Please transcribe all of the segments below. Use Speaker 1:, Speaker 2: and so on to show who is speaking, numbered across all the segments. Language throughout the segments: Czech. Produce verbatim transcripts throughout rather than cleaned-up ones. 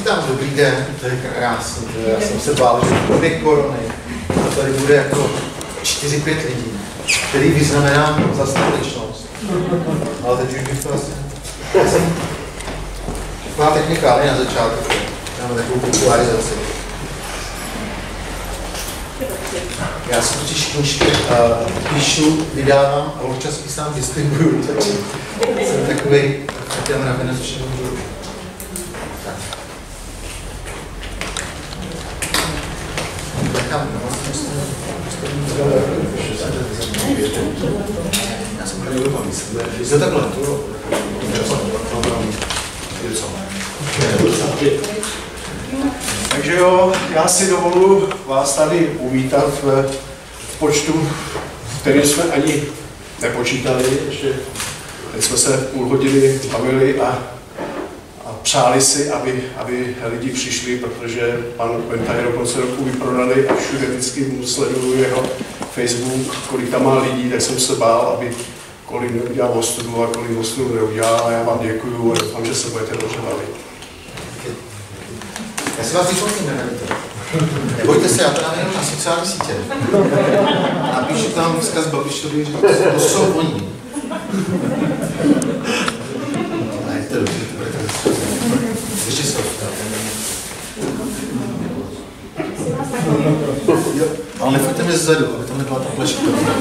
Speaker 1: vítám, dobrý den, to je krásný, to je, já jsem se bál, že bude korony a tady bude jako čtyři pět lidí, který vyznamená za statečnost. Ale teď už bych to asi... Taková technikálie na začátku, máme takovou popularizaci. Já si totiž knížky uh, píšu, vydávám a občas i sám distribuju, takže jsem takový takový mravenec všeho druhu. Já jsem tady doufám, že takhle, to
Speaker 2: Takže jo, já si dovoluji vás tady uvítat v, v počtu, který jsme ani nepočítali, ještě teď jsme se půl hodiny bavili a, a přáli si, aby, aby lidi přišli, protože pan Kventa je do konce roku vyprodaný a všude vždycky mu sleduju jeho Facebook, kolik tam má lidí, tak jsem se bál, aby kolik neudělal ostudu a kolik ostudu neudělal a já vám děkuju a doufám, že se budete dobře bavit.
Speaker 1: Já si vás vyfotím, nevíte. Nebojte se, já to dám jenom na sociální sítě. Napíšu tam vzkaz Babišovi, že to jsou oni. Ne, to je dobře, to bude tak. Ještě jsou. Ale nefoďte mě zezadu, aby tam nebyla ta pleška.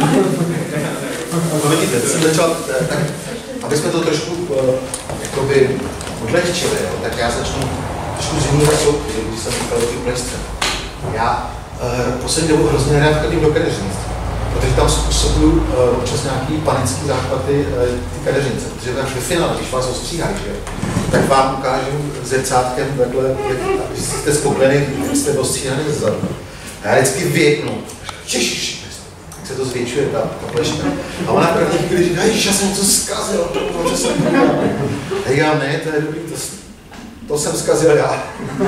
Speaker 1: No vidíte, jsem začal, tak, aby jsme to trošku jakoby odlehčili, tak já začnu trošku zimního soudky, když jsem říkal o ty plešce. Já uh, poslední dobu hrozně rád chodím do kadeřnictví, protože tam způsobuju uh, občas nějaký panický záchvaty uh, ty kadeřnice, protože tam ve finále, když vás ostříhají, tak vám ukážu zrcátkem takhle, jak, když jste spokojený, jak jste ostříhaný zezadu. A já vždycky věknu, ježiši, jak se to zvětšuje, ta, ta pleška. A ona první chvíli říká, ježiš, já jsem něco zkazil, proč jsem to dělal. A já ne, to je dobrý, to, to jsem zkazil já.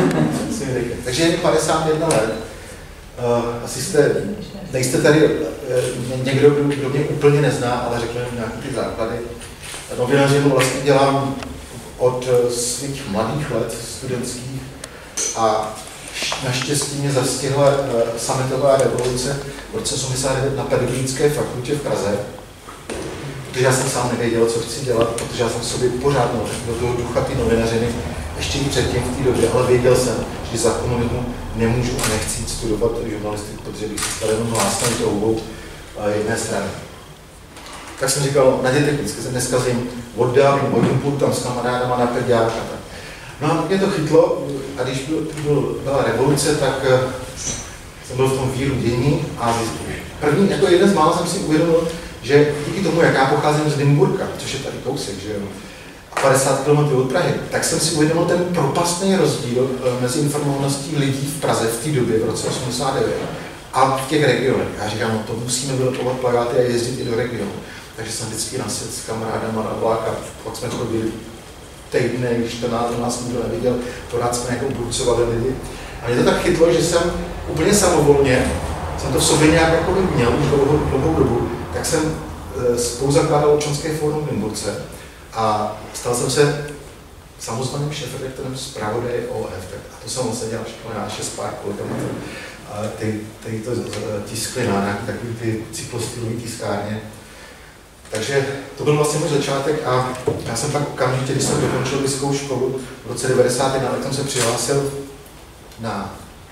Speaker 1: Takže je mi padesát jedna let. Uh, asi jste, nejste tady uh, někdo, kdo, kdo mě úplně nezná, ale řekl mi nějaké ty základy. Novinařinu vlastně dělám od uh, svých mladých let studentských a naštěstí mě zastihla uh, sametová revoluce v roce osmdesát devět na Pedagogické fakultě v Praze, protože já jsem sám nevěděl, co chci dělat, protože já jsem sobě pořád do toho ducha ty novinařiny ještě i předtím v té době, ale věděl jsem, že za komunismu nemůžu a nechci studovat žurnalistiku, protože bych se stal jenom hlásnou troubou uh, jedné strany. Tak jsem říkal, na dětech vždycky se neskazím, oddávím hodinu půl tam s kamarádama na pediáka. No a mě to chytlo a když byl, byl, byla revoluce, tak uh, jsem byl v tom víru dění a první, jako jeden z mála jsem si uvědomil, že díky tomu, jak já pocházím z Nymburka, což je tady kousek, že jo, padesát kilometrů od Prahy, tak jsem si uvědomil ten propastný rozdíl uh, mezi informovaností lidí v Praze v té době, v roce osmdesát devět, a v těch regionech. Já říkám, no to musíme vylepovat plakáty a jezdit i do regionu. Takže jsem vždycky nasedl s kamarádama na vlák a pak jsme chodili týdny, když to nás nikdo neviděl, pořád jsme nějakou brucovali lidi. A mě to tak chytlo, že jsem úplně samovolně, jsem to v sobě nějak jako měl už dlouhou, dlouhou dobu, tak jsem uh, spolu zakládal občanské fórum v Nymburce a stal jsem se samozvaným šéfredaktorem zpravodaje O F. A to jsem vlastně dělal špionáže s pár kolegama, ty, ty to tiskly na nějaké takové ty cyklostylové tiskárně. Takže to byl vlastně můj začátek a já jsem pak okamžitě, když jsem dokončil vysokou školu v roce devadesát jedna, tak jsem se přihlásil na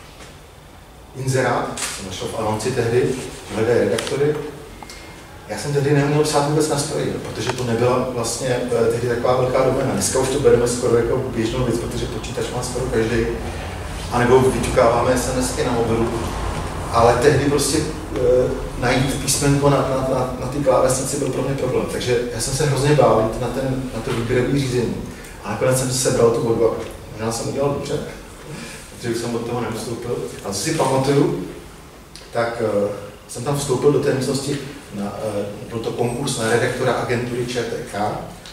Speaker 1: inzerát, jsem našel v Anonci tehdy, hledají redaktory. Já jsem tehdy neměl psát vůbec na stroji, protože to nebyla vlastně tehdy taková velká domena. Dneska už to bereme skoro jako běžnou věc, protože počítač má skoro každý. A nebo vyťukáváme es em esky na mobilu. Ale tehdy prostě e, najít písmenko na, na, na, na ty klávesnici byl pro mě problém. Takže já jsem se hrozně bál na, ten, na to výběrové řízení. A nakonec jsem si sebral tu odvahu. Možná jsem udělal dobře, protože jsem od toho neustoupil. A co si pamatuju, tak e, jsem tam vstoupil do té místnosti, na, e, byl to konkurs na redaktora agentury Č T K.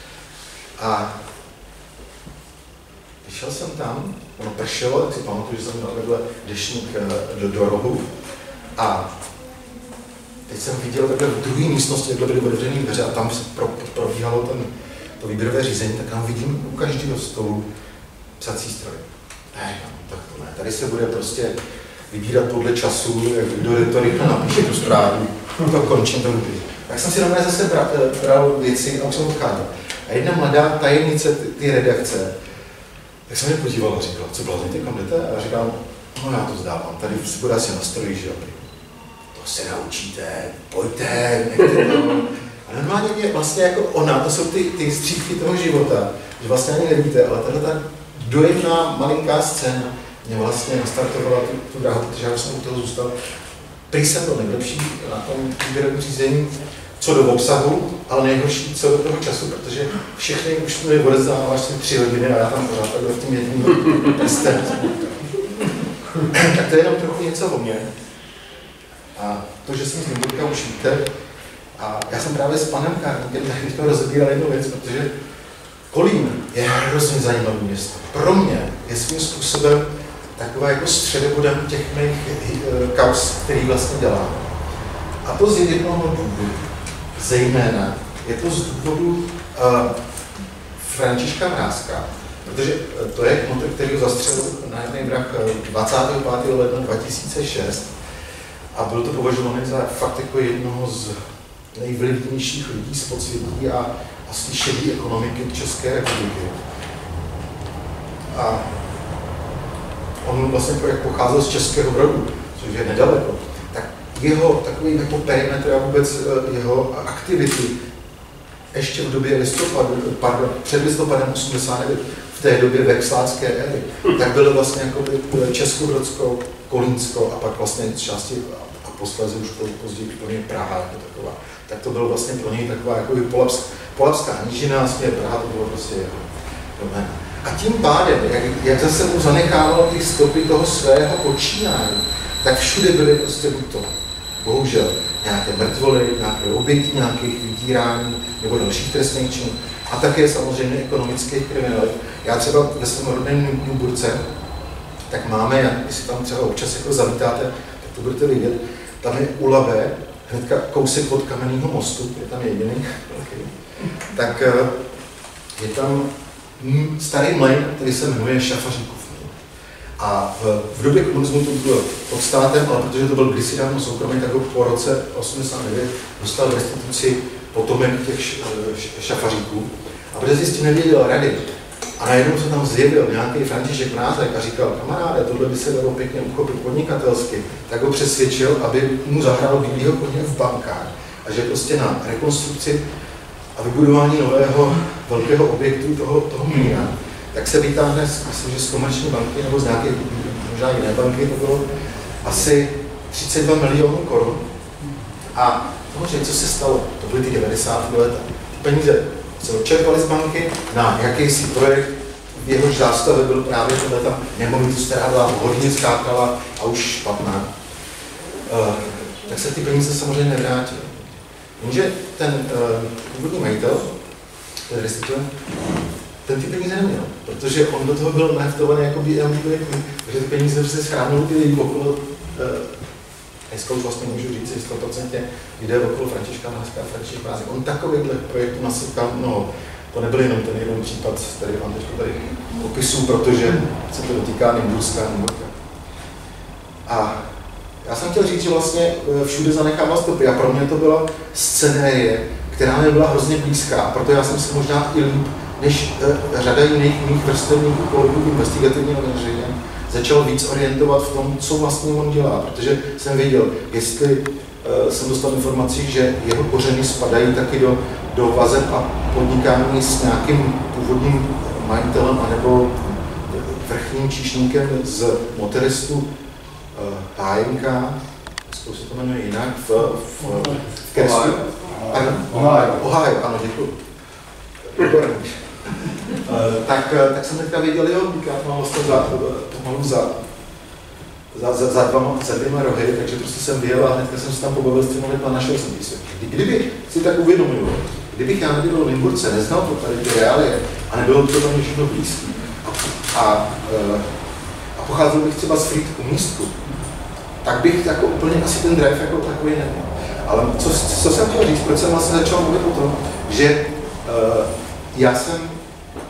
Speaker 1: A vyšel jsem tam, ono pršelo, tak si pamatuju, že jsem měl takhle dešník do, do rohu. A teď jsem viděl takhle v druhé místnosti, jak byly otevřené dveře a tam se pro, probíhalo ten, to výběrové řízení, tak tam vidím u každého stolu psací stroj. Ne, tak to ne, tady se bude prostě vybírat podle času, jak kdo to rychle napíše tu zprávu, to končím, to můžu. Tak jsem si normálně zase bral, bral věci a už jsem odcházel. A jedna mladá tajemnice ty, ty redakce, tak jsem mě podíval a říkal, co blázníte, kam jdete? A říkám, no já to vzdávám, tady se bude asi nastrojí, že jo. To se naučíte, pojďte, nechte to. A normálně mě vlastně jako ona, to jsou ty, ty střípky toho života, že vlastně ani nevíte, ale tahle ta dojemná malinká scéna mě vlastně nastartovala tu, tu dráhu, protože já jsem u toho zůstal. Prý jsem byl nejlepší na tom výběrovém řízení, co do obsahu, ale nejhorší co do toho času, protože všechny už měly odezdávat asi tři hodiny a já tam pořád takhle v tím jedním testem. Tak to je jenom trochu něco o mně. A to, že jsem z Nymburka, už víte. A já jsem právě s panem Kárníkem tak to rozebíral jednu věc, protože Kolín je hrozně zajímavé město. Pro mě je svým způsobem taková jako středobodem těch mých kauz, který vlastně dělám. A to z jednoho důvodu. Zejména je to z důvodu uh, Františka Mrázka, protože to je kmotr, který ho zastřelil na jednej vrah dvacátého pátého ledna dva tisíce šest a byl to považovaný za fakt jako jednoho z nejvlivnějších lidí z podsvětí a asi šedý ekonomiky České republiky. A on vlastně jak pocházel z Českého Brodu, což je nedaleko, tak jeho takový jako perimetr a vůbec jeho aktivity ještě v době listopadu, pardon, před listopadem osmdesát devět, v té době vexlácké éry, tak bylo vlastně jako Českobrodskou, Kolínskou a pak vlastně z části a posledně už později plně Praha jako taková. Tak to bylo vlastně pro něj taková jako polapská, polapská nížina, směr Praha, to bylo prostě jeho doména. A tím pádem, jak, jak zase mu zanechával ty stopy toho svého počínání, tak všude byly prostě buď to, bohužel, nějaké mrtvoly, nějaké oběti, nějakých vydírání nebo dalších trestných činů a také samozřejmě ekonomických kriminalit. Já třeba ve svém rodném Nymburce, tak máme, jestli tam třeba občas jako zavítáte, tak to budete vidět, tam je u Labe, hnedka kousek od Kamenného mostu, je tam jediný, tak je tam starý mlejn, který se jmenuje Šafaříkův mlejn. A v, v době komunismu to bylo pod státem, ale protože to byl kdysi dávno soukromý, tak ho po roce osmdesát devět dostal v restituci potomek těch š, š, šafaříků. A protože si s tím nevěděl rady, a najednou se tam zjevil nějaký František Mrázek a říkal, kamaráde, tohle by se dalo pěkně uchopit podnikatelsky, tak ho přesvědčil, aby mu zahrál bílýho koně v bankách. A že prostě na rekonstrukci a vybudování nového velkého objektu toho, toho mlýna, tak se vytáhne, myslím, že z komerční banky nebo z nějaké možná jiné banky, to bylo asi třicet dva milionů korun. A samozřejmě, co se stalo? To byly ty devadesátá léta. Peníze se odčerpaly z banky na jakýsi projekt, v jehož zástavě byl právě tohle tam nemovitost, která byla hodně skákala a už špatná. Uh, tak se ty peníze samozřejmě nevrátily. Jenže ten původní uh, majitel, ten restituent, ten ty peníze neměl, protože on do toho byl naheftovaný jako B M W, takže ty peníze se schránil ty lidi okolo, uh, dneska už vlastně můžu říct, že sto procent jde okolo Františka Mrázka a František Mrázek. On takovýchhle projektů nasypal mnoho. To nebyl jenom ten jeden případ, který vám teď tady popisu, protože se to dotýká Nymburska a Nymburka. A já jsem chtěl říct, že vlastně všude zanechával stopy a pro mě to byla scenérie, která mi byla hrozně blízká, proto já jsem se možná i líp, než uh, řada jiných mých vrstevníků, kolegů investigativního novináře, začal víc orientovat v tom, co vlastně on dělá, protože jsem věděl, jestli uh, jsem dostal informací, že jeho kořeny spadají taky do, do vazeb a podnikání s nějakým původním majitelem anebo vrchním číšníkem z motoristu uh, H M K, zkou se to jmenuje jinak, v, v, v Kersku. Ohio. Ohio, ano, děkuji. Uh, tak, tak jsem teďka věděl, jo, já mám vlastně za, pomalu za, za, za, za, dvama, za dvěma rohy, takže prostě jsem vyjel a hnedka jsem se tam pobavil s těmi lidmi a našel jsem si. Kdyby si tak uvědomil, kdybych já nebyl v Nymburce, neznal to tady ty reálie a nebylo to tam všechno blízké a, uh, a pocházel bych třeba z Frýdku, místku, tak bych jako úplně asi ten drive jako takový neměl. Ale co, co jsem chtěl říct, proč jsem vlastně začal mluvit o tom, že uh, já jsem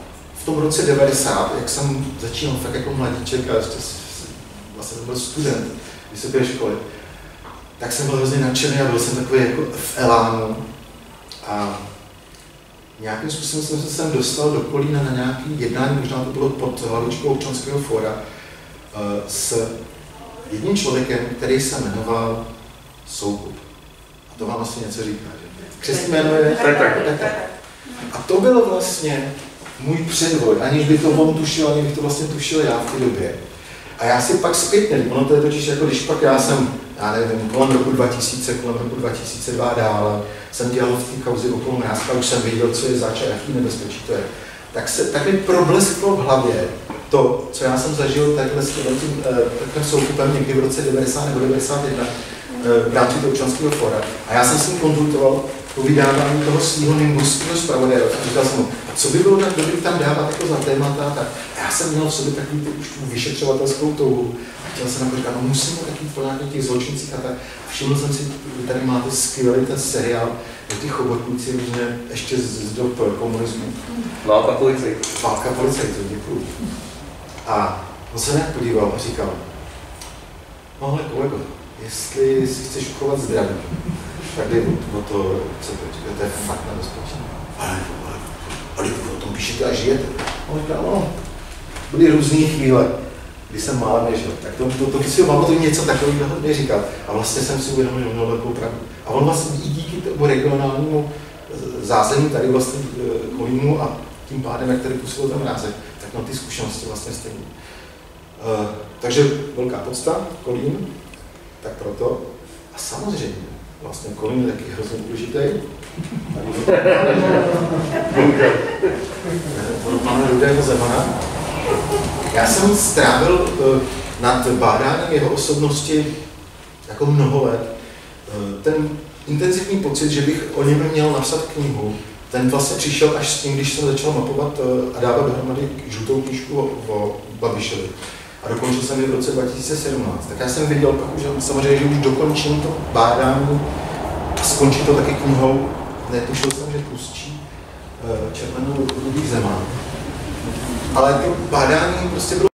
Speaker 1: v tom roce devadesát, jak jsem začínal fakt jako mladíček a ještě vlastně byl student vysoké školy, tak jsem byl hrozně nadšený a byl jsem takový jako v elánu. A nějakým způsobem jsem se sem dostal do Kolína na nějaký jednání, možná to bylo pod hlavičkou Občanského fóra, s jedním člověkem, který se jmenoval Soukup. A to vám asi něco říká, že? Křestní jméno je...
Speaker 2: Tak, tak,
Speaker 1: tak. A to byl vlastně můj předvoj, aniž by to on tušil, aniž bych to vlastně tušil já v té době. A já si pak zpětně, ono to je totiž jako když pak já jsem, já nevím, kolem roku dva tisíce, kolem roku dva tisíce dva dále, jsem dělal v té kauzi okolo Mrázka, už jsem viděl, co je zač a jaký nebezpečí to je. Tak, se, tak mi problesklo v hlavě to, co já jsem zažil takhle s tím Soukupem někdy v roce devadesát nebo devadesát jedna v rámci toho Občanského fóra. A já jsem s ním konzultoval po vydávání toho svého nimbuského zpravodaje. A říkal jsem mu, a co by bylo tak dobrý tam dávat jako za témata, tak já jsem měl v sobě takový už tu vyšetřovatelskou touhu. A chtěl jsem říkat, no musím taky po nějakých těch zločincích a tak. A všiml jsem si, že tady máte skvělý ten seriál, o ty chobotníci různě ještě z dob komunismu.
Speaker 3: Válka policajtů.
Speaker 1: Válka policajtů, děkuju. A on se nějak podíval a říkal, no ale kolego, jestli si chceš uchovat zdraví, tak jde o, o to, co to je, to je fakt nebezpečné. Ale, ale, ale o tom píšete a žijete. On říkal, no, byly různý chvíle, kdy jsem málem nežil, tak to, to, to, to si pamatuju něco takového neříkal. A vlastně jsem si uvědomil, že měl velkou pravdu. A on vlastně i díky tomu regionálnímu zázemí tady vlastně Kolínu a tím pádem, jak tady působil ten Mrázek, tak na ty zkušenosti vlastně stejný. Uh, takže velká podsta, Kolín, tak proto. A samozřejmě, vlastně Kolín je taky hrozně důležitý. Máme Rudého Zemana. Já jsem strávil uh, nad bádáním jeho osobnosti jako mnoho let. Uh, ten intenzivní pocit, že bych o něm měl napsat knihu, ten vlastně přišel až s tím, když jsem začal mapovat uh, a dávat dohromady žlutou knížku o, o Babišovi. A dokončil jsem ji v roce dva tisíce sedmnáct. Tak já jsem viděl pak už, samozřejmě, že už dokončím to bádání a skončí to taky knihou. Netušil jsem, že pustí uh, Červenou Rudý Zeman. Ale to bádání prostě bylo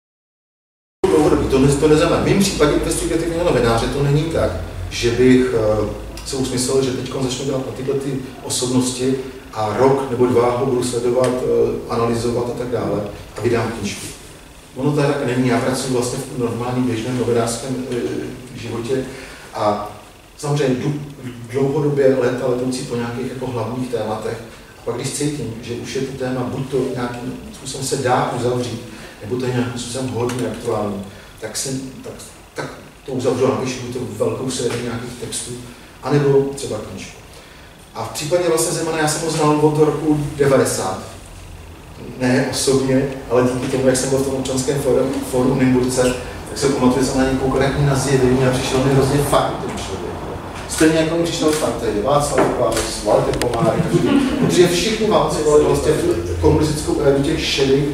Speaker 1: dlouhodobý, to, ne, to neznamená. V mém případě investigativního novináře to není tak, že bych uh, se usmyslel, že teď začnu dělat na tyhle ty osobnosti a rok nebo dva ho budu sledovat, uh, analyzovat a tak dále a vydám knížku. Ono to tak není, já pracuji vlastně v normálním běžném novinářském uh, životě a samozřejmě jdu dlouhodobě léta letoucí po nějakých jako hlavních tématech. A pak když cítím, že už je to téma, buď to nějakým způsobem se dá uzavřít, nebo to je nějakým způsobem hodně aktuální, tak, si, tak, tak to uzavřu a napíšu to velkou sérii nějakých textů, anebo třeba knížku. A v případě vlastně Zemana já jsem ho znal od roku devadesát. Ne osobně, ale díky tomu, jak jsem byl v tom občanském fóru, fóru Nymburce, tak se pamatuju, že jsem na něj koukal jak na zjevení a přišel mi hrozně fakt ten člověk. Stejně jako mi přišel fakt tady Václav Klaus, Walter Komárek, protože všichni válcovali vlastně tu komunistickou éru těch šedých,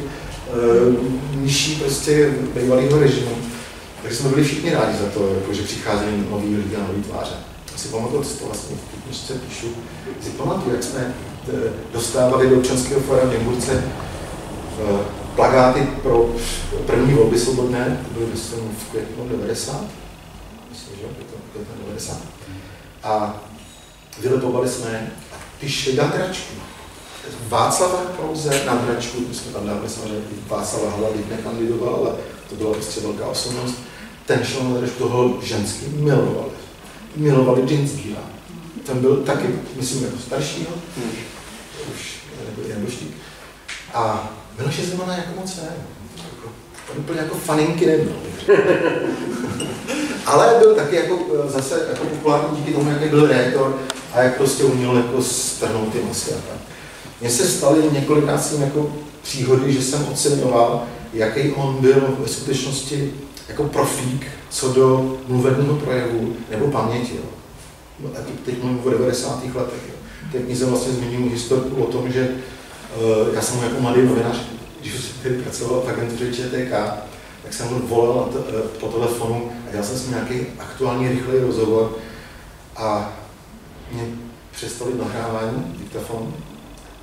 Speaker 1: uh, nižší prostě bývalého režimu. Takže jsme byli všichni rádi za to, jako, že přicházeli noví lidi a nový tváře. Si pamatuju, co to vlastně v knižce píšu. Si pamatuju, jak jsme dostávali do Občanského fóra v Nymburce uh, plakáty pro první volby svobodné, to byly myslím v květnu devadesát. Myslím, že je to květnu devadesát. A vylepovali jsme ty šedá dračky. Václava Klause na dračku, my jsme tam dávali samozřejmě Václava Hlava, nekandidoval, ale to byla prostě velká osobnost. Ten šel na dračku, toho ženský milovali. Milovali Dinsbíra. Ten byl taky, myslím, jako staršího, hmm. už nebyl jen doštík. A Miloše Zemana jako moc ne. Jako, úplně jako faninky nebyl. Ale byl taky jako zase jako populární díky tomu, jaký byl rétor a jak prostě uměl jako strhnout ty masy a tak. Mně se staly několikrát s tím jako příhody, že jsem oceňoval, jaký on byl ve skutečnosti jako profík co do mluvedného projevu nebo paměti. Jo. No, teď mluvím o devadesátých letech. Jo. Té knize vlastně zmiňuji historku o tom, že uh, já jsem jako mladý novinář, když jsem tady pracoval v agentuře Č T K, tak jsem ho volal po telefonu a dělal jsem s ním nějaký aktuální, rychlý rozhovor a mě přestali nahrávání, diktafon,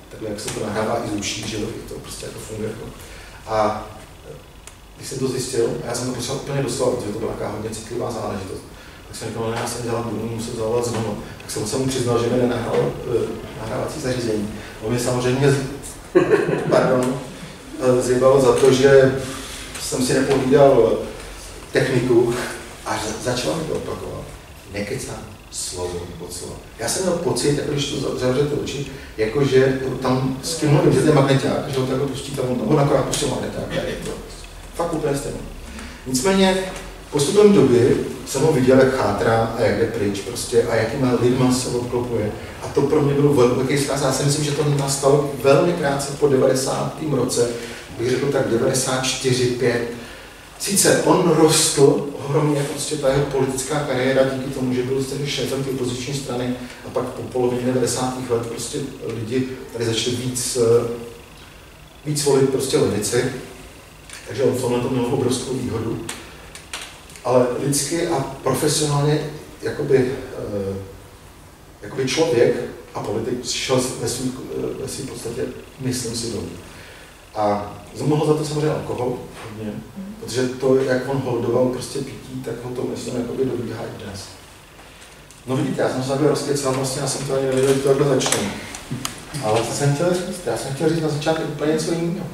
Speaker 1: takhle, jak se to nahrává i zvučí, že to prostě jako funguje. A když jsem to zjistil, a já jsem to potřeboval úplně doslova, protože to byla taková hodně citlivá záležitost, tak jsem říkal, no já jsem dělal, budu muset zavolat znovu. Tak jsem se mu přiznal, že mi nenahrál nahrávací zařízení. On mě samozřejmě, pardon, zjebalo za to, že jsem si nepovídal techniku a začal mi to opakovat. Nekecám slovo od slova. Já jsem měl pocit, jako když to zavřete oči, jakože tam s tím mluvím, že to je magneťák, že ho takhle pustí tam, on akorát pustil magneťák. Fakt úplně stejně. Nicméně postupem doby jsem ho viděl, jak chátrá a jak jde pryč prostě a jakýma lidma se obklopuje. A to pro mě bylo velký zkaz. Já si myslím, že to nastalo velmi krátce po devadesátém roce, bych řekl tak devadesát čtyři pět. Sice on rostl ohromně, prostě ta jeho politická kariéra díky tomu, že byl tedy šéfem té opoziční strany a pak po polovině devadesátých let prostě lidi tady začali víc, víc volit prostě levici. Takže on v tomhle to měl obrovskou výhodu. Ale lidsky a profesionálně jakoby, eh, jakoby člověk a politik šel ve svým, ve svým podstatě, myslím si, dolů. A mohl za to samozřejmě alkohol, hodně, protože to, jak on holdoval prostě pití, tak ho to myslím jakoby dobíhá i dnes. No vidíte, já jsem se takhle rozkecal, vlastně já jsem to ani nevěděl, že to takhle začne. Ale co jsem chtěl říct? Já jsem chtěl říct na začátku úplně něco jiného.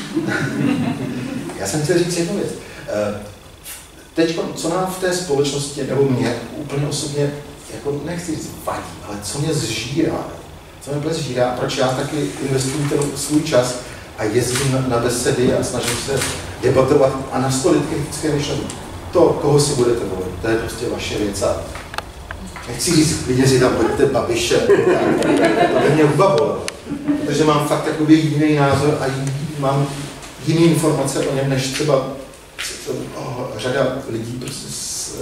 Speaker 1: Já jsem chtěl říct jednu věc. Teď, co nám v té společnosti, nebo mě úplně osobně, jako nechci říct vadí, ale co mě zžírá, co mě úplně zžírá, proč já taky investuju ten svůj čas a jezdím na, na besedy a snažím se debatovat a nastolit kritické myšlení. To, koho si budete volit, to je prostě vaše věc. Nechci říct, klidně si tam budete Babiše, to by mě ubavilo, protože mám fakt takový jiný názor a mám jiné informace o něm, než třeba oh, řada lidí prostě s,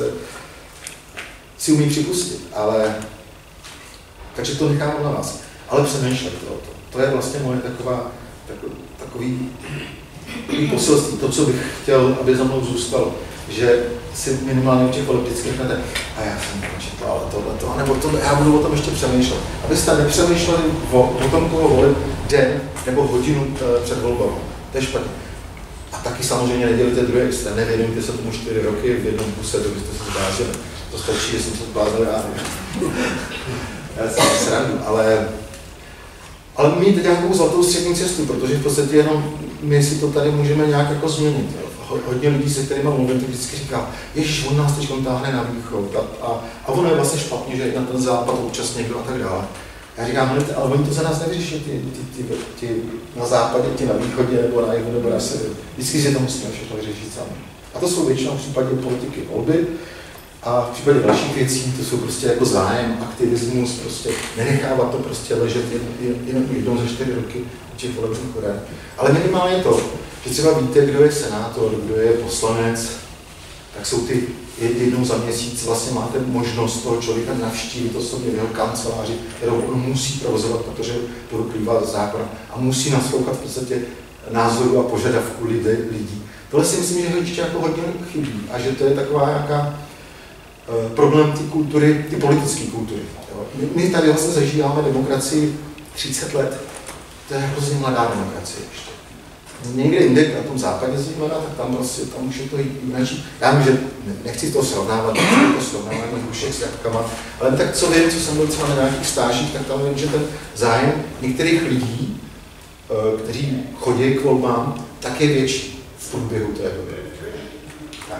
Speaker 1: si umí připustit, ale takže to nechám na vás. Ale přemýšlejte o tom. To je vlastně moje taková, takový, takový, takový poselství, to, co bych chtěl, aby za mnou zůstalo, že si minimálně u těch politických řeknete, a já jsem počítal, ale tohle, nebo tohle, já budu o tom ještě přemýšlet. Abyste nepřemýšleli o, o tom, koho volit den nebo hodinu před volbou. To je špatně. A taky samozřejmě nedělíte druhé extrém, nevěnujte se tomu čtyři roky v jednom kuse, to byste se zbláznili. To stačí, že jsem se zbláznil já nevím. Já se srandu, ale, ale mít nějakou zlatou střední cestu, protože v podstatě jenom my si to tady můžeme nějak jako změnit. Jo. Hodně lidí, se kterými mluvím, to vždycky říká, ježiš, on nás teď táhne na východ a, a, a ono je vlastně špatně, že je na ten západ občas někdo a tak dále. Já říkám, ale oni to za nás nevyřeší, ty, ty, ty, ty na západě, ty na východě, nebo na jihu, nebo na severu. Vždycky si to musíme všechno vyřešit sami. A to jsou většinou v případě politiky volby a v případě dalších věcí, to jsou prostě jako zájem, aktivismus, prostě nenechávat to prostě ležet jen, jen jednou za čtyři roky u těch volebních korén. Ale minimálně to, že třeba víte, kdo je senátor, kdo je poslanec, tak jsou ty jednou za měsíc vlastně máte možnost toho člověka navštívit osobně v jeho kanceláři, kterou on musí provozovat, protože to vyplývá ze zákona a musí naslouchat v podstatě názoru a požadavku lidí. Tohle si myslím, že ho ještě jako hodně chybí a že to je taková nějaká uh, problém ty kultury, ty politické kultury. My, my tady vlastně zažíváme demokracii třicet let, to je hrozně mladá demokracie ještě. Někde jinde, na tom západě zejména, tak tam prostě, tam už je to jináčí. Já vím, že nechci to srovnávat, nechci to srovnávat hrušek s jabkama, ale tak co vím, co jsem byl třeba na nějakých stážích, tak tam vím, že ten zájem některých lidí, kteří chodí k volbám, tak je větší v průběhu té doby. Tak.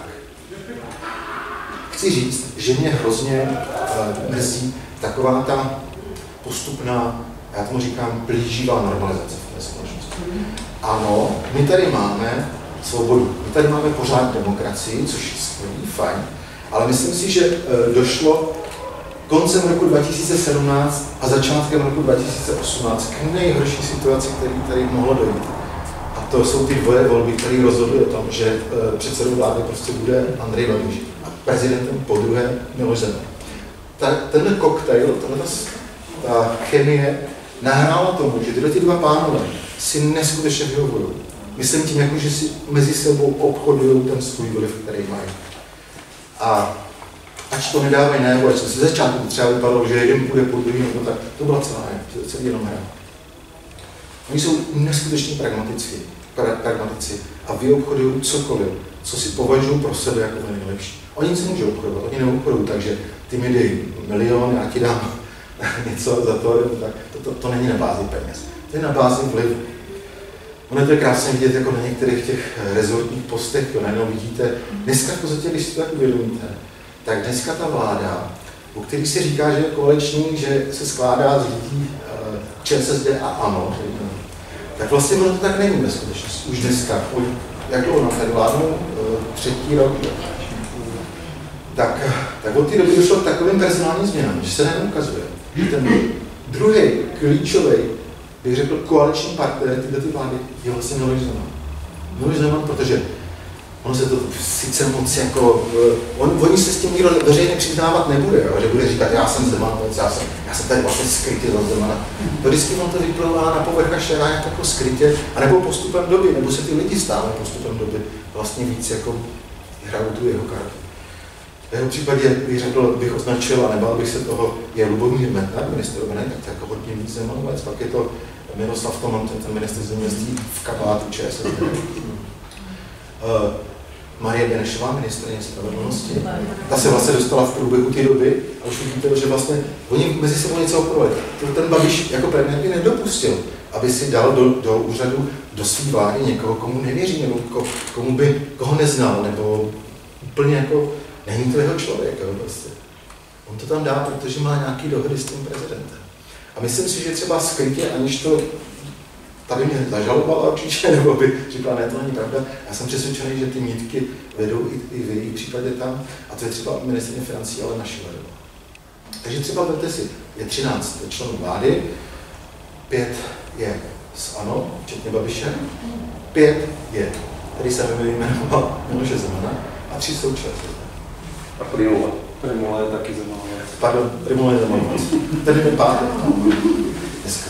Speaker 1: Chci říct, že mě hrozně mrzí taková ta postupná, já tomu říkám, plíživá normalizace v té společnosti. Ano, my tady máme svobodu, my tady máme pořád demokracii, což je skvělý, fajn, ale myslím si, že došlo koncem roku dva tisíce sedmnáct a začátkem roku dva tisíce osmnáct k nejhorší situaci, který tady mohlo dojít. A to jsou ty dvoje volby, které rozhodly o tom, že předsedou vlády prostě bude Andrej Babiš a prezidentem po druhé Miloš Zeman. Ta, tenhle koktejl, ta, ta chemie nahrála tomu, že tyhle ty dva pánové si neskutečně vyhovují. Myslím tím, jako, že si mezi sebou obchodují ten svůj vliv, který mají. A ač to nedávají najevo, až se ze začátku třeba vypadalo, že jeden půjde po druhý, nebo tak, to byla celá, celý jenom hra. Oni jsou neskutečně pragmatici, pragmatici a vyobchodují cokoliv, co si považují pro sebe jako nejlepší. Oni nic nemůžou obchodovat, oni neobchodují, takže ty mi dej milion, já ti dám něco za to, tak to, to, to není na bázi peněz. To je na bázi vlivu. Ono je to krásně vidět jako na některých těch rezortních postech, to najednou vidíte. Dneska v podstatě, když si to tak uvědomíte, tak dneska ta vláda, o který si říká, že je koaliční, že se skládá z lidí ČSSD a ANO, tak vlastně ono to tak není ve skutečnosti. Už dneska, jak dlouho nám tady vládnou, třetí rok, tak, tak od té doby došlo k takovým personálním změnám, že se nám ukazuje, že ten druhý klíčový, bych řekl, koaliční partner tyhle ty vlády je vlastně Miloš Zeman. Miloš Zeman, protože ono se to sice moc jako, on, oni se s tím nikdo veřejně přiznávat nebude, jo, že bude říkat, já jsem Zeman, já jsem, já jsem tady vlastně skrytě za Zemana. To vždycky on to vyplouvá na povrch a šerá jako skrytě, anebo postupem doby, nebo se ty lidi stále postupem doby vlastně víc jako hrajou tu jeho kartu. V jeho případě bych řekl, bych označil a nebál bych se toho, je Lubomír Metnar, ministr obrany, tak to jako hodně víc Zemanovec, pak je to Miroslav Toman, ten ministr zemědělství v kabátu ČSSD. Uh, Marie Benešová, ministryně spravedlnosti, ta se vlastně dostala v průběhu té doby a už vidíte, že vlastně oni mezi sebou něco obchodovali. Ten Babiš jako premiér by nedopustil, aby si dal do, do úřadu, do své vlády někoho, komu nevěří, nebo komu by, koho neznal, nebo úplně jako, není to jeho člověk, jo, prostě. On to tam dá, protože má nějaký dohody s tím prezidentem. A myslím si, že třeba skrytě, aniž to tady mě zažalovala určitě, nebo by říkala, ne, to není pravda. Já jsem přesvědčený, že ty nitky vedou i, i v jejich případě tam, a to je třeba ministryně financí, ale naše vedou. Takže třeba vemte si, je třináct členů vlády, pět je z ANO, včetně Babiše, pět je, který se jmenoval Miloše Zemana, a tři jsou ČSSD.
Speaker 3: A Primula. Primula je taky Zemanovec.
Speaker 1: Pardon, Primula je Zemanovec. Tady je pátý. Dneska.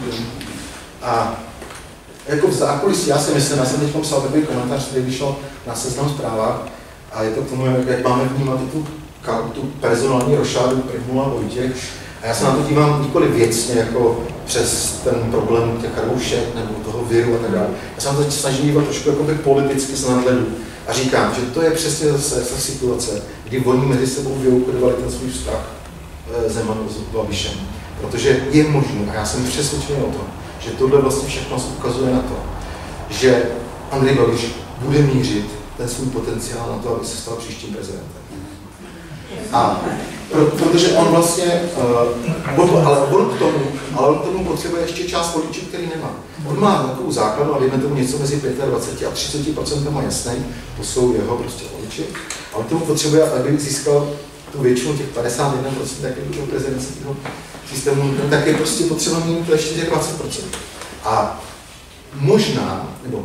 Speaker 1: A jako v zákulisí, já si myslím, já jsem teď psal takový komentář, který vyšel na Seznam Zprávách, a je to k tomu, jak máme vnímat tu, tu personální rošádu Primula Vojtěch. A já se na to dívám nikoli věcně, jako přes ten problém těch roušek nebo toho viru a tak dále. Já se na to snažím dívat trošku jakoby politicky z nadhledu. A říkám, že to je přesně zase ta situace, kdy oni mezi sebou vyobchodovali ten svůj vztah Zemanu s Babišem. Protože je možné, a já jsem přesvědčený o tom, že tohle vlastně všechno se ukazuje na to, že Andrej Babiš bude mířit ten svůj potenciál na to, aby se stal příštím prezidentem. A pro, protože on vlastně, uh, on, ale on k tomu, ale on k tomu potřebuje ještě část voličů, který nemá. On má takovou základnu a dejme tomu něco mezi dvacet pět a třicet procent jasný, to jsou jeho prostě voliči, ale k tomu potřebuje, aby získal tu většinu těch padesát jedna procent, jak je toho prezidentského systému, tak je prostě potřeba mít ještě dvacet procent. A možná, nebo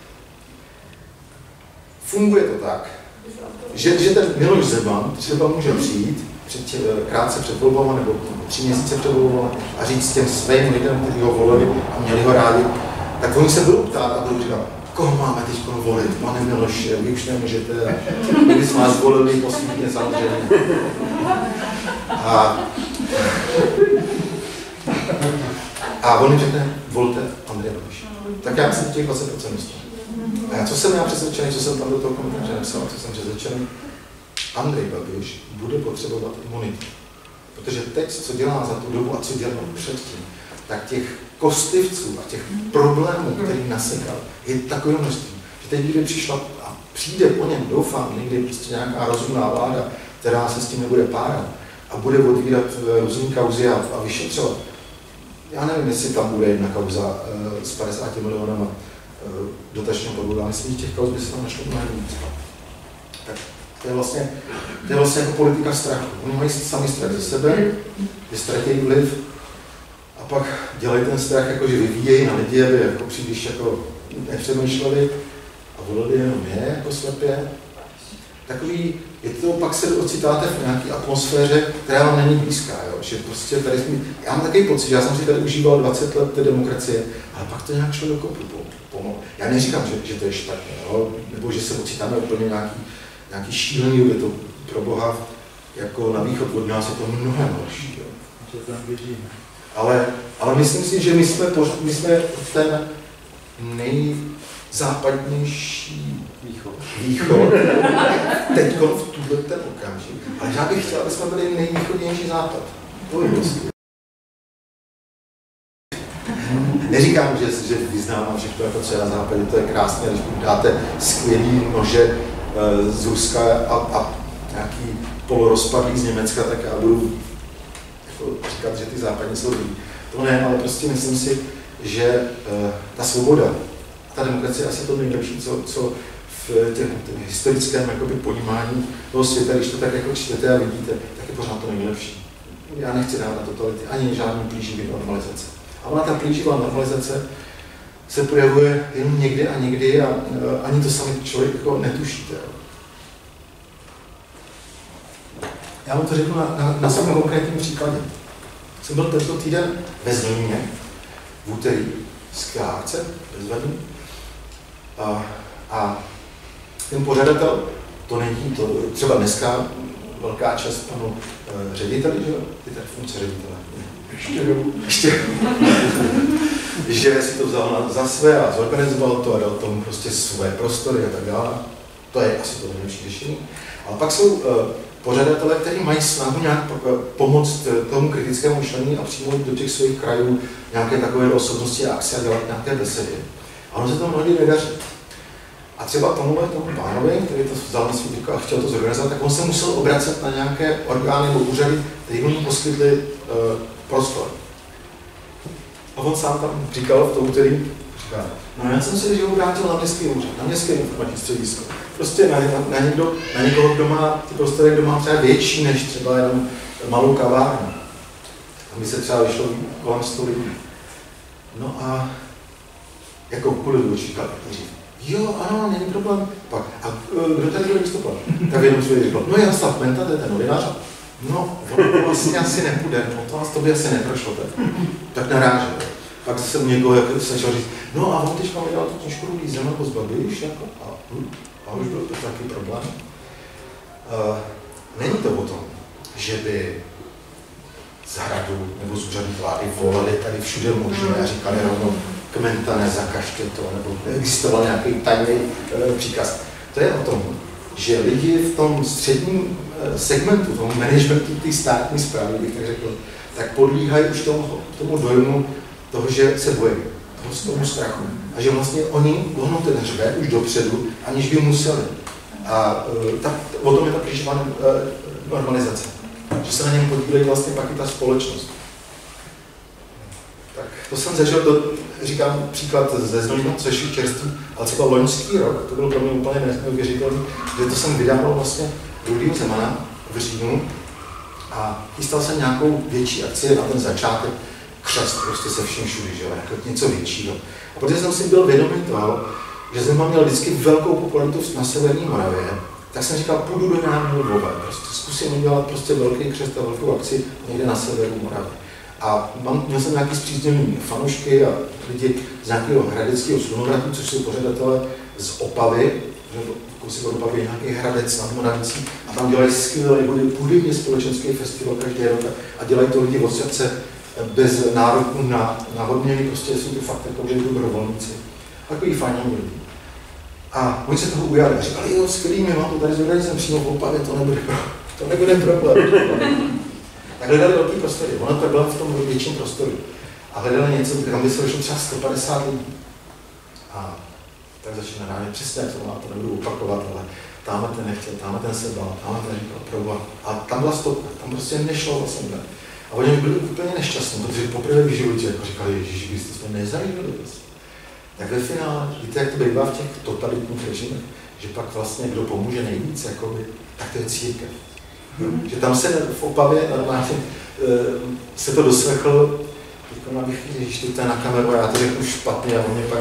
Speaker 1: funguje to tak, že, že ten Miloš Zeman třeba může přijít před, krátce před volbama nebo tři měsíce před volbama a říct těm svým lidem, kteří ho volili a měli ho rádi, tak oni se budou ptát a budou říkat, koho máme teď volit, pane Miloše, vy už nemůžete, my jsme vás volili posledně samozřejmě. A, a on mi řekne, volte Andreje Babiše. Tak já jsem těch dvacet procent dostal. A já, co jsem já přesvědčený, co jsem tam do toho komentáře napsal, co jsem přesvědčený, Andrej Babiš bude potřebovat imunitu. Protože teď, co dělá za tu dobu a co dělal předtím, tak těch kostlivců a těch problémů, který nasekal, je takové množství, že teď, kdyby přišla a přijde po něm, doufám, někdy prostě nějaká rozumná vláda, která se s tím nebude párat a bude odvídat různý kauzy a, a vyšetřovat. Já nevím, jestli tam bude jedna kauza uh, s padesáti milionama uh, dotačního podvodu, ale myslím, že těch kauz by se tam našlo mnohem víc. Tak to je vlastně, to je vlastně jako politika strachu. Oni mají sami strach ze sebe, že ztratějí vliv a pak dělají ten strach, jako, že vyvíjejí na lidi, aby jako příliš jako nepřemýšleli a volili jenom je jako slepě. Takový, je to, pak se ocitáte v nějaké atmosféře, která vám není blízká, jo? Že prostě tady jsme, já mám takový pocit, že já jsem si tady užíval dvacet let té demokracie, ale pak to nějak šlo do kopu pomohl. Já neříkám, že, že to je špatně, jo? Nebo že se ocitáme úplně nějaký, nějaký šílený, je to pro Boha, jako na východ od nás je to mnohem horší. Jo? Ale, ale myslím si, že my jsme, pořád, my jsme ten nejzápadnější východ, východ teď v tuhle ten okamžik. Ale já bych chtěl, aby jsme byli nejvýchodnější západ. To je prostě. Neříkám, že, že vyznávám všechno jako co je na západě, to je krásné, když dáte skvělý nože uh, z Ruska a, a nějaký polorozpadlý z Německa, tak já budu jako říkat, že ty západní jsou dobrý. To ne, ale prostě myslím si, že uh, ta svoboda, ta demokracie je asi to nejlepší, co, co v těch historickém jakoby, pojímání toho světa, když to tak jako čtete a vidíte, tak je pořád to nejlepší. Já nechci dávat na totality ani žádný plíživý normalizace. A ona ta plíživá normalizace se projevuje jenom někdy a někdy a uh, ani to sami člověk jako netušíte. Já vám to řeknu na, na, na svém konkrétním příkladě. Jsem byl tento týden ve Znojmě, v úterý, skvělá akce, bezvadný. A, a ten pořadatel, to není to, třeba dneska velká čest panu uh, řediteli, že jo? Ty tady funkce ředitele. Ještě, ještě, že si to vzal na, za své a zorganizoval to a dal tomu prostě své prostory a tak dále. To je asi to nejlepší řešení. Ale pak jsou uh, pořadatelé, kteří mají snahu nějak pomoct tomu kritickému myšlení a přijmout do těch svých krajů nějaké takové osobnosti a akce a dělat nějaké besedy. A ono se to mnohdy nedaří. A třeba tomuhle tomu pánovi, který to vzal na svý a chtěl to zorganizovat, tak on se musel obracet na nějaké orgány nebo úřady, které mu poskytli uh, prostor. A on sám tam říkal v tom, který říká, no já jsem se že obrátil na městský úřad, na městské informační středisko. Prostě na, na, na, někdo, na někoho, kdo má ty prostory, kdo má třeba větší než třeba jenom malou kavárnu. A my se třeba vyšlo kolem sto lidí. No a jako kvůli dočítali, kteří jo, ano, není problém. Pak, a kdo tady bude vystupovat? Tak jenom člověk řekl, no Jaroslav Menta, to je ten novinář. No, on vlastně asi nepůjde, no to vás to by asi neprošlo, tak, tak naráže. Pak jsem někoho jako začal říct, no a on teďka mi dal tu knížku Rudý Zeman nebo Zbabiš, jako, a, a už byl to taky problém. Uh, není to o tom, že by z hradu nebo z úřadu vlády volali tady všude možné a říkali rovnou, Kmenta nezakažte to, nebo existoval nějaký tajný uh, příkaz. To je o tom, že lidi v tom středním segmentu, tomu managementu té státní správy, bych tak řekl, tak podlíhají už tomu, tomu dojmu toho, že se bojí, toho, tomu strachu. A že vlastně oni ohnou ten hřbet už dopředu, aniž by museli. A ta, o tom je ta plíživá normalizace. Že se na něm podílejí vlastně pak i ta společnost. Tak to jsem zažil, to říkám příklad ze Znojma, což je čerstvý, ale třeba loňský rok, to bylo pro mě úplně neuvěřitelné, že to jsem vydával vlastně Rudýho Zemana v říjnu a chystal jsem nějakou větší akci na ten začátek, křest prostě se vším všudy, že jo, jako něco většího. A protože jsem si byl vědomý toho, že Zeman měl vždycky velkou popularitu na severní Moravě, tak jsem říkal, půjdu do nějakého Lvova, prostě zkusím udělat prostě velký křest a velkou akci někde na severu Moravy. A mám, měl jsem nějaký zpřízněný fanoušky a lidi z nějakého hradeckého slunovratu, což jsou pořadatelé z Opavy, kousek od Opavy nějaký Hradec nad Moravicí a tam dělají skvělý hudebně společenský festival každý rok a dělají to lidi od srdce bez nároku na, na odměny, prostě jsou to fakt jako dobrovolníci. Takový fajní lidi. A oni se toho ujali a říkali, jo, skvělý, my mám to tady zorganizujeme přímo v Opavě, to nebude, to nebude problém. Tak hledali velký prostory, ono to bylo v tom větším prostoru. A hledali něco, kam by se došlo třeba sto padesát lidí. A tak začali nadávat, přesně jak to má, to nebudu opakovat, ale tamhle ten nechtěl, tamhle ten se bál, tamhle ten říkal problém. A tam byla stopka, tam prostě nešlo vlastně. A oni byli úplně nešťastní, protože poprvé v životě jako říkali, Ježíši, vy jsme nezajímali. Tak ve finále, víte, jak to bývá v těch totalitních režimech, že pak vlastně kdo pomůže nejvíc, jakoby, tak to je církev. Hmm. Že tam se v Opavě normálně se to doslechl, jako abych, když to je na kameru a já to řeknu špatně a on mě pak,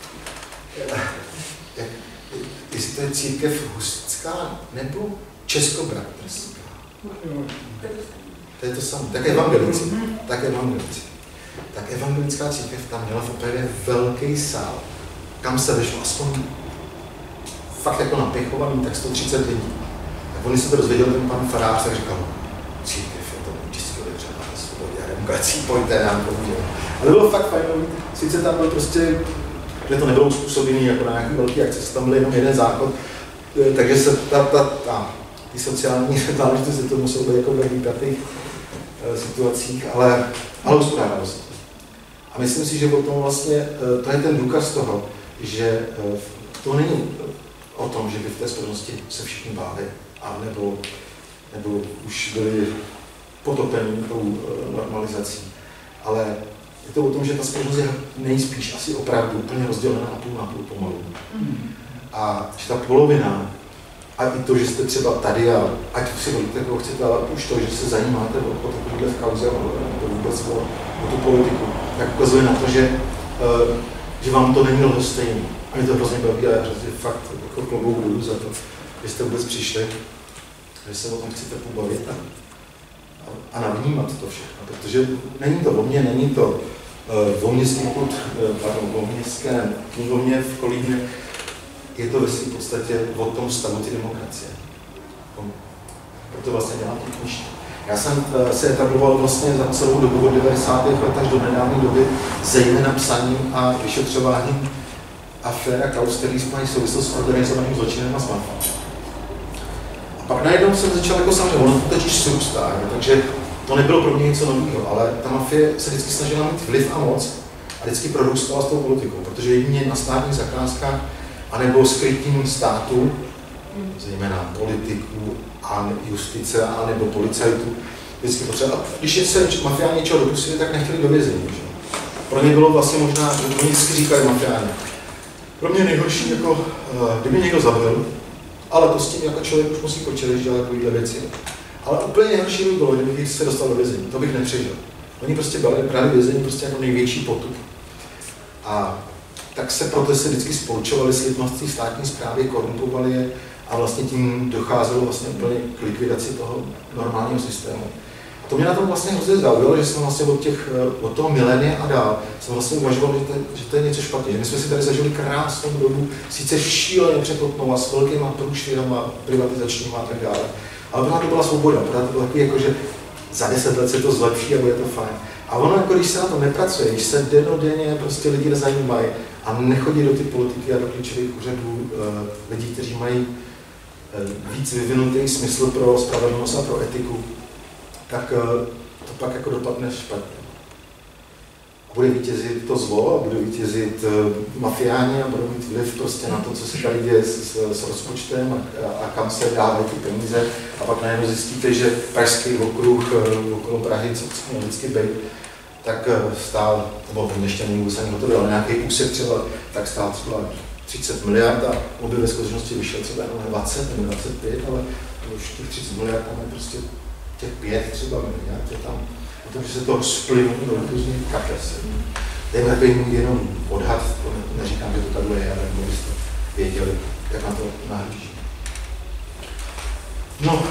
Speaker 1: jak, jestli to je církev husitská nebo českobratrská. To je to samé, tak evangelici, tak evangelici. Tak evangelická církev tam měla v Opavě velký sál, kam se vešlo aspoň fakt jako napěchovaný, tak sto třicet lidí. Tak oni se to dozvěděli, ten pan farář, tak říkal, církev je to vždycky odevřená na svobodě, demokracií, pojďte nám to udělat. Ale bylo fakt fajnový, sice tam byl prostě, že to nebylo způsobený jako na nějaký velký akce, tam byl jenom jeden záchod, takže se ta, ta, ta, ty sociální záležitosti to muselo být jako ve výpjatých situacích, ale, ale uspořádalo se. A myslím si, že potom vlastně, to je ten důkaz toho, že to není o tom, že by v té společnosti se všichni báli, a nebo, nebo už byli potopeni tou normalizací. Ale je to o tom, že ta společnost je nejspíš asi opravdu úplně rozdělená na půl na půl pomalu. A že ta polovina, a i to, že jste třeba tady a ať si volíte, koho chcete, ale už to, že se zajímáte o, o takovýhle v kauze, o vůbec o, o tu politiku, tak ukazuje na to, že, uh, že vám to není lhostejný. A mě to hrozně baví a já hrozně fakt jako klobouk dolů za to, že jste vůbec přišli, že se o tom chcete pobavit a, a navnímat to všechno. Protože není to o mně, není to uh, o městském uh, pardon, o městském knihovně v Kolíně, je to ve v podstatě o tom stavu ty demokracie. Proto vlastně dělám ty knižky. Já jsem se etabloval vlastně za celou dobu od devadesátých let až do nedávné doby zejména psaním a vyšetřováním afér a kauz, který mají souvislost s organizovaným zločinem a s mafií. A pak najednou jsem začal jako samozřejmě, ono to totiž srůstá, takže to nebylo pro mě něco nového, ale ta mafie se vždycky snažila mít vliv a moc a vždycky prorůstala s tou politikou, protože jedině na státních zakázkách anebo skrytím státu, zejména politiků a justice, anebo policajtů, vždycky potřeba. Když se mafiáni něčeho dopustili, tak nechtěli do vězení. Že? Pro ně bylo vlastně možná, oni vždycky říkali mafiáni. Pro mě nejhorší, jako, kdyby někdo zabil, ale to s tím jako člověk už musí počít, že dělat takovýhle věci. Ale úplně nejhorší by bylo, kdybych se dostal do vězení. To bych nepřežil. Oni prostě brali, brali vězení prostě jako největší potup. A tak se proto se vždycky spolčovali s lidností státní správy, korumpovali je a vlastně tím docházelo vlastně úplně k likvidaci toho normálního systému. A to mě na tom vlastně hrozně zaujalo, že jsme vlastně od, těch, od toho milénia a dál jsem vlastně uvažoval, že to, že to je něco špatně. Že my jsme si tady zažili krásnou dobu, sice šíleně překotnou a s velkýma průšvihama privatizačníma a tak dále. Ale pořád to byla svoboda, pořád to bylo takový jako, že za deset let se to zlepší a bude to fajn. A ono, jako když se na to nepracuje, když se denodenně prostě lidi nezajímají a nechodí do ty politiky a do klíčových úřadů e, lidí, kteří mají e, víc vyvinutý smysl pro spravedlnost a pro etiku, tak e, to pak jako dopadne špatně. A bude vítězit to zlo a bude vítězit e, mafiáni a budou mít vliv prostě na to, co se tady děje s, s, s rozpočtem a, a, a kam se dávají ty peníze. A pak najednou zjistíte, že pražský okruh e, okolo Prahy, co měl vždycky být, tak stál, nebo ještě není vůbec ani hotový, ale nějaký úsek třeba, tak stál třeba třicet miliard a mobil ve skutečnosti vyšel třeba jenom dvacet nebo dvacet pět, ale už těch třicet miliard tam je prostě těch pět třeba miliard je tam, protože se to rozplynou do různých kapes. To je takový jenom odhad, to neříkám, že to takhle je, ale kdybyste věděli, jak na to nahlíží. No,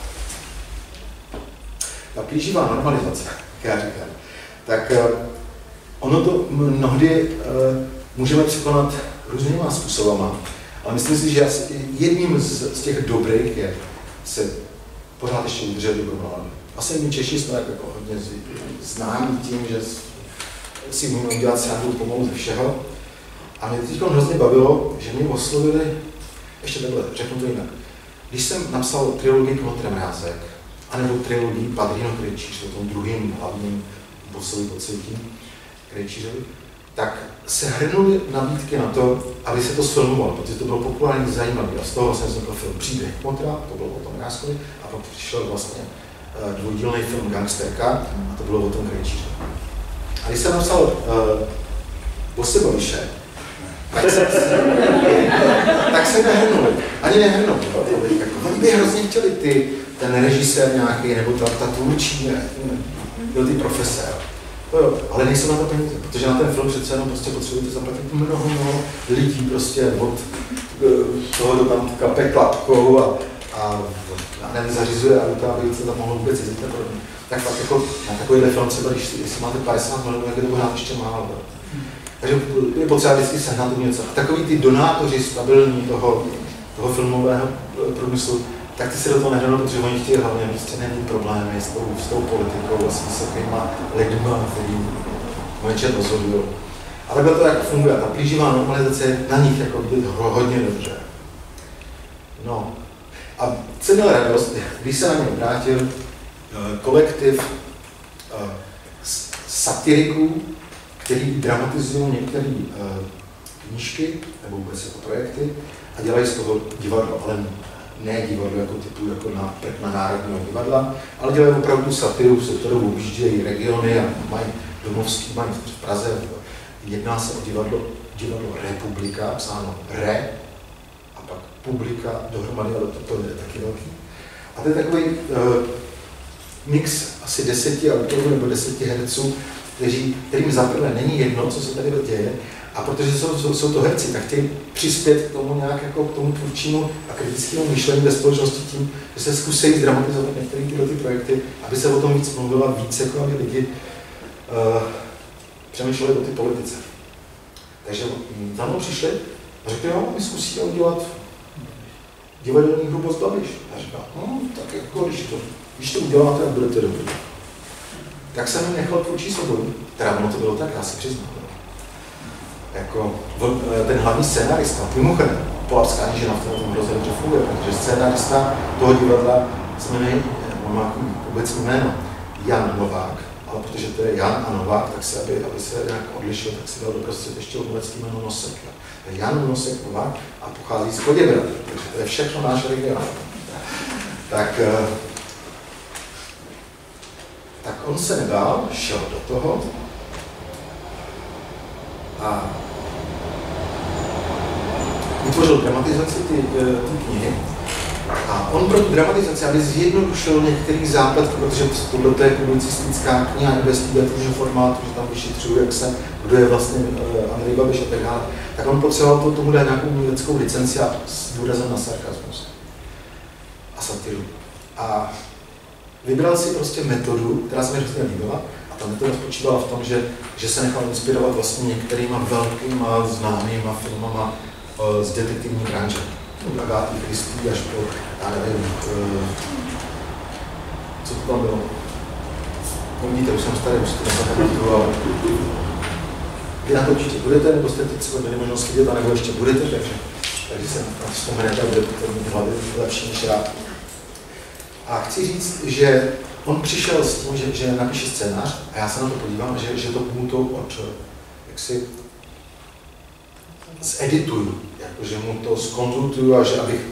Speaker 1: ta plíživá normalizace, jak já říkám, tak ono to mnohdy můžeme překonat různýma způsobama, ale myslím si, že jedním z, z těch dobrých je se pořád ještě udržet dobrovolně. Asi my Češi jsme jako hodně známí tím, že si můžeme udělat srandu pomalu ze všeho. A mě teď hrozně bavilo, že mě oslovili, ještě takhle, řeknu to jinak. Když jsem napsal trilogii Knotr Mrázek, anebo trilogii Padrino Krejčíř, o tom druhým hlavním bossovi podsvětí Krejčířovi, tak se hrnuly nabídky na to, aby se to sfilmovalo, protože to bylo populárně zajímavé. A z toho vlastně vznikl film Příběh Kmotra, to bylo o tom Mrázkovi, a pak přišel vlastně dvoudílný film Gangsterka, a to bylo o tom Krejčíři. A když jsem napsal uh, Bosse Babiše, tak se, tak se nehrnuli. Ani nehrnuli. Oni by hrozně chtěli ty, ten režisér nějaký, nebo ta, ta tvůrčí, ne, byl ty profesor. Jo, ale nejsou na to peníze, protože na ten film přece jenom prostě potřebujete zaplatit mnoho, mnoho lidí prostě od toho, kdo tam kape klapkou a, a, a nezařizuje auta, aby se tam mohlo vůbec jezdit a podobně. Tak pak jako na takovýhle film třeba, když jestli máte padesát milionů, jak je to pořád ještě málo. Takže je potřeba vždycky sehnat něco. A takový ty donátoři stabilní toho, toho filmového průmyslu, tak ty se do toho nehrnou, protože oni chtějí hlavně prostě nemít problémy s tou, s tou politikou a s vysokýma lidma, který něčem rozhodují. A takhle to jako funguje. Ta plíživá normalizace je na nich jako hodně dobře. No. A jsem měl radost, když se na mě obrátil kolektiv satiriků, který dramatizují některé knížky nebo vůbec jako projekty a dělají z toho divadlo, ale ne divadlo jako typu jako na, na národního divadla, ale dělají opravdu satiru, se kterou objíždějí regiony a mají domovský, mají v Praze. Jedná se o divadlo, divadlo Republika, psáno Re, a pak Publika dohromady, ale to, to je taky velký. A to je takový uh, mix asi deseti autorů nebo deseti herců, kteří, kterým zaprvé není jedno, co se tady děje, a protože jsou, jsou, jsou to herci, tak chtějí přispět k tomu nějak jako k tomu tvůrčímu a kritickému myšlení ve společnosti tím, že se zkusí zdramatizovat některé tyhle ty projekty, aby se o tom víc mluvilo, víc jako aby lidi uh, přemýšleli o ty politice. Takže za mnou přišli a řekli, jo, my zkusíme udělat divadelní hru Boss Babiš. A říkal, no, tak jako, když to, když to uděláte, tak budete dobrý. Tak jsem mi nechal tvůrčí svobodu, teda ono to bylo tak, já si přiznám. Jako, ten hlavní scénarista, mimochodem, Polapská nížina v tom hrozně dobře funguje, protože scénarista toho divadla se jmenuje, on má obecné jméno, Jan Novák, ale protože to je Jan a Novák, tak se, aby, aby se nějak odlišil, tak si dal doprostřed ještě umělecký jméno Nosek. Jan Nosek Novák a pochází z Choděbrady, takže to je všechno náš region. Tak, tak on se nedal, šel do toho a vytvořil dramatizaci ty, ty knihy. A on pro tu dramatizaci, aby zjednodušil některý zápletky, protože tohle je publicistická kniha investigativního formátu, že tam vyšetřují, jak se, kdo je vlastně uh, Andrej Babiš a tak dále, tak on potřeboval to, tomu dát nějakou uměleckou licenci a s důrazem na sarkasmus a satiru. A vybral si prostě metodu, která se mi hrozně líbila, a ta metoda spočívala v tom, že, že se nechal inspirovat vlastně některýma velkýma známýma filmama uh, z detektivní branže. Od Agáty Christie až po, já nevím, uh, co to tam bylo. No vidíte, už jsem starý, už to nepamatuju, ale vy na to určitě budete, nebo jste teď měli možnost vidět, anebo ještě budete, takže, takže se vzpomenete a budete to mít hlavě lepší než já. A chci říct, že on přišel s tím, že, že napíše scénář a já se na to podívám, že, že to mu to od, jaksi zedituju, jakože mu to zkonzultuju a že abych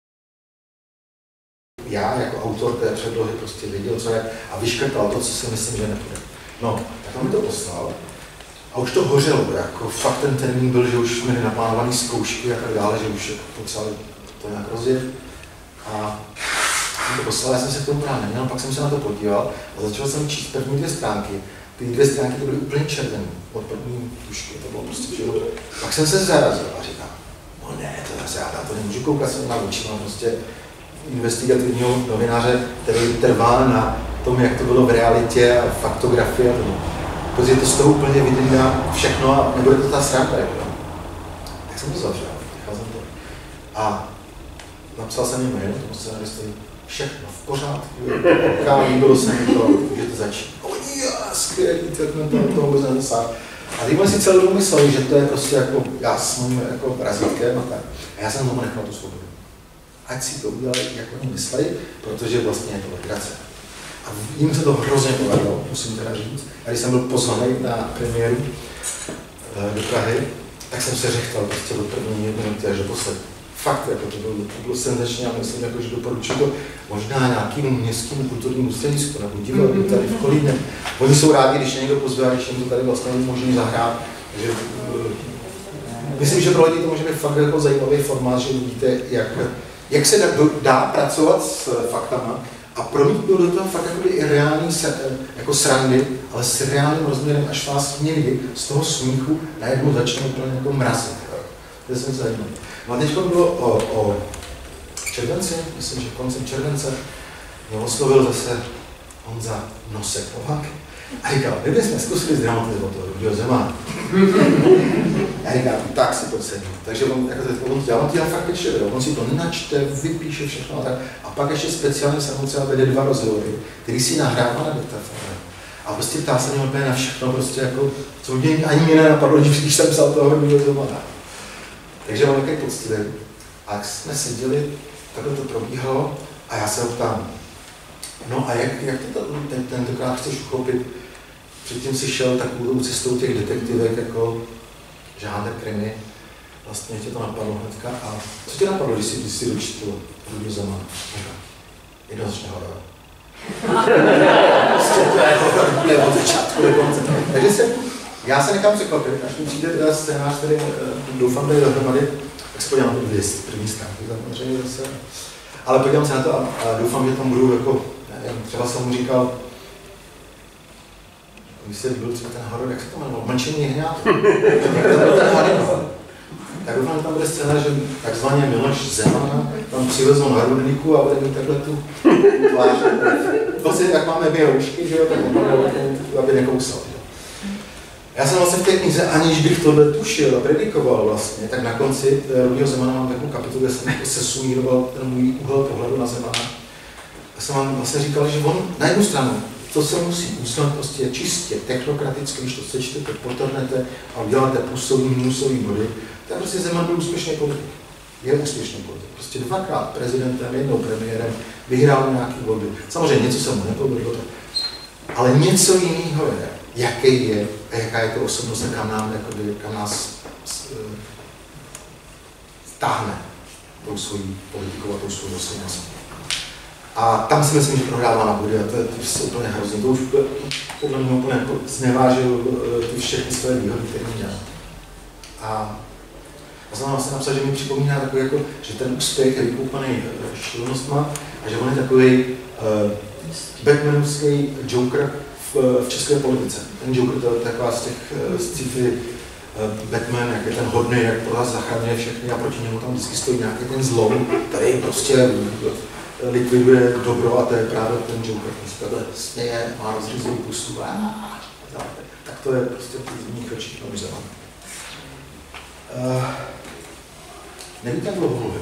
Speaker 1: já jako autor té předlohy prostě věděl, co je a vyškrtal to, co si myslím, že nepůjde. No, tak on mi to poslal a už to hořelo, jako fakt ten termín byl, že už měli naplánované zkoušky a tak dále, že už je potřeba to nějak rozjet. A jsem to poslal, já jsem se k tomu právě neměl, pak jsem se na to podíval a začal jsem číst první dvě stránky. Ty dvě stránky to byly úplně červené, od první tušky, to bylo prostě všechno. Pak jsem se zarazil a říkal, no ne, to zase já to nemůžu koukat, jsem na oči, mám prostě investigativního novináře, který trvá na tom, jak to bylo v realitě a faktografii a to. Protože to z toho úplně vydrýná všechno a nebude to ta stránka, jako. Tak jsem to zavřel, nechal jsem to. A napsal jsem jim mail, tomu scenaristovi, všechno v pořádku, kámo, líbilo se mi to, můžete začít. O já, skvělý, tak mě to toho vůbec nedosáhl. A teď si celou dobu mysleli, že to je prostě jako já s mým jako razítkem a tak. A já jsem tomu nechal tu svobodu. Ať si to udělali, jak oni mysleli, protože vlastně je to legrace. A jim se to hrozně povedlo, musím teda říct. A když jsem byl pozvaný na premiéru do Prahy, tak jsem se řechtal prostě od první minuty až do poslední. Fakt, jako to bylo, to bylo senzační a myslím, jako, že doporučuji to možná nějakému městskému kulturnímu středisku nebo divadlu tady v Kolíně. Oni jsou rádi, když někdo pozve a když jim to tady vlastně možný zahrát. Takže, myslím, že pro lidi to může být fakt jako zajímavý formát, že vidíte, jak, jak se dá, dá pracovat s faktama a promítnout do toho fakt jakoby i reální jako srandy, ale s reálným rozměrem, až vás někdy z toho smíchu najednou začne úplně jako mrazit. To je samozřejmě zajímavé. No a teď bylo o, o červenci, myslím, že koncem července mě oslovil zase Honza Nosek Novák A říkal, kdyby jsme zkusili zdramatizovat toho Rudého Zemana. Já říkám, tak si to cením. Takže on, jako to, on dělá, on dělá fakt pečlivě, on si to načte, vypíše všechno a tak. A pak ještě speciálně se třeba vede dva rozhovory, který si nahrává na diktafon. A prostě ptá se mě úplně na všechno, prostě jako, co mě ani mě nenapadlo, když jsem psal toho Rudého Zemana. Takže on takový poctivý. A jak jsme seděli, takhle to probíhalo a já se ho ptám, no a jak, jak to ten, tentokrát chceš uchopit? Předtím si šel takovou cestou těch detektivek, jako žánr krimi. Vlastně tě to napadlo hnedka. A co tě napadlo, když jsi, když jsi dočetl Rudého Zemana? Jednoznačně horor. Prostě to je horor od začátku do konce. Takže se, já se nechám překvapit, až mi přijde teda scénář, který doufám, že dohromady, tak se podívám na dvě první stránky, samozřejmě zase. Ale podívám se na to a, a doufám, že tam budu jako, nevím, třeba jsem mu říkal, když se byl třeba ten horor, jak se to jmenoval, Mlčení hňátu. Tak doufám, že tam bude scéna, že takzvaně Miloš Zeman tam přivezl na rudlíku a bude mít takhle tu tvář. Vlastně jak máme dvě roušky, že jo, tak on aby nekousal. Já jsem vlastně v té knize, aniž bych tohle tušil a predikoval vlastně, tak na konci Rudého Zemana mám takovou kapitolu, kde jsem se sumíroval ten můj úhel pohledu na Zemana. Já jsem vám vlastně říkal, že on na jednu stranu, to se musí usnout prostě čistě, technokraticky, když to sečtete, potrhnete a uděláte plusový, minusový body, tak prostě Zeman byl úspěšný politik. Je úspěšný politik. Prostě dvakrát prezidentem, jednou premiérem, vyhrál nějaký volby. Samozřejmě něco se mu nepovedlo, ale něco jiného je, jaký je a jaká je to osobnost a kam, nám, jakoby, kam nás stáhne tou svojí politikou a tou svou osobností. A tam si myslím, že prohrává na body a to je prostě úplně hrozný. To už podle mě úplně znevážil ty všechny své výhody, které měl. A já jsem vlastně napsal, že mi připomíná takový, jako, že ten úspěch je vykoupaný šílenostma a že on je takový uh, Batmanovský Joker v, v české politice. Ten Joker to je taková z těch sci-fi uh, Batman, jak je ten hodný, jak pro nás zachraňuje všechny a proti němu tam vždycky stojí nějaký ten zlom, který prostě likviduje dobro a to je právě ten Joker. Ten se takhle směje, má rozřízlou pusu a tak to je prostě v zimních očích nový Zeman. Uh, nevíte, jak dlouho mluvím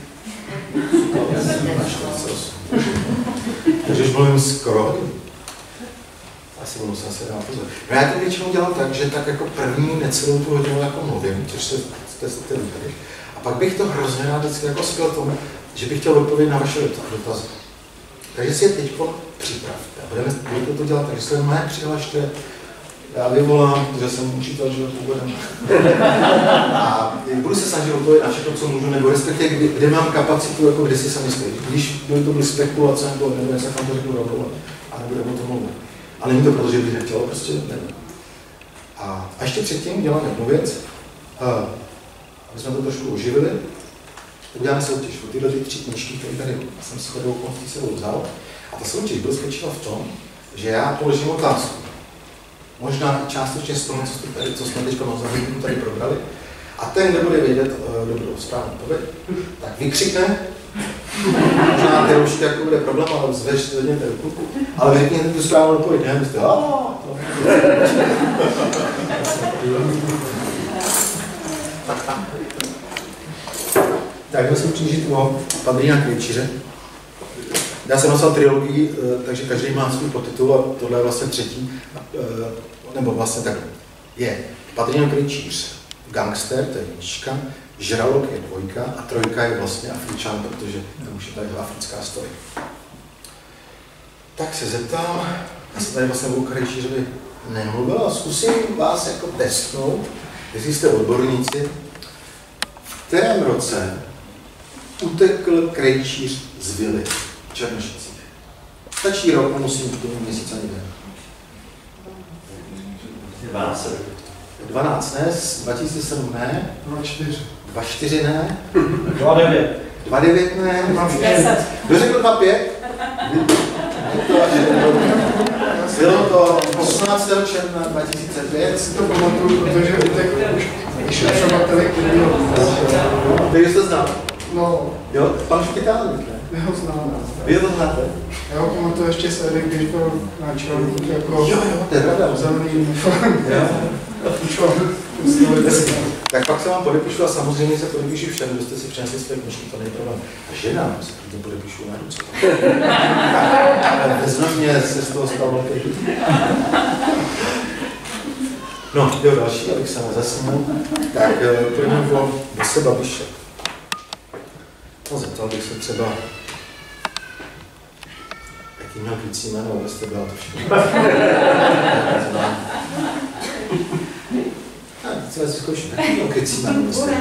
Speaker 1: už? Takže už mluvím skoro hodinu. Asi budu se asi dát pozor. No já to většinou dělám tak, že tak jako první necelou tu hodinu jako mluvím, což se jste tady. A pak bych to hrozně rád vždycky jako spěl tomu, že bych chtěl odpovědět na vaše dotazy. Takže si je teď připravte. Budeme, budete to dělat tak, že se mé přihlašte. Já vyvolám, protože jsem učitel, že původem. A budu se snažit odpovědět na všechno, co můžu, nebo respektive, kde, kde mám kapacitu, jako kde si sami stojí. Když by to byly spekulace, nebo nebo já tam to řeknu rovnou, a nebudu o tom mluvit. Ale není to proto, že bych nechtěl, prostě nevím. A, a ještě předtím dělám jednu věc, uh, aby jsme to trošku oživili. Uděláme soutěž o tyhle ty tři knížky, které tady jsem si chodou okolností sebou vzal. A ta soutěž byla spočívala v tom, že já položím otázku. Možná i částečně z toho, co, tady, co jsme teď na tady probrali. A ten, kdo bude vědět uh, dobrou správnou odpověď, tak vykřikne. Možná ty roušky jako bude problém, ale zvedněte ruku. Ale řekněte tu správnou odpověď, ne? Myslíte, aaa, to tak jdeme se přijít o Padrina Krejčíře. Já jsem napsal trilogii, takže každý má svůj podtitul a tohle je vlastně třetí, nebo vlastně tak je Padrina Krejčíř, gangster, to je jednička, Žralok je dvojka a trojka je vlastně Afričan, protože to už je tady africká story. Tak se zeptám, já jsem tady vlastně o Krejčířovi nemluvil a zkusím vás jako testnout, jestli jste odborníci, v kterém roce utekl Krejčíř z vily v Černošicích. Stačí rok, nemusím k tomu měsíc ani den.
Speaker 3: dvanáct.
Speaker 1: dvanáct ne, dva tisíce sedm ne.
Speaker 2: dva čtyři.
Speaker 1: dva čtyři ne.
Speaker 3: dva devět.
Speaker 1: dva devět ne. Kdo řekl dva pět? Bylo to osmnáctého června dva tisíce pět.
Speaker 2: Si to pamatuju, protože utekl už šéfovatelé, který byl.
Speaker 1: Který jste znal?
Speaker 2: No.
Speaker 1: Jo, pan Špitálník, ne?
Speaker 2: Jeho znám.
Speaker 1: Vy to znáte?
Speaker 4: Já ho pamatuju ještě z Ery, když byl náčelník jako
Speaker 1: Jo, jo, to je pravda.
Speaker 4: zelený uniform.
Speaker 1: Tak pak se vám podepíšu a samozřejmě se podepíšu všem, kdo jste si přinesli své knižky, to není problém. A žena se tím podepíšu na ruce. Beznožně se z toho stal velký. No, jo, další, abych se nezasnul. Tak první bylo Bose Babiše. No, zeptal bych se třeba, jaký měl krycí jméno, abyste byla to všechno. Co si zkoušíme? No, krycí jméno, abyste.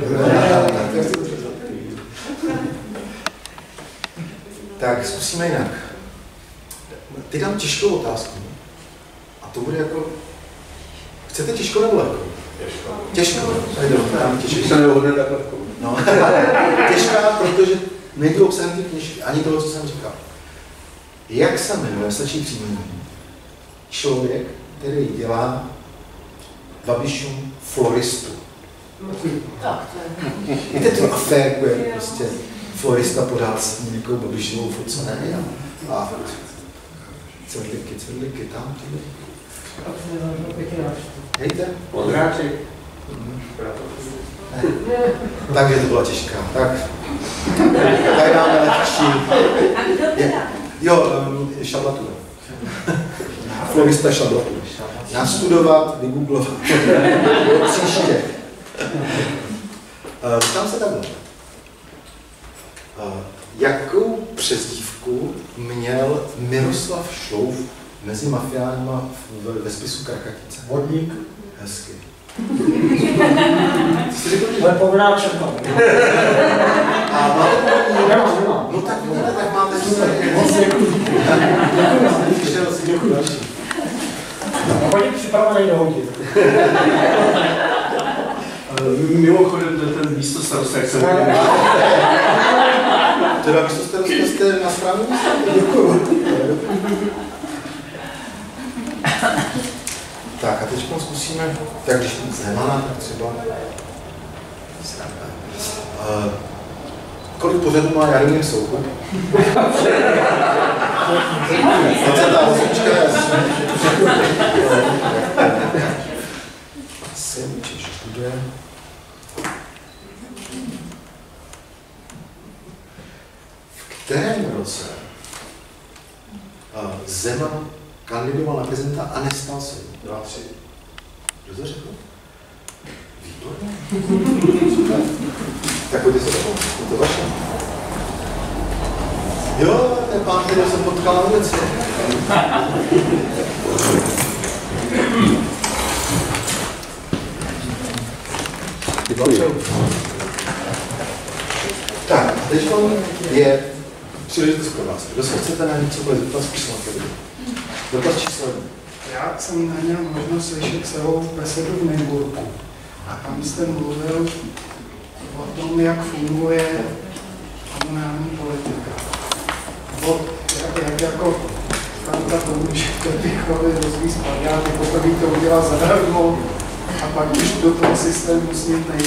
Speaker 1: Tak, zkusíme jinak. Ty dám těžkou otázku. A to bude jako... Chcete těžkou nebo lehkou? Těžkou. Těžkou. Těžkou.
Speaker 2: Se neohodne tak lehkou.
Speaker 1: No, těžká, protože nebylo obsahem ty knižky, ani toho, co jsem říkal. Jak se jmenuje, stačí příjmení, člověk, který dělá Babišům floristu. Víte, tu aférku je prostě florista pořád s nějakou Babišovou furt, co ne? A, a cvrliky, cvrliky, tam, tady. Hejte?
Speaker 2: Ondráček.
Speaker 1: Takže to byla těžká. Tak, tak dáme lehčí. Jo, um, šablatura. Florista šablatura. Nastudovat, vygooglovat. Příště. Uh, tam se takhle. Uh, jakou přezdívku měl Miroslav Šlouf mezi mafiánima ve spisu Krkatice?
Speaker 2: Vodník.
Speaker 1: Hezky.
Speaker 3: Ale povedá všechno.
Speaker 1: A máte vodník?
Speaker 3: Nemám, nemám.
Speaker 1: No tak vidíte, tak máte historii.
Speaker 3: Moc děkuji.
Speaker 1: Přišel si děkuji další.
Speaker 3: Vodník připravený do hodin.
Speaker 2: Mimochodem, to je ten místo starosta, jak jsem
Speaker 1: Teda místo starosta jste na správném místě? Děkuji. Tak a teď zkusíme, tak když Zemana, tak třeba... Uh, kolik pořadů má Jaromír Soukup? dvacátá osmička je asi určitě bude. V kterém roce uh, Zeman kandidoval na prezidenta a nestal se? Dva, tři. Kdo to řekl? Výborně. Super. Tak pojďte se domů, je to vaše. Jo, ten pán, který jsem potkal na ulici. Tak, a teď je příležitost pro vás. Kdo se chcete na něco bude zeptat, zkusím odpovědět. Dotaz číslo jedna.
Speaker 4: Já jsem neměl možnost slyšet celou besedu v Nymburku. A tam jste mluvil o tom, jak funguje komunální politika. Bo jak, jak jako Franta pomůžete Pichovi rozvíjet spadiáty, potom to udělá zadarmo a pak už do toho systému s ním nejde.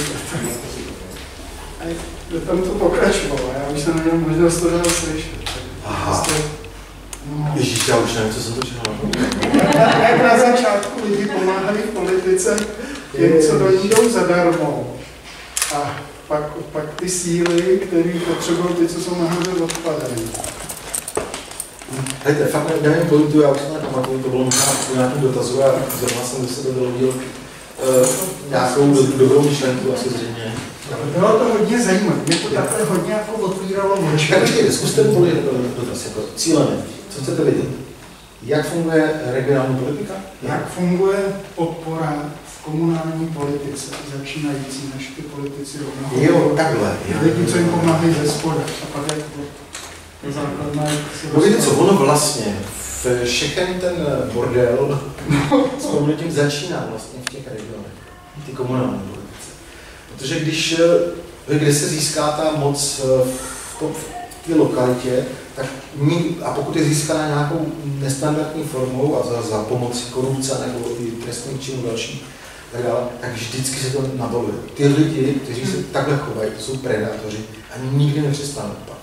Speaker 4: A tam to pokračovalo, já už jsem neměl možnost to dál slyšet.
Speaker 1: Aha.
Speaker 4: No.
Speaker 1: Ježíš, já už nevím, co jsem to činil.
Speaker 4: Jak na začátku lidi pomáhají v politice těm, co do ní jdou zadarmo. A pak, pak ty síly, které potřebují ty, co jsou nahoře, odpadají.
Speaker 1: Hejte, fakt nevím pointu, já už se nepamatuju, to bylo možná v nějakém dotazu a zrovna jsem do sebe dolovil uh, nějakou do, dobrou myšlenku, asi zřejmě.
Speaker 4: Bylo to hodně zajímavé, mě to takhle hodně jako otvíralo oči.
Speaker 1: Tak počkejte, zkuste mi položit dotaz, jako cíleně. Co chcete vědět? Jak funguje regionální politika?
Speaker 4: Jak funguje podpora v komunální politice, začínající naši ty politici rovnou?
Speaker 1: Jo, takhle.
Speaker 4: Lidi, co jim pomáhají ze spoda. A pak je to základná...
Speaker 1: No víte co, ono vlastně, všechny ten bordel s tím začíná vlastně v těch regionech, ty komunální politice. Protože když, kde se získá ta moc v, to, v té lokalitě, tak ní, a pokud je získána nějakou nestandardní formou a za, za pomocí korupce nebo i trestných činů další, tak dále, tak vždycky se to nabaluje. Ty lidi, kteří se takhle chovají, to jsou predátoři a nikdy nepřestanou opakovat.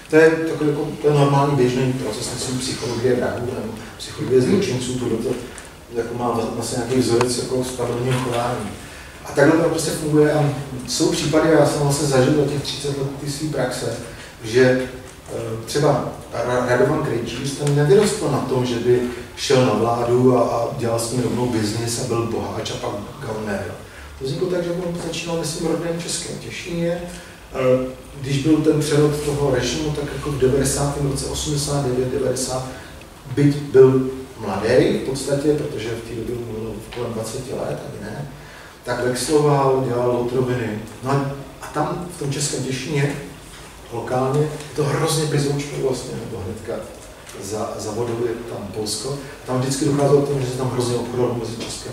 Speaker 1: To je takový jako, to je normální běžný proces, myslím, psychologie vrahů nebo psychologie zločinců, tohleto jako má vlastně nějaký vzorec jako spravedlivého chování. A takhle to prostě funguje a jsou případy, já jsem vlastně zažil do těch třicet let ty své praxe, že třeba Radovan Krejčíř ten nevyrostl na tom, že by šel na vládu a, a dělal s ním rovnou biznis a byl boháč a pak gauner. To vzniklo tak, že on začínal ve svým rodném Českém Těšíně. Když byl ten přerod toho režimu, tak jako v devadesátém roce osmdesát devět devadesát, byť byl mladý v podstatě, protože v té době byl kolem dvacet let, ani ne, tak vexloval, dělal lotroviny. No a tam v tom Českém Těšíně lokálně je to hrozně blízoučko vlastně, nebo hnedka za, za vodou je tam Polsko. Tam vždycky docházelo k tomu, že se tam hrozně obchodovalo mezi Českem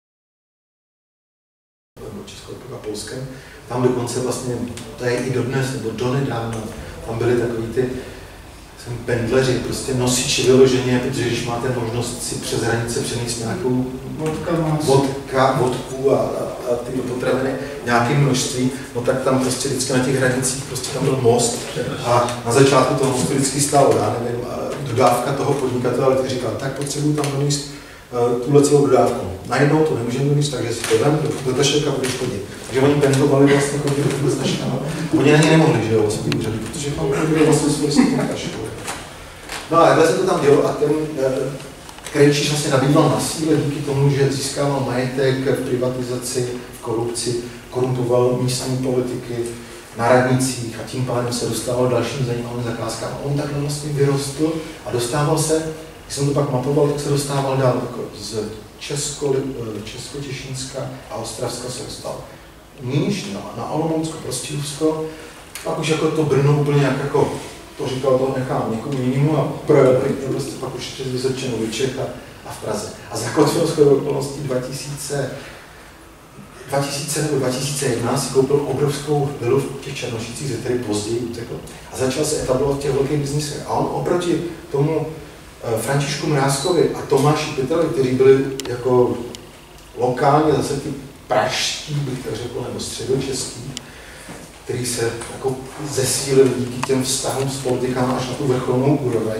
Speaker 1: a Polskem. Tam dokonce vlastně, to je i dodnes, nebo donedávna, tam byly takový ty pendleři, prostě nosiči vyloženě, protože když máte možnost si přes hranice přenést nějakou vodka, vodka vodku a, a, a ty potraviny nějaké množství, no tak tam prostě vždycky na těch hranicích prostě tam byl most a na začátku toho mostu vždycky stálo, já nevím, dodávka toho podnikatele, který říkal, tak potřebuji tam donést uh, tuhle celou dodávku. Najednou to nemůžeme donést, takže si to vem, do, do tašelka budeš chodit. Takže oni pendlovali vlastně chodili vůbec taškama. Oni ani nemohli, že jo, co ty úřady, protože tam chodili vlastně svoji stejnou tašku. No a takhle se to tam dělo a ten eh, Krejčíř vlastně nabýval na síle díky tomu, že získával majetek v privatizaci, v korupci, korumpoval místní politiky na radnicích a tím pádem se dostával dalším zajímavým zakázkám. A on takhle vlastně vyrostl a dostával se, když jsem to pak mapoval, tak se dostával dál jako z Česko, Českotěšínska a Ostravska se dostal níž na, na Olomoucko, Prostějovsko, pak už jako to Brno úplně jak jako to říkal, to nechám někomu jinému a projel prostě pak už přes Vysočinu, Čech a, a v Praze. A zakotvil shodou okolností dva tisíce, dva tisíce nebo dva tisíce jedna si koupil obrovskou vilu v těch Černošicích, ze které později utekl a začal se etablovat v těch velkých biznisech. A on oproti tomu e, Františku Mrázkovi a Tomáši Piteli, kteří byli jako lokálně zase ty pražští, bych tak řekl, nebo středočeský, který se jako zesílil díky těm vztahům s politikama až na tu vrcholnou úroveň,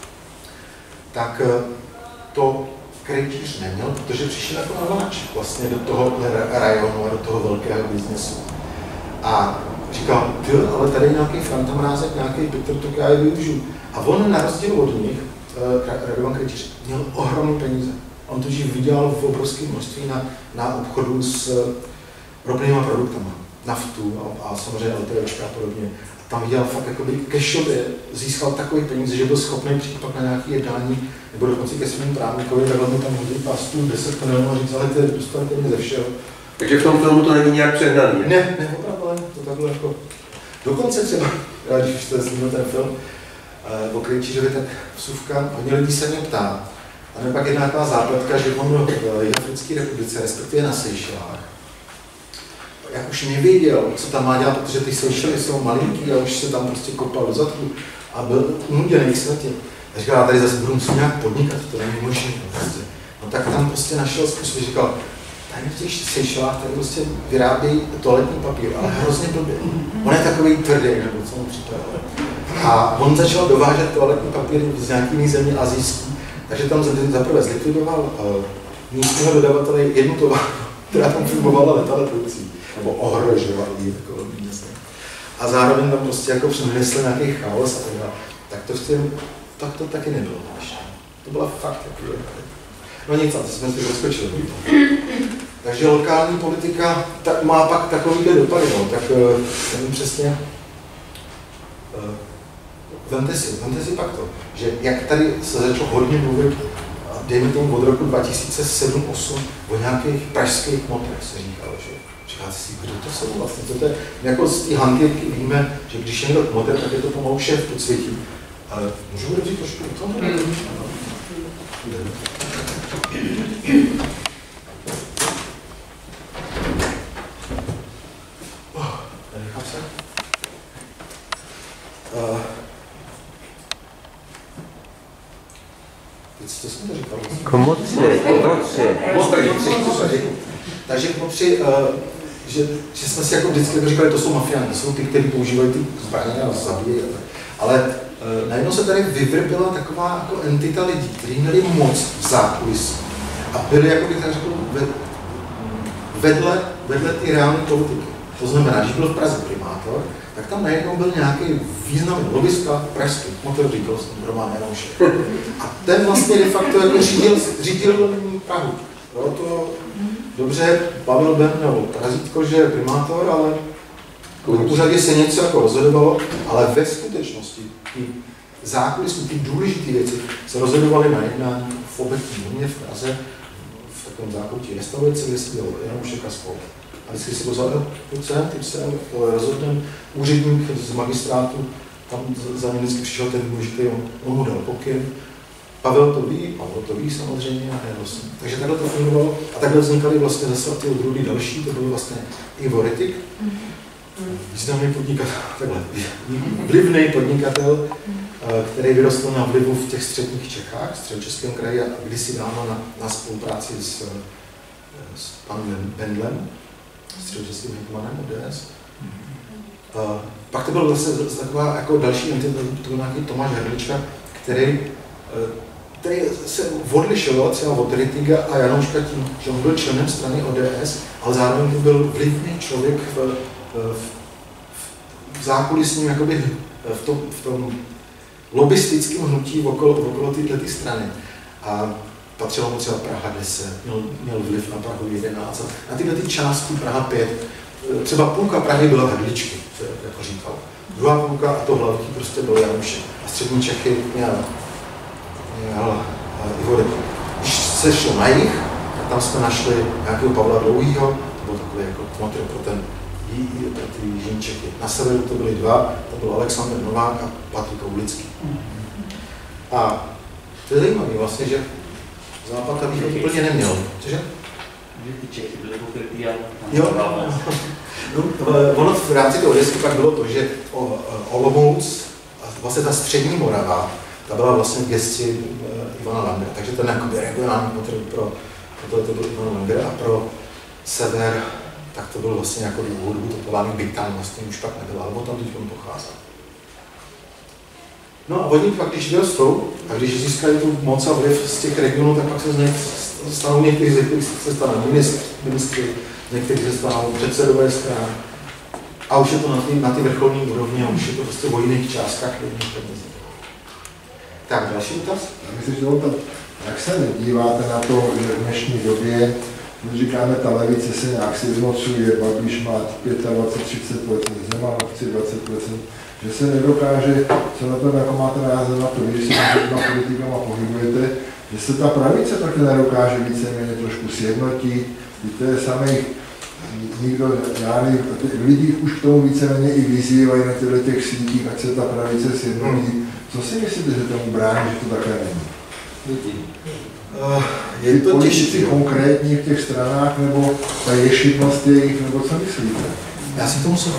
Speaker 1: tak to Krejčíř neměl, protože přišel jako nováček vlastně do toho rajonu a do toho velkého biznesu. A říkal, ty, ale tady je nějaký Franta Mrázek, nějaký Petr, tak já je využiju. A on na rozdíl od nich, Radovan Krejčíř, měl ohromné peníze. On totiž vydělal v obrovské množství na, na obchodu s ropnými produktama. Naftu a, a samozřejmě LTVčka a podobně. A tam viděl fakt jakoby cashově, získal takový peníze, že byl schopný přijít pak na nějaké jednání, nebo dokonce ke svým právníkovi, takhle mu tam hodil pastu deset milionů a říct, ale ty dostanete mě ze všeho.
Speaker 5: Takže v tom filmu to není nějak přehnaný?
Speaker 1: Ne, ne, opravdu, ale to takhle jako... Dokonce třeba, když jste snímil ten film uh, o Krejčířovi, tak vsuvka, hodně lidí se mě ptá. A nebo pak je nějaká zápletka, že on v Jihoafrické republice, respektive na Seychelách, jak už nevěděl, co tam má dělat, protože ty Seychely jsou malinký a už se tam prostě kopal do zadku a byl nuděný k smrti. A říkal, já tady zase budu muset nějak podnikat, to není možné. Prostě. No tak tam prostě našel způsob, říkal, tady v těch Seychelách tady prostě vyrábějí toaletní papír, ale hrozně blbě. On je takový tvrdý, nebo co mu připadá. A on začal dovážet toaletní papír z nějaký země azijský, takže tam zaprvé zlikvidoval uh, místního dodavatele jednu továrnu, která tam fungovala letadloucí. Nebo ohrožovali ji takové město. A zároveň tam prostě jako přinesl nějaký chaos a tak dále. Tak to, tím, tak to taky nebylo ještě. To byla fakt takový. No nic, to jsme si rozkočili. Takže lokální politika tak má pak takovýhle dopady, no. Tak nevím přesně. Vemte si, vemte si pak to, že jak tady se začalo hodně mluvit, dejme tomu od roku dva tisíce sedm osm, o nějakých pražských motrech se říkalo, že říkáte si, kdo to jsou vlastně, co to je, jako z té hantýrky víme, že když je někdo model, tak je to pomalu šéf podsvětí. Ale můžu říct trošku o tom? Nenechám se. Uh, teď co jsem to říkal?
Speaker 5: Komoci, komoci.
Speaker 1: Takže kmotři, uh, že, že jsme si jako vždycky říkali, to jsou mafiáni, to jsou ty, kteří používají ty zbraně a zabíjejí. Ale e, najednou se tady vyvrbila taková jako entita lidí, kteří měli moc v zákulisí a byli, jako bych tak řekl, vedle, vedle ty reální politiky. To znamená, když byl v Praze primátor, tak tam najednou byl nějaký významný lobista pražský, motor říkal jsem Roman Janoušek. A ten vlastně de facto jako řídil, řídil Prahu. Jo, to dobře, Pavel Ben měl razítko, že je primátor, ale v úřadě se něco jako rozhodovalo, ale ve skutečnosti ty zákulisní, ty důležité věci se rozhodovaly na jednání v obecním domě v Praze, v takovém zákoutí restaurace, kde se dělal Janoušek a spolu. A vždycky si pozval, pojď sem, tím se rozhodnem, úředník z magistrátu, tam za ním vždycky přišel ten důležitý, on, on mu dal pokyn. Pavel to ví, Pavel to ví samozřejmě, a vlastně. Takže takhle to fungovalo a takhle vznikaly vlastně zase ty odrůdy další, to byl vlastně Ivo Rittig, významný podnikatel, takhle, vlivný podnikatel, který vyrostl na vlivu v těch středních Čechách, středočeském kraji a kdysi dávno na, na spolupráci s, s panem Bendlem, středočeským hejtmanem O D S. Uh, pak to byl vlastně taková jako další entita, to byl nějaký Tomáš Hrdlička, který, uh, který se odlišoval třeba od Rittiga a Janouška tím, že on byl členem strany O D S, ale zároveň to byl vlivný člověk v, v, v zákulisním, jakoby, v tom, v tom lobistickém hnutí okolo, okolo této strany. A patřilo mu třeba Praha deset, měl, měl vliv na Prahu jedenáct, na tyhle ty části Praha pět. Třeba půlka Prahy byla Hrdličky, jako říkal. Druhá půlka a to hlavní prostě byl Janoušek. A střední Čechy měl, měl Ivo Rittig. Když se šlo na jih, tak tam jsme našli nějakého Pavla Dlouhýho, to byl takový jako kmotr pro, ten, pro ty jižní Čechy. Na severu to byly dva, to byl Alexander Novák a Patrik Oulický. A to je zajímavé vlastně, že Západ a východ úplně neměl. Cože?
Speaker 6: Že ty Čechy byly pokrytý a...
Speaker 1: Jo, no, ono v rámci toho desky pak bylo to, že Olomouc, vlastně ta střední Morava, ta byla vlastně v gesci Ivana Langera, takže ten jakoby regionální potřeb pro, pro to, to byl Ivan Langer a pro sever, tak to byl vlastně jako hudbu, to povolání Bytán vlastně už pak nebylo, ale tam teď on pocházel. No a oni pak, když vyrostou a když získají tu moc a vliv z těch regionů, tak pak se z nich stanou někteří, z některých se stanou ministři, ministři, někteří se stanou předsedové strany. A už je to na ty, na ty vrcholní úrovni a už je to prostě o jiných částkách, jiných penězích. Tak, další dotaz?
Speaker 7: Já myslím, že to, jak se díváte na to, že v dnešní době, když říkáme, ta levice se nějak sjednocuje, Babiš má dvacet pět třicet procent, Zeman dvacet procent, že se nedokáže, co na to jako máte názor na to, když se těma politikama pohybujete, že se ta pravice taky nedokáže víceméně trošku sjednotit, to je samých, nikdo, já nevím, lidi už k tomu víceméně i vyzývají na těchto těch sítích, ať se ta pravice sjednotí. Co si myslíte, že tomu brání, že to takhle není? Uh, je to politici konkrétní v těch stranách, nebo ta ješitnost jejich, nebo co myslíte?
Speaker 1: Já si to musím.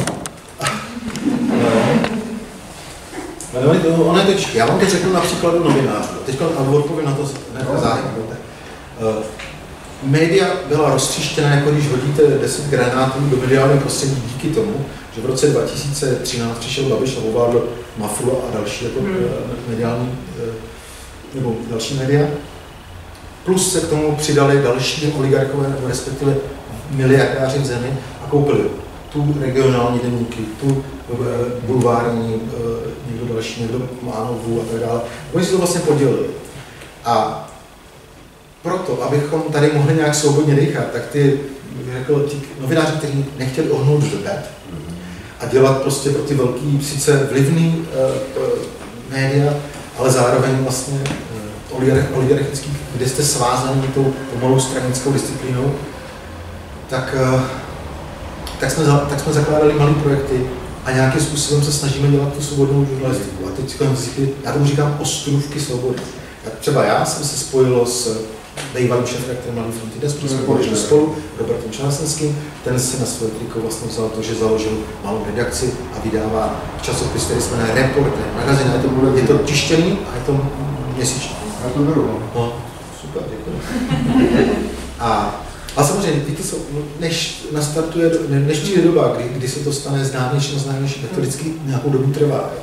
Speaker 1: No, to, ono je to těžké. Já vám teď řeknu na příkladu novinářů. Teď odpovím na to hned zájem. Uh, média byla roztříštěna, jako když hodíte deset granátů do mediálního prostředí díky tomu, že v roce dva tisíce třináct přišel Babiš a ovládl Mafru a další jako hmm. mediální, nebo další média. Plus se k tomu přidali další oligarchové, nebo respektive miliardáři v zemi a koupili tu regionální deníky, tu bulvární, někdo další, někdo Mánovu a tak dále. Oni si to vlastně podělili. A proto, abychom tady mohli nějak svobodně dýchat, tak ty, řekl, ty novináři, kteří nechtěli ohnout do bet a dělat prostě pro ty velký, sice vlivný uh, média, ale zároveň vlastně uh, oligarchický, kde jste svázaný tou pomalou stranickou disciplínou, tak, uh, tak, jsme za, tak jsme zakládali malé projekty a nějakým způsobem se snažíme dělat tu svobodnou žurnalistiku. A teď já tomu říkám ostrůvky svobody. Třeba já jsem se spojil s bývalým šéfredaktorem Mladé fronty Dnes, protože jsme společně spolu, Robertem Čásenským, ten si na své triko vlastně vzal to, že založil malou redakci a vydává časopis, který se jmenuje Reporter, magazín, je to, je to tištěný a je to měsíční.
Speaker 7: Já to beru.
Speaker 1: No, super, děkuji. A, a samozřejmě, ty jsou, než nastartuje, než přijde doba, kdy, kdy se to stane známější a známější, tak to vždycky nějakou dobu trvá.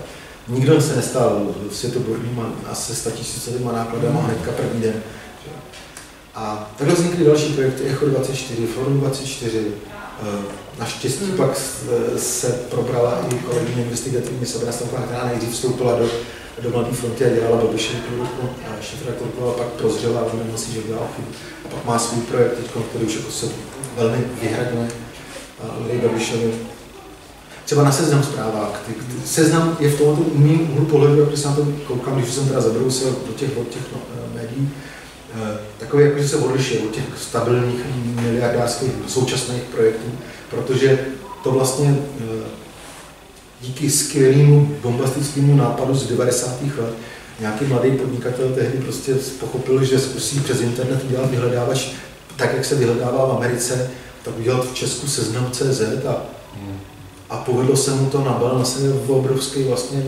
Speaker 1: Nikdo se nestal světoborným a se statisícovýma nákladama hnedka první den. A takhle vznikly další projekty, Echo dvacet čtyři, Forum dvacet čtyři. Naštěstí hmm. pak se probrala i kolegyně investigativní Sabina Stanková, která nejdřív vstoupila do, do Mladé fronty a dělala Babišovi produktu a šéfredaktorku, a pak prozřela a uvědomila si, že udělala chybu. A pak má svůj projekt, který už jako se velmi vyhradně lidé Babišovi. Třeba na Seznam Zprávách. Seznam je v tomto mým úhlu pohledu, když se na to koukám, když jsem teda zabrousil do těch, od těch no, médií, takový, jako, že se odlišuje od těch stabilních miliardářských současných projektů, protože to vlastně díky skvělému bombastickému nápadu z devadesátých let nějaký mladý podnikatel tehdy prostě pochopil, že zkusí přes internet udělat vyhledávač tak, jak se vyhledával v Americe, tak udělat v Česku Seznam tečka cé zet a, a povedlo se mu to, nabal na sebe obrovský vlastně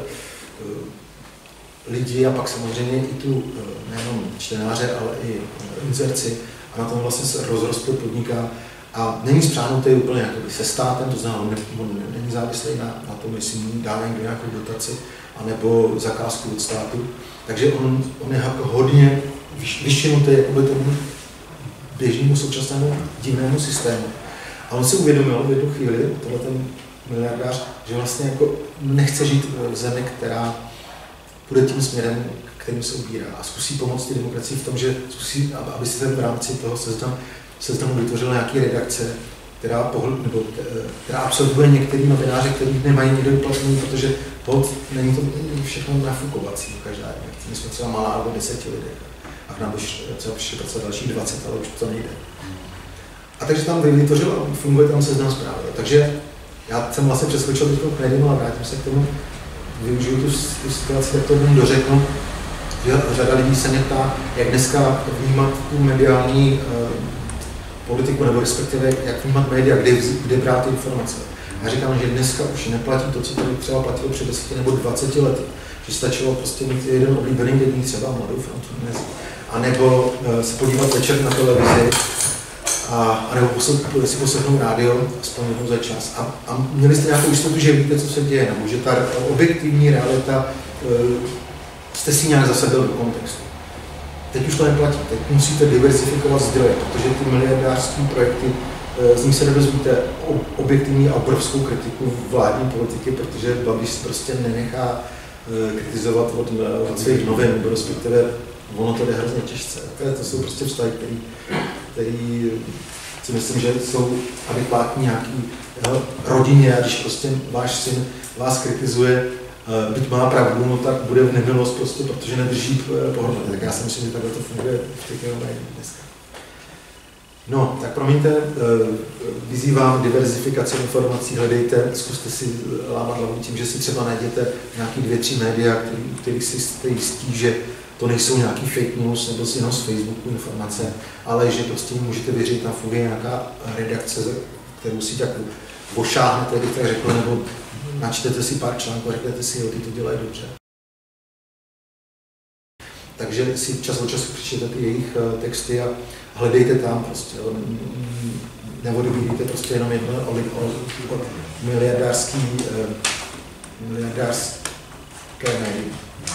Speaker 1: lidi a pak samozřejmě i tu nejenom čtenáře, ale i inzerci a na tom vlastně se rozrostl podniká a není spřáhnutý úplně jakoby se státem, to znamená, on není závislý na, na tom, jestli mu dá někdo nějakou dotaci anebo zakázku od státu, takže on, on je jako hodně vyšinutý jakoby tomu běžnému současnému divnému systému. A on si uvědomil v jednu chvíli, tohle ten miliardář, že vlastně jako nechce žít v zemi, která bude tím směrem, kterým se ubírá a zkusí pomoct té demokracii v tom, že zkusí, aby se v rámci toho seznamu, seznamu vytvořila nějaké redakce, která, pohled, nebo, která absorbuje některý novináři, kteří nemají nikdo platný, protože pod, není to všechno nafukovací, každá redakce. My jsme třeba malá alebo deseti lidé a k nám už třeba přišli pracovat další dvacet, ale už to nejde. A takže tam vytvořila, funguje tam Seznam Zprávy. Takže já jsem vlastně přeskočil teď k médiím, ale vrátím se k tomu. Využiju tu, tu situaci, tak to jenom dořeknu, že řada lidí se mě ptá, jak dneska vnímat tu mediální eh, politiku, nebo respektive jak vnímat média, kde, kde brát ty informace. Já říkám, že dneska už neplatí to, co tady třeba platilo před deseti nebo dvaceti lety, že stačilo prostě mít jeden oblíbený denní, třeba Mladou frontu dnes, anebo eh, se podívat večer na televizi, a, a nebo posl- si poslechnout rádio, aspoň jednou za čas. A, a měli jste nějakou jistotu, že víte, co se děje, nebo že ta objektivní realita e, jste si nějak zasadil do kontextu. Teď už to neplatí, teď musíte diversifikovat zdroje, protože ty miliardářské projekty, e, z nich se nedozvíte objektivní a obrovskou kritiku vládní politiky, protože Babiš prostě nenechá e, kritizovat od, od svých novin, nebo respektive ono to jde hrozně těžce. To jsou prostě vztahy, který, který si myslím, že jsou adekvátní nějaký jo, rodině, a když prostě váš syn vás kritizuje, byť má pravdu, no tak bude v nemilost prostě, protože nedrží pohromadě. Tak já si myslím, že takhle to funguje v těch médiích dneska. No, tak promiňte, vyzývám diverzifikaci informací, hledejte, zkuste si lámat hlavu tím, že si třeba najděte nějaký dvě, tři média, který, kterých si jste jistí, že to nejsou nějaký fake news nebo si jenom z Facebooku informace, ale že prostě můžete věřit, tam funguje nějaká redakce, kterou si tak ošáhnete, bych tak řekl, nebo načtete si pár článků a řeknete si, jo, ty to dělají dobře. Takže si čas od času přečtěte ty jejich texty a hledejte tam prostě, neodobíte prostě jenom jedno o, o, o miliardářský, miliardářské médium.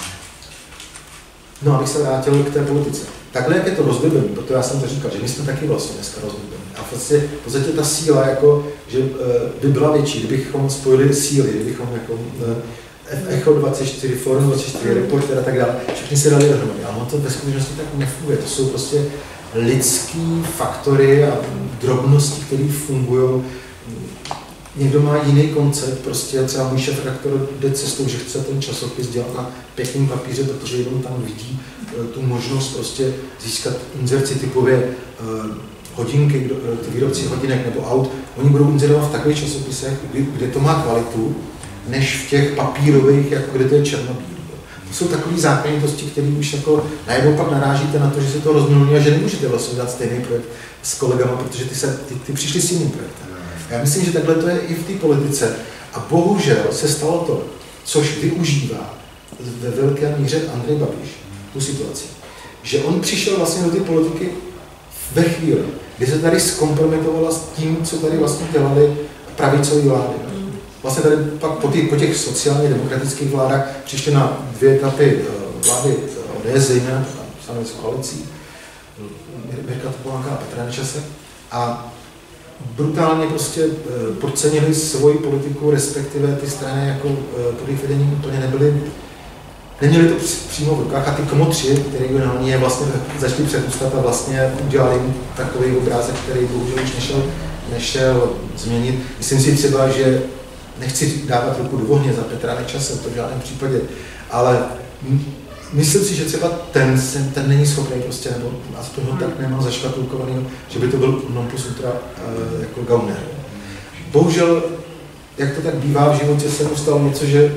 Speaker 1: No, abych se vrátil k té politice. Takhle, jak je to rozdělené, protože já jsem to říkal, že my jsme taky vlastně dneska rozdělení. A vlastně, v podstatě ta síla, jako, že by byla větší, kdybychom spojili síly, kdybychom jako Echo dvacet čtyři, Forum dvacet čtyři, Reporter a tak dále, všechny se dali dohromady. Ale ono to ve skutečnosti tak nefunguje. To jsou prostě lidský faktory a drobnosti, které fungují. Někdo má jiný koncept, prostě třeba můj šéfredaktor jde cestou, že chce ten časopis dělat na pěkném papíře, protože jenom tam vidí uh, tu možnost prostě získat inzerci typově uh, hodinky, kdo, uh, výrobci hodinek nebo aut. Oni budou inzerovat v takových časopisech, kde to má kvalitu, než v těch papírových, jako kde to je černobílý. To jsou takové zákonitosti, které už jako najednou pak narážíte na to, že se to rozmělňuje a že nemůžete vlastně dělat stejný projekt s kolegama, protože ty, se, ty, ty přišli s jiným projektem. Já myslím, že takhle to je i v té politice. A bohužel se stalo to, což využívá ve velké míře Andrej Babiš, tu situaci, že on přišel vlastně do té politiky ve chvíli, kdy se tady zkompromitovala s tím, co tady vlastně dělali pravicové vlády. vlastně tady pak po, tý, po těch sociálně demokratických vládách přišly na dvě etapy vlády O D S, zejména sami s koalicí, Mirka Topolánka a Petra Nečase, a brutálně prostě podcenili svoji politiku, respektive ty strany jako pod jejich vedením úplně nebyly, neměli to přímo v rukách a ty komotři, ty regionální, je vlastně začali předůstat a vlastně udělali takový obrázek, který bohužel už nešel, nešel změnit. Myslím si třeba, že nechci dávat ruku do ohně za Petra Nečase, to v žádném případě, ale myslím si, že třeba ten, ten není schopný prostě, nebo aspoň ho tak nemá zaškatulkovaný, že by to byl non plus ultra uh, jako gauner. Bohužel, jak to tak bývá v životě, se mu stalo něco, že,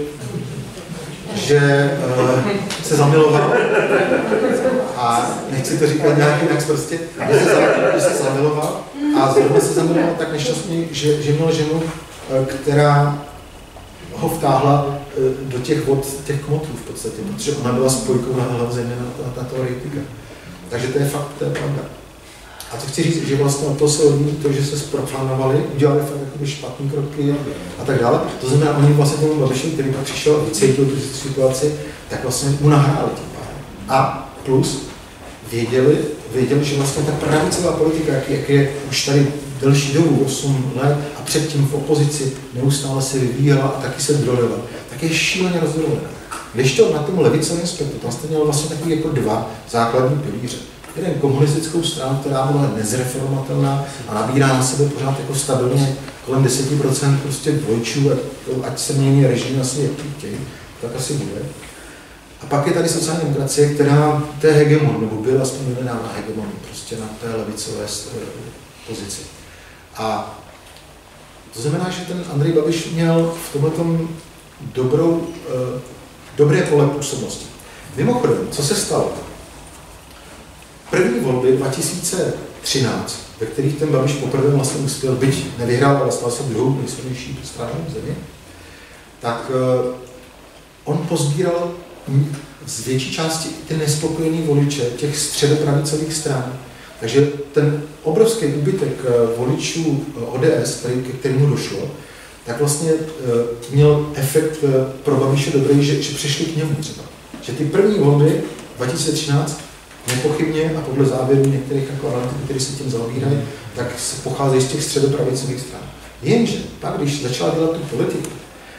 Speaker 1: že uh, se zamiloval a nechci to říkat nějak jinak prostě, že se, že se zamiloval a zrovna se zamiloval tak nešťastný, že, že měl ženu, která ho vtáhla do těch vod, těch kmotrů v podstatě, protože ona byla spojkou na hlavu země na ta teoretika. Takže to je fakt, to je pravda. A co chci říct, že vlastně od toho se odvíjí to, že se zprofanovali, udělali fakt jakoby špatné kroky a tak dále. To znamená, oni vlastně tomu Babišovi, který pak přišel a vycítil tu situaci, tak vlastně mu nahráli tím pádem. A plus věděli, věděli, že vlastně ta pravicová politika, jak, jak je už tady delší dobu, osm let, a předtím v opozici neustále se vyvíjela a taky se zdrojovala, tak je šíleně rozdrojená. Když to na tom levicovém spektru, tam jste měl vlastně takový jako dva základní pilíře. Jeden komunistickou stranu, která byla nezreformovatelná a nabírá na sebe pořád jako stabilně kolem deset procent prostě dvojčů, ať se mění režim asi jak chtějí, tak asi bude. A pak je tady sociální demokracie, která to je hegemon, nebo byl aspoň nedávna hegemon, prostě na té levicové pozici. A to znamená, že ten Andrej Babiš měl v tomhletom dobrou, eh, dobré pole působnosti. Mimochodem, co se stalo? První volby dva tisíce třináct, ve kterých ten Babiš poprvé vlastně uspěl, byť nevyhrál, ale stal se druhou nejsilnější stranou v zemi, tak eh, on pozbíral z větší části ty nespokojený voliče těch středopravicových stran. Takže ten obrovský úbytek voličů O D S, který, ke kterému došlo, tak vlastně měl efekt pro Babiše dobrý, že, že přešli k němu třeba. Že ty první volby dva tisíce třináct nepochybně a podle závěrů některých jako analytiků, kteří se tím zaobírají, tak se pocházejí z těch středopravicových stran. Jenže pak, když začala dělat tu politiku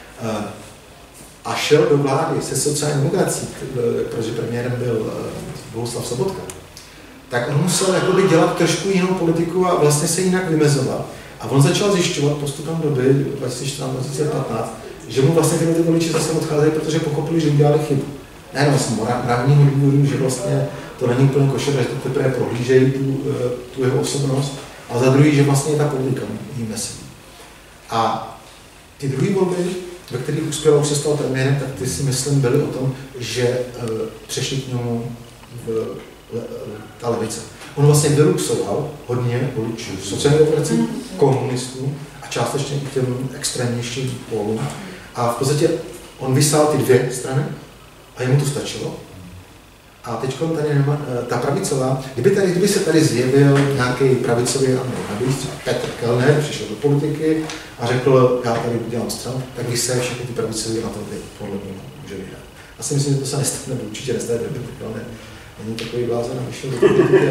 Speaker 1: a šel do vlády se sociální demokracií, protože premiérem byl Bohuslav Sobotka, tak on musel jakoby dělat trošku jinou politiku a vlastně se jinak vymezovat. A on začal zjišťovat postupem doby dva tisíce čtrnáct dva tisíce patnáct, že mu vlastně tyhle ty voliči zase odcházejí, protože pochopili, že udělali chybu. Nejenom z morálního důvodu, že vlastně to není úplně košer, že to teprve prohlížejí tu, tu jeho osobnost, a za druhý, že vlastně ta politika jim nesedí. A ty druhé volby, ve kterých uspěl, už se stal premiérem, tak ty si myslím byly o tom, že uh, přešli k němu v, le, ta levice. On vlastně vyluxoval hodně voličů sociální demokracii, komunistů a částečně i těm extrémnějším pólům. A v podstatě on vysál ty dvě strany a jemu to stačilo. A teď tady nemá, ta pravicová, kdyby, tady, kdyby se tady zjevil nějaký pravicový Andrej, Petr Kellner přišel do politiky a řekl, já tady udělám stranu, tak vysaje všechny ty pravicové na to, podle mě může vyhrát. Já si myslím, že to se nestane, nebo určitě nestane, Petr Kellner není takový blázen a vyšel do politiky.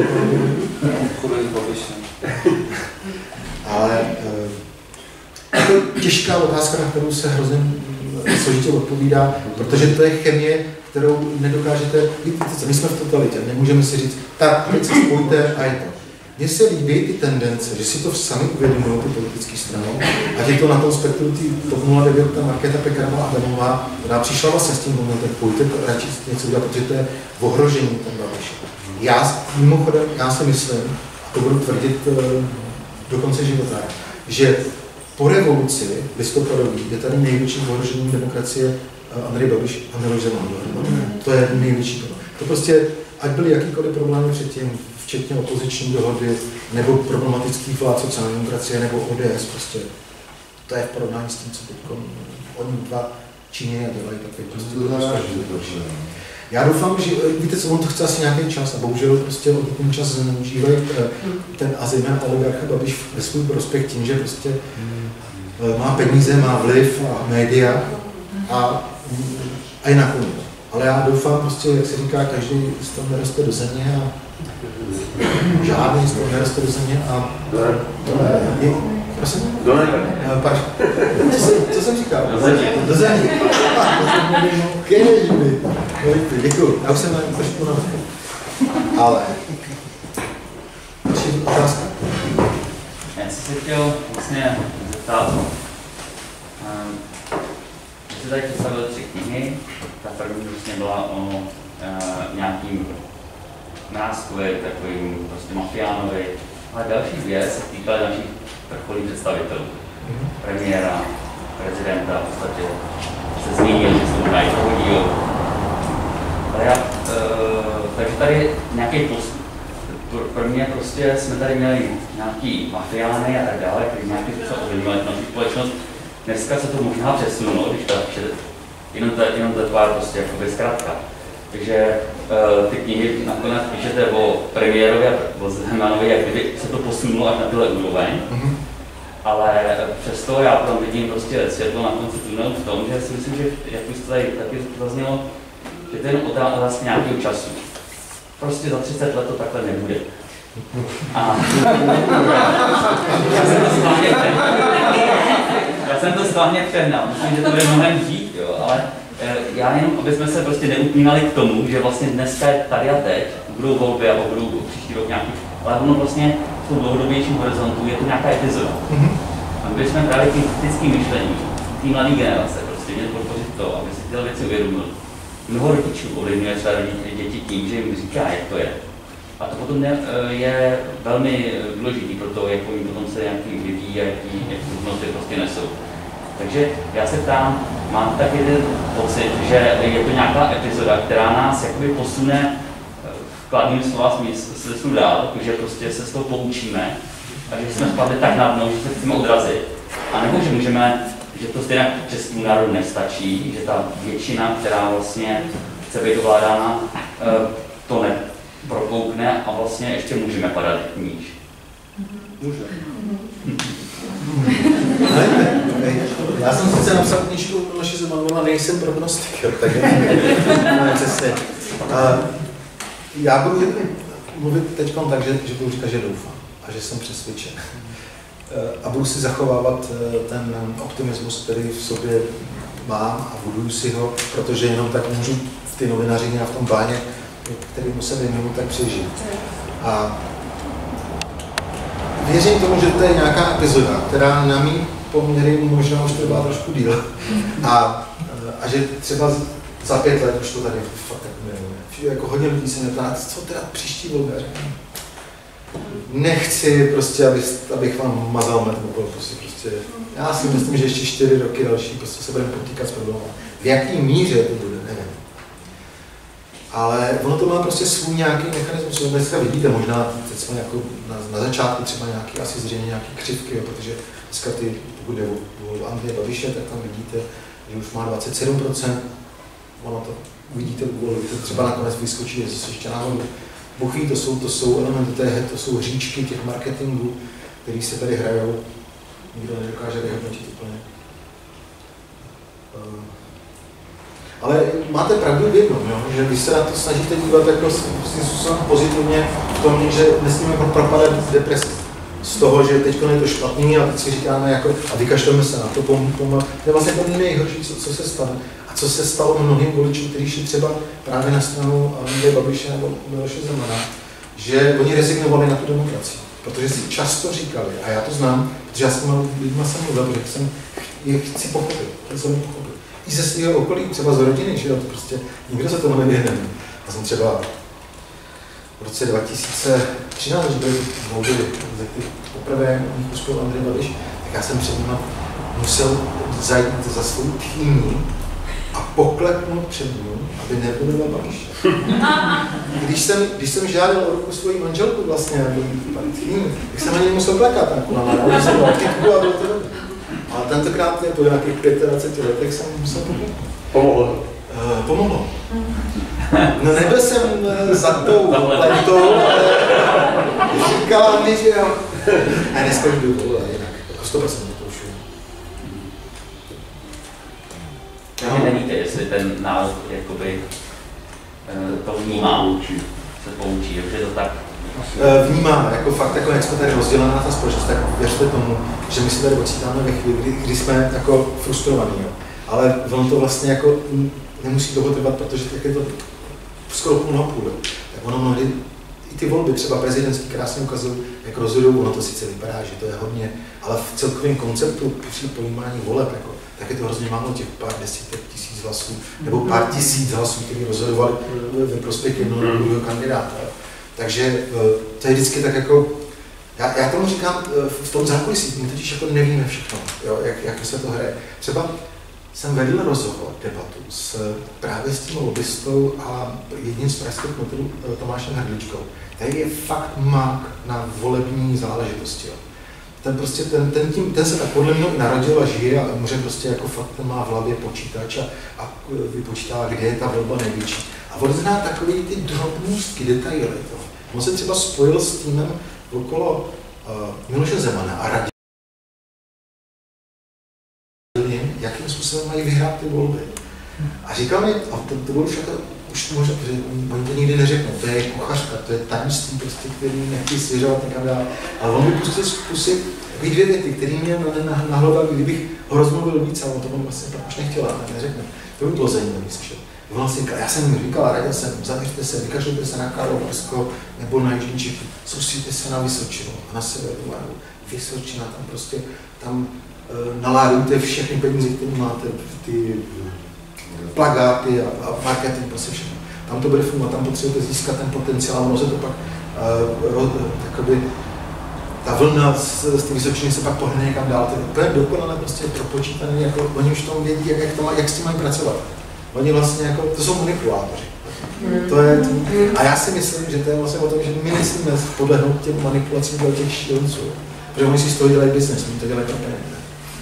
Speaker 1: Ale je to těžká otázka, na kterou se hrozně složitě odpovídá, protože to je chemie, kterou nedokážete, víte co, my jsme v totalitě, nemůžeme si říct, tak, teď se spojte a je to. Mně se líbí ty tendence, že si to sami uvědomují ty politické strany, a je to na tom spektru ty TOP nula devět, ta Markéta Pekarová Adamová, která přišla vlastně s tím momentem, pojďte radši něco udělat, protože to je v ohrožení ten Babiš. Já, mimochodem, já si myslím, a to budu tvrdit do konce života, že po revoluci listopadový je tady největší ohrožení demokracie Andrej Babiš a Miloš Zeman. To je největší problém. To prostě, ať byly jakýkoliv problémy předtím, včetně opoziční dohody, nebo problematických vlád sociální demokracie, nebo O D S, prostě to je v porovnání s tím, co teď oni dva činí a dělají takový prostě. Já doufám, že, víte co, on to chce asi nějaký čas a bohužel prostě ten čas zneužívají ten a zejména oligarcha Babiš ve svůj prospekt tím, že prostě má peníze, má vliv a média a, a je na konu. Ale já doufám prostě, jak se říká, každý z toho neroste do země a žádný z toho neroste do země a je, prosím?
Speaker 5: Do nebe.
Speaker 1: Co jsem, co jsem říkal?
Speaker 6: Do země.
Speaker 1: Do země. Děkuju, já už jsem na trošku na ale další otázka.
Speaker 6: Já jsem se chtěl vlastně zeptat, um, když jste tady představili tři knihy, ta první vlastně byla o uh, nějakým náskovi, takovým prostě mafiánovi, ale další dvě se týkaly našich vrcholných představitelů. Mm-hmm. Premiéra, prezidenta, v podstatě se zmínil, že jsou hrají toho díl. Ale já, uh, takže tady nějaký postup. Pro mě prostě jsme tady měli nějaký mafiány a tak dále, kteří nějakým způsobem ovlivňovali naši společnost. Dneska se to možná přesunulo, když to píšete, jenom to, jenom to je pár prostě jakoby zkrátka. Takže uh, ty knihy nakonec píšete o premiérovi a o Zemanovi, jak kdyby se to posunulo až na tyhle úroveň. Mm-hmm. Ale přesto já tam vidím prostě světlo na konci tunelu v tom, že si myslím, že jak už to tady taky zaznělo, že to je jenom otázka nějakého času. Prostě za třicet let to takhle nebude. A já jsem to schválně přehnal. Já jsem to schválně přehnal. Myslím, že to bude mnohem dřív, jo, ale já jenom, aby jsme se prostě neupínali k tomu, že vlastně dneska je tady a teď, budou volby a budou příští rok nějaký, ale ono vlastně v tom dlouhodobějším horizontu je to nějaká epizoda. A my jsme právě tím kritickým myšlením, té mladé generace, prostě měli podpořit to, aby si tyhle věci uvědomili. Mnoho rodičů ovlivňuje své děti tím, že jim říká, jak to je. A to potom je velmi důležitý pro to, jak oni potom se nějaký vyvíjí a jaký hodnoty prostě nesou. Takže já se ptám, mám taky ten pocit, že je to nějaká epizoda, která nás jakoby posune v kladným slova smyslu dál, že prostě se z toho poučíme a že jsme spadli tak na dno, že se chceme odrazit. A nebo že můžeme, že to stejně českému národu nestačí, že ta většina, která vlastně chce být ovládána, to neprokoukne a vlastně ještě můžeme padat níž.
Speaker 1: Může. Já jsem sice napsal knížku Miloše Zemana, nejsem prognostik, tak ne, přesně. Já budu mluvit teď tak, že, že budu říkat, že doufám a že jsem přesvědčen. A budu si zachovávat ten optimismus, který v sobě mám a buduju si ho, protože jenom tak můžu v té novinařině a v tom báně, kterému se věnuju, tak přežít. A věřím tomu, že to je nějaká epizoda, která na mý poměry možná už trvá trošku díl. A, a že třeba za pět let už to tady fakt tak nevím. Jako hodně lidí se mě ptá, co teda příští volby? Nechci prostě, aby, abych vám mazal med okolo prostě, prostě. Já si myslím, že ještě čtyři roky další prostě se budeme potýkat s problémem. V jaký míře to bude, nevím. Ale ono to má prostě svůj nějaký mechanismus, co dneska vidíte, možná teď jsme jako na, na začátku třeba nějaký, asi zřejmě nějaký křivky, jo, protože dneska ty, pokud jde o Andreje Babiše, tak tam vidíte, že už má dvacet sedm procent, ono to uvidíte u volby, to třeba nakonec vyskočí, že se ještě náhodou. Bůh ví, to jsou, to jsou elementy té, to jsou hříčky těch marketingů, které se tady hrajou, nikdo nedokáže vyhodnotit úplně. Uh. Ale máte pravdu v jednom, jo? Že když se na to snažíte dívat jako způsobem pozitivně v tom, že nesmíme propadat depresi. Z toho, že teď je to špatný a teď si říkáme jako, a vykašleme se na to, pom, pom, to je vlastně to nejhorší, co, co se stane. A co se stalo mnohým voličům, kteří šli třeba právě na stranu Andreje Babiše nebo Miloše Zemana, že oni rezignovali na tu demokracii. Protože si často říkali, a já to znám, protože já jsem lidma jsem mluvil, protože jsem je chci pochopit, to jsem pochopil. I ze svého okolí, třeba z rodiny, že jo, to prostě nikdo se tomu nevěnuje. Já jsem třeba v roce dva tisíce třináct, když byly volby, poprvé uspěl Andrej Babiš, tak já jsem před nimi musel zajít za svou tchýní a poklepnout před ním, aby nebyl Babiš. Když jsem, když jsem žádal o ruku svoji manželku vlastně, aby tchýní, tak jsem na něj musel plakat, tak jsem dal kytku a bylo to dobré. Ale tentokrát po nějakých dvaceti pěti letech jsem musel pomoct.
Speaker 5: Pomohlo.
Speaker 1: Uh, pomohlo. No nebyl jsem uh, za tou plentou, ale říkala mi, že jo. A dneska už jdu tohle, jinak, jako sto procent to už
Speaker 6: nevíte, jestli ten národ jakoby to vnímá, se poučí, že to tak?
Speaker 1: Vnímáme, jako fakt, jako jak jsme tady rozdělená ta společnost, tak věřte tomu, že my se tady ocitáme ve chvíli, kdy, kdy jsme jako frustrovaní, jo. Ale ono to vlastně jako nemusí dlouho trvat, protože tak je to skoro půl na půl, jo. Tak ono mnohdy, i ty volby, třeba prezidentský krásně ukazují, jak rozhodují, ono to sice vypadá, že to je hodně, ale v celkovém konceptu při pojímání voleb, jako, tak je to hrozně málo těch pár desítek tisíc hlasů, nebo pár tisíc hlasů, kteří rozhodovali ve prospěch jednoho nebo druhého kandidáta. Takže to je vždycky tak jako, já, já tomu říkám, v tom zákulisí, my totiž jako nevíme všechno, jo, jak, jak se to hraje. Třeba jsem vedl rozhovor, debatu s, právě s tím lobbystou a jedním z pražských motorů Tomášem Hrdličkou. Tady je fakt mák na volební záležitosti. Jo. Ten, prostě, ten, ten, tím, ten se tak podle mě narodil a žije a může prostě jako fakt ten má v hlavě počítač a, a vypočítá, kde je ta volba největší. A on zná takové ty drobnostky, detaily. To. On se třeba spojil s týmem okolo uh, Miloše Zemana a radil jim, jakým způsobem mají vyhrát ty volby. A říkal mi, a to, to bylo už jako, už možná, protože oni to nikdy neřeknou, to je kuchařka, to je tajemství, prostě, který nechci svěřovat někam dál. Ale on mi prostě zkusil být dvě věty, který mě nahloval, kdybych ho rozmluvil víc, ale on to on vlastně pak už nechtěl, ale neřekne. To by bylo zajímavé slyšet. Vlastně, já jsem jim říkal, radil jsem, zaměřte se, vykažujte se na Karlovarsko nebo na Jižní Čechy, soustředěte se na Vysočinu a na severu, Vysočina, tam prostě, tam e, naládujte všechny peníze, které máte, ty plagáty a, a marketing, prostě všechno. Tam to bude fungovat, tam potřebujete získat ten potenciál a ono se to pak, e, ro, takoby, ta vlna z, z té Vysočiny se pak pohne někam dál, to je úplně dokonale prostě propočítané, jako oni už tomu vědí, jak, jak, to má, jak s tím mají pracovat. Oni vlastně jako, to jsou manipulátoři. Mm. To je to. A já si myslím, že to je vlastně o tom, že my nesmíme podlehnout těm manipulacím do těch šílenců. Protože oni si z toho dělají biznes, oni to dělají pro peníze.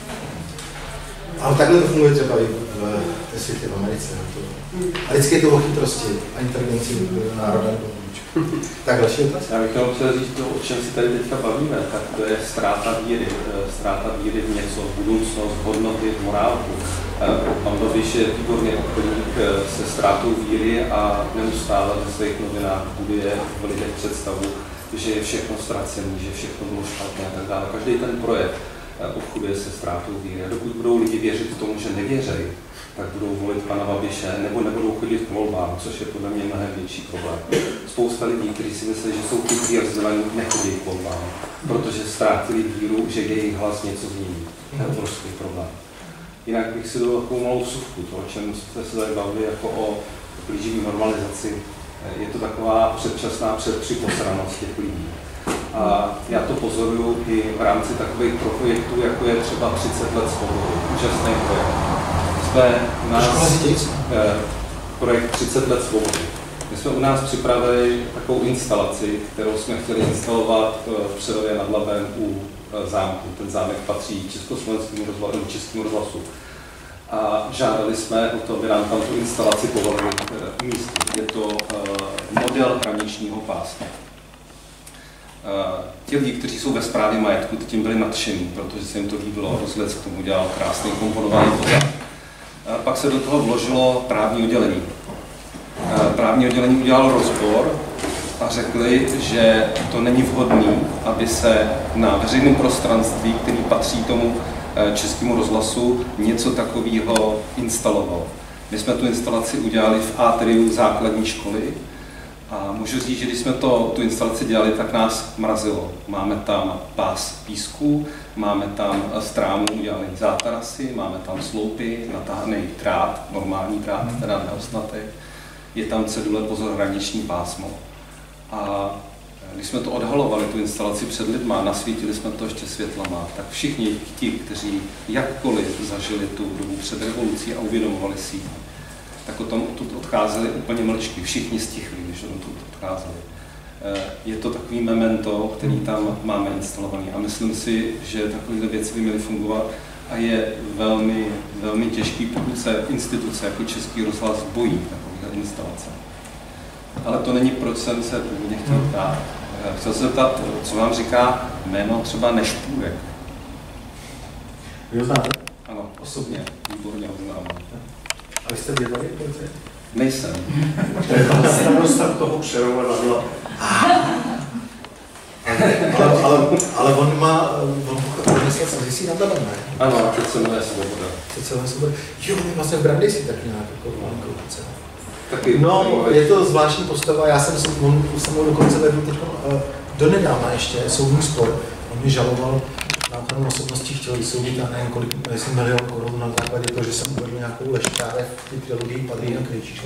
Speaker 1: Ale takhle to funguje třeba i v světě, v Americe. A vždycky je to o chytrosti a inteligenci národa nebo vůči. Tak další otaz?
Speaker 8: Já bych chtěl říct to, o čem si tady teďka bavíme, tak to je ztráta víry. Ztráta víry v něco, v budoucnost, v hodnoty, v morálku. Pan Babiš je výborný obchodník se ztrátou víry a neustále ve svých novinách buduje v lidech představu, že je všechno ztracené, že všechno bylo špatné a tak dále. Každý ten projekt obchoduje se ztrátou víry. A dokud budou lidi věřit tomu, že nevěří, tak budou volit pana Babiše nebo nebudou chodit k volbám, což je podle mě mnohem větší problém. Spousta lidí, kteří si myslí, že jsou chytrý a vzdělaní, nechodí k volbám, protože ztratili víru, že jejich hlas něco změní. To je obrovský problém. Jinak bych si dal takovou malou vsuvku, to, o čem jste se tady bavili jako o blíživý normalizaci. Je to taková předčasná předpřiposranost těch lidí. A já to pozoruju i v rámci takových projektů, jako je třeba třicet let svobody. Úžasný projekt. Jsme u nás projekt třicet let svobody. My jsme u nás připravili takovou instalaci, kterou jsme chtěli instalovat v Přerově nad Labem u zámku. Ten zámek patří Československému rozhlasu, Českému rozhlasu. A žádali jsme o to, aby nám tam tu instalaci povolili umístit. Je to uh, model hraničního pásma. Uh, ti lidi, kteří jsou ve správě majetku, tím byli nadšení, protože se jim to líbilo, rozhled k tomu udělal krásný komponovaný pořad. Uh, pak se do toho vložilo právní oddělení. Uh, právní oddělení udělalo rozbor a řekli, že to není vhodné, aby se na veřejném prostranství, který patří tomu Českému rozhlasu, něco takového instalovalo. My jsme tu instalaci udělali v atriu základní školy a můžu říct, že když jsme to, tu instalaci dělali, tak nás mrazilo. Máme tam pás písku, máme tam z trámu udělaný zátarasy, máme tam sloupy, natáhaný drát, normální drát, teda neosnatek. Je tam cedule pozor hraniční pásmo. A když jsme to odhalovali, tu instalaci před lidma, nasvítili jsme to ještě světlama, tak všichni ti, kteří jakkoliv zažili tu dobu před revolucí a uvědomovali si, tak o tom odtud odcházeli úplně mlčky, všichni stichli, když odtud odcházeli. Je to takový memento, který tam máme instalovaný a myslím si, že takovéhle věci by měly fungovat a je velmi, velmi těžký, pokud se instituce jako Český rozhlas bojí takovéhle instalace. Ale to není, proč jsem se původně chtěl ptát. Chtěl se zeptat, co vám říká jméno třeba Nešpůrek?
Speaker 1: Vy ho znáte?
Speaker 8: Ano, osobně, výborně ho znám.
Speaker 2: A vy jste bývalý policajt?
Speaker 8: Nejsem.
Speaker 2: To je pan starosta toho Přerova na Dla.
Speaker 1: ale, ale, ale on má, on myslel jsem, že jsi na Dabem, ne?
Speaker 8: Ano, teď se jmenuje Svoboda.
Speaker 1: Teď se jmenuje Svoboda. Jo, on je vlastně v Brandýsi taky nějak jako malinkou více.
Speaker 8: Taky
Speaker 1: No, je to zvláštní postava, já jsem, on jsem ho dokonce vedl teď donedávna ještě soudní spor. On mě žaloval na ochranu osobností, chtěl vysoudit, a nevím kolik, jestli milion korun na základě toho, že jsem uvedl nějakou lež právě v té trilogii Padrino Krejčíř.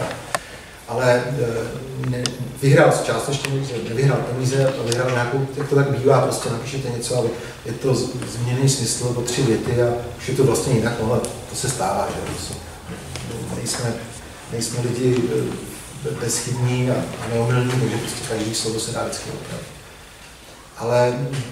Speaker 1: Ale ne, vyhrál částečně, nevyhrál peníze, a vyhrál nějakou, jak to tak bývá, prostě napíšete něco, ale je to změněný smysl o tři věty a už je to vlastně jinak, no, ale to se stává, že prostě nejsme, nejsme lidi bezchybní a, a neomylní, takže prostě každý slovo se dá vždycky opravit. Ale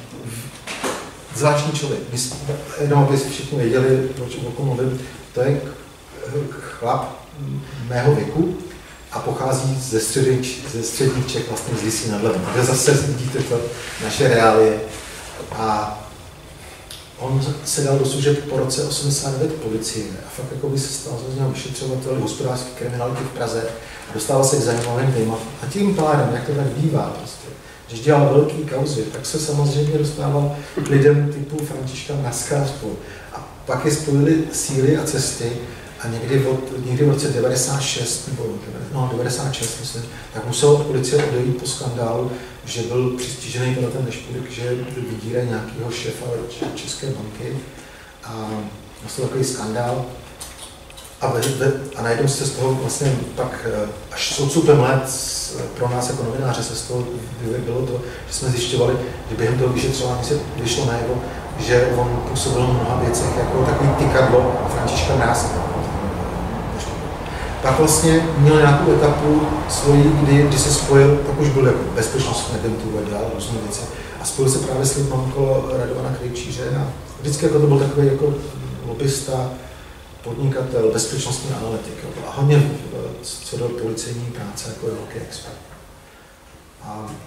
Speaker 1: zvláštní člověk, my jsme, jenom aby si všichni věděli, o kom mluvím, to je chlap mého věku, a pochází ze, středy, ze středních Čech, vlastně z Lysí nad Labem. Kde zase vidíte to naše reálie. A on se dal do služeb po roce osmdesát devět policie a fakt jako by se stal z něho vyšetřovatel hospodářské kriminality v Praze a dostával se k zajímavým tématům. A tím pádem, jak to tak bývá prostě, když dělal velký kauzy, tak se samozřejmě dostával k lidem typu Františka Naska spolu. A pak je spojili síly a cesty. A někdy, od, někdy v roce devadesát šest, nebo no, devadesát šest, myslím, tak musel od policie odejít po skandálu, že byl přistižený na ten Nešpudek, že vydírají nějakého šéfa České banky. A nastal takový skandál. A, ve, ve, a najednou se z toho vlastně pak až s odstupem let pro nás jako novináře se z toho bylo to, že jsme zjišťovali, že během toho vyšetřování se vyšlo najevo, že on působil v mnoha věcech jako takový tykadlo Františka Mrázka. Pak vlastně měl nějakou etapu svojí, kdy, kdy se spojil, tak už byl jako bezpečnostní agentů a dělal různé věci. A spojil se právě s lidmi okolo Radovana Krejčíře a vždycky jako to byl takový jako lobista, podnikatel, bezpečnostní analytik. A hodně co do policejní práce, jako je velký expert. A,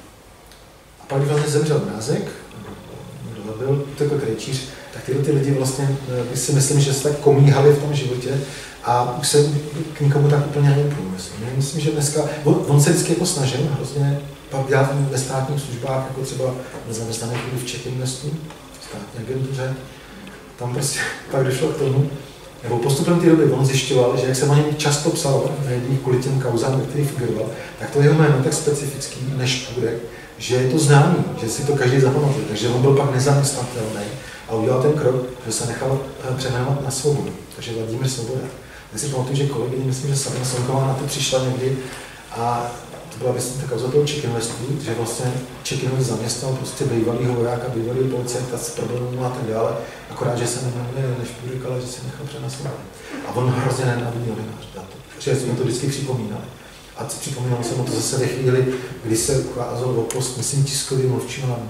Speaker 1: a pak, když vlastně zemřel Mrázek, kdo byl takový Krejčíř, tak tyhle ty lidi vlastně, by si myslím, že se tak komíhali v tom životě a už se k nikomu tak úplně neprůmysl. Myslím, že dneska, on, on se vždycky jako snažil hrozně pak dělat ve státních službách, jako třeba zaměstnaný v Czech Investu, státní agentuře. Tam prostě pak došlo k tomu, nebo postupem té doby on zjišťoval, že jak se o něm často psalo, médiích kvůli těm kauzám, ve kterých figuroval, tak to jeho jméno tak specifický Nešpůdek, že je to známý, že si to každý zapamatuje. Takže on byl pak nezaměstnatelný a udělal ten krok, že se nechal přeměnovat na Svobodu. Takže Vladimír Svoboda. Já si pamatuju, že kolegyně, myslím, že Sabina Sonková na to přišla někdy a to byla vlastně ta kauza toho Czech Investu, že vlastně Czech Invest zaměstnal prostě bývalýho vojáka, bývalýho policajta s problémů a tak dále, akorát, že se neměl Nešpůdek, ale že se nechal přenasledovat. A on hrozně nenávidí novinář, protože jsme to vždycky připomínali. A připomínalo se mu to zase ve chvíli, kdy se ucházel o post, myslím, tiskový mluvčího na,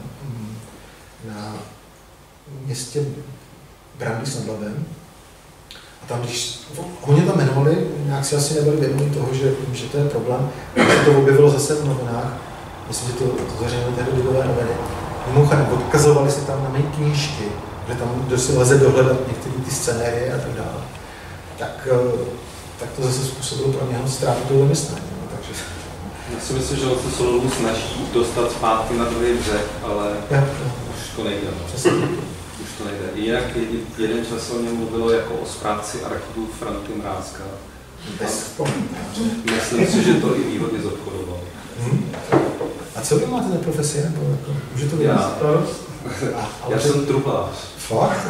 Speaker 1: na městě Brandýs nad Labem. A tam, když oni tam jmenovali, nějak si asi nebyli vědomí toho, že, že to je problém, když se to objevilo zase v novinách, myslím, že to, to zaříjeli tehdy lidové noviny, mimochodem odkazovali se tam na mé knížky, že tam kdo si leze dohledat některé ty scénérie a tak dále. Tak, tak to zase způsobilo pro něho ztrátu toho zaměstnání. Takže...
Speaker 8: Já si myslím, že on se Solomon snaží dostat zpátky na druhý břeh, ale ja, ja. už to nejde.
Speaker 1: Přesně.
Speaker 8: Už to nejde. Jinak jeden čas se o něm mluvilo jako o správci archivu Franty Mrázka.
Speaker 1: Bez
Speaker 8: Myslím si, že to i výhodně zobchodoval.
Speaker 1: Hmm. A co vy máte na profesi? Jako, může to být starost?
Speaker 8: Já jsem trubář.
Speaker 1: Fakt?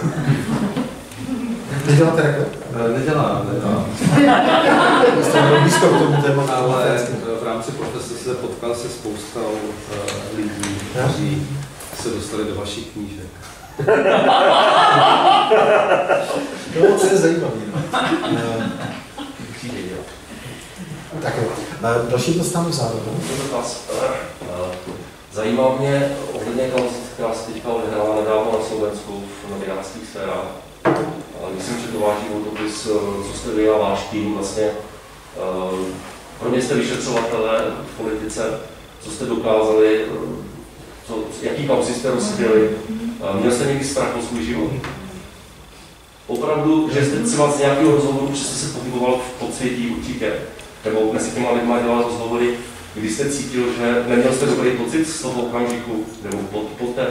Speaker 1: Neděláte rekord?
Speaker 8: Nedělám, nedělám.
Speaker 1: Jste byl blízko k tomu tématu.
Speaker 8: Ale v rámci profese se potkal se spoustou uh, lidí, kteří se dostali do vašich knížek.
Speaker 1: No, to je zajímavé. Tak jo. Další dostanu vzadu.
Speaker 9: Zajímá mě ohledně kauzy, která se teďka odehrála nedávno na Slovensku v novinářských sférách. Myslím, že to váží dopis, co jste vy a váš tým vlastně. Pro mě jste vyšetřovatelé v politice, co jste dokázali, co, jaký kauzy jste rozdělili. Měl jste někdy strach o svůj život? Opravdu, že jste třeba z nějakého rozhovoru, že jste se pohyboval v podsvětí určitě, nebo mezi těma lidma dělal rozhovory, kdy jste cítil, že neměl jste dobrý pocit z toho okamžiku, nebo poté?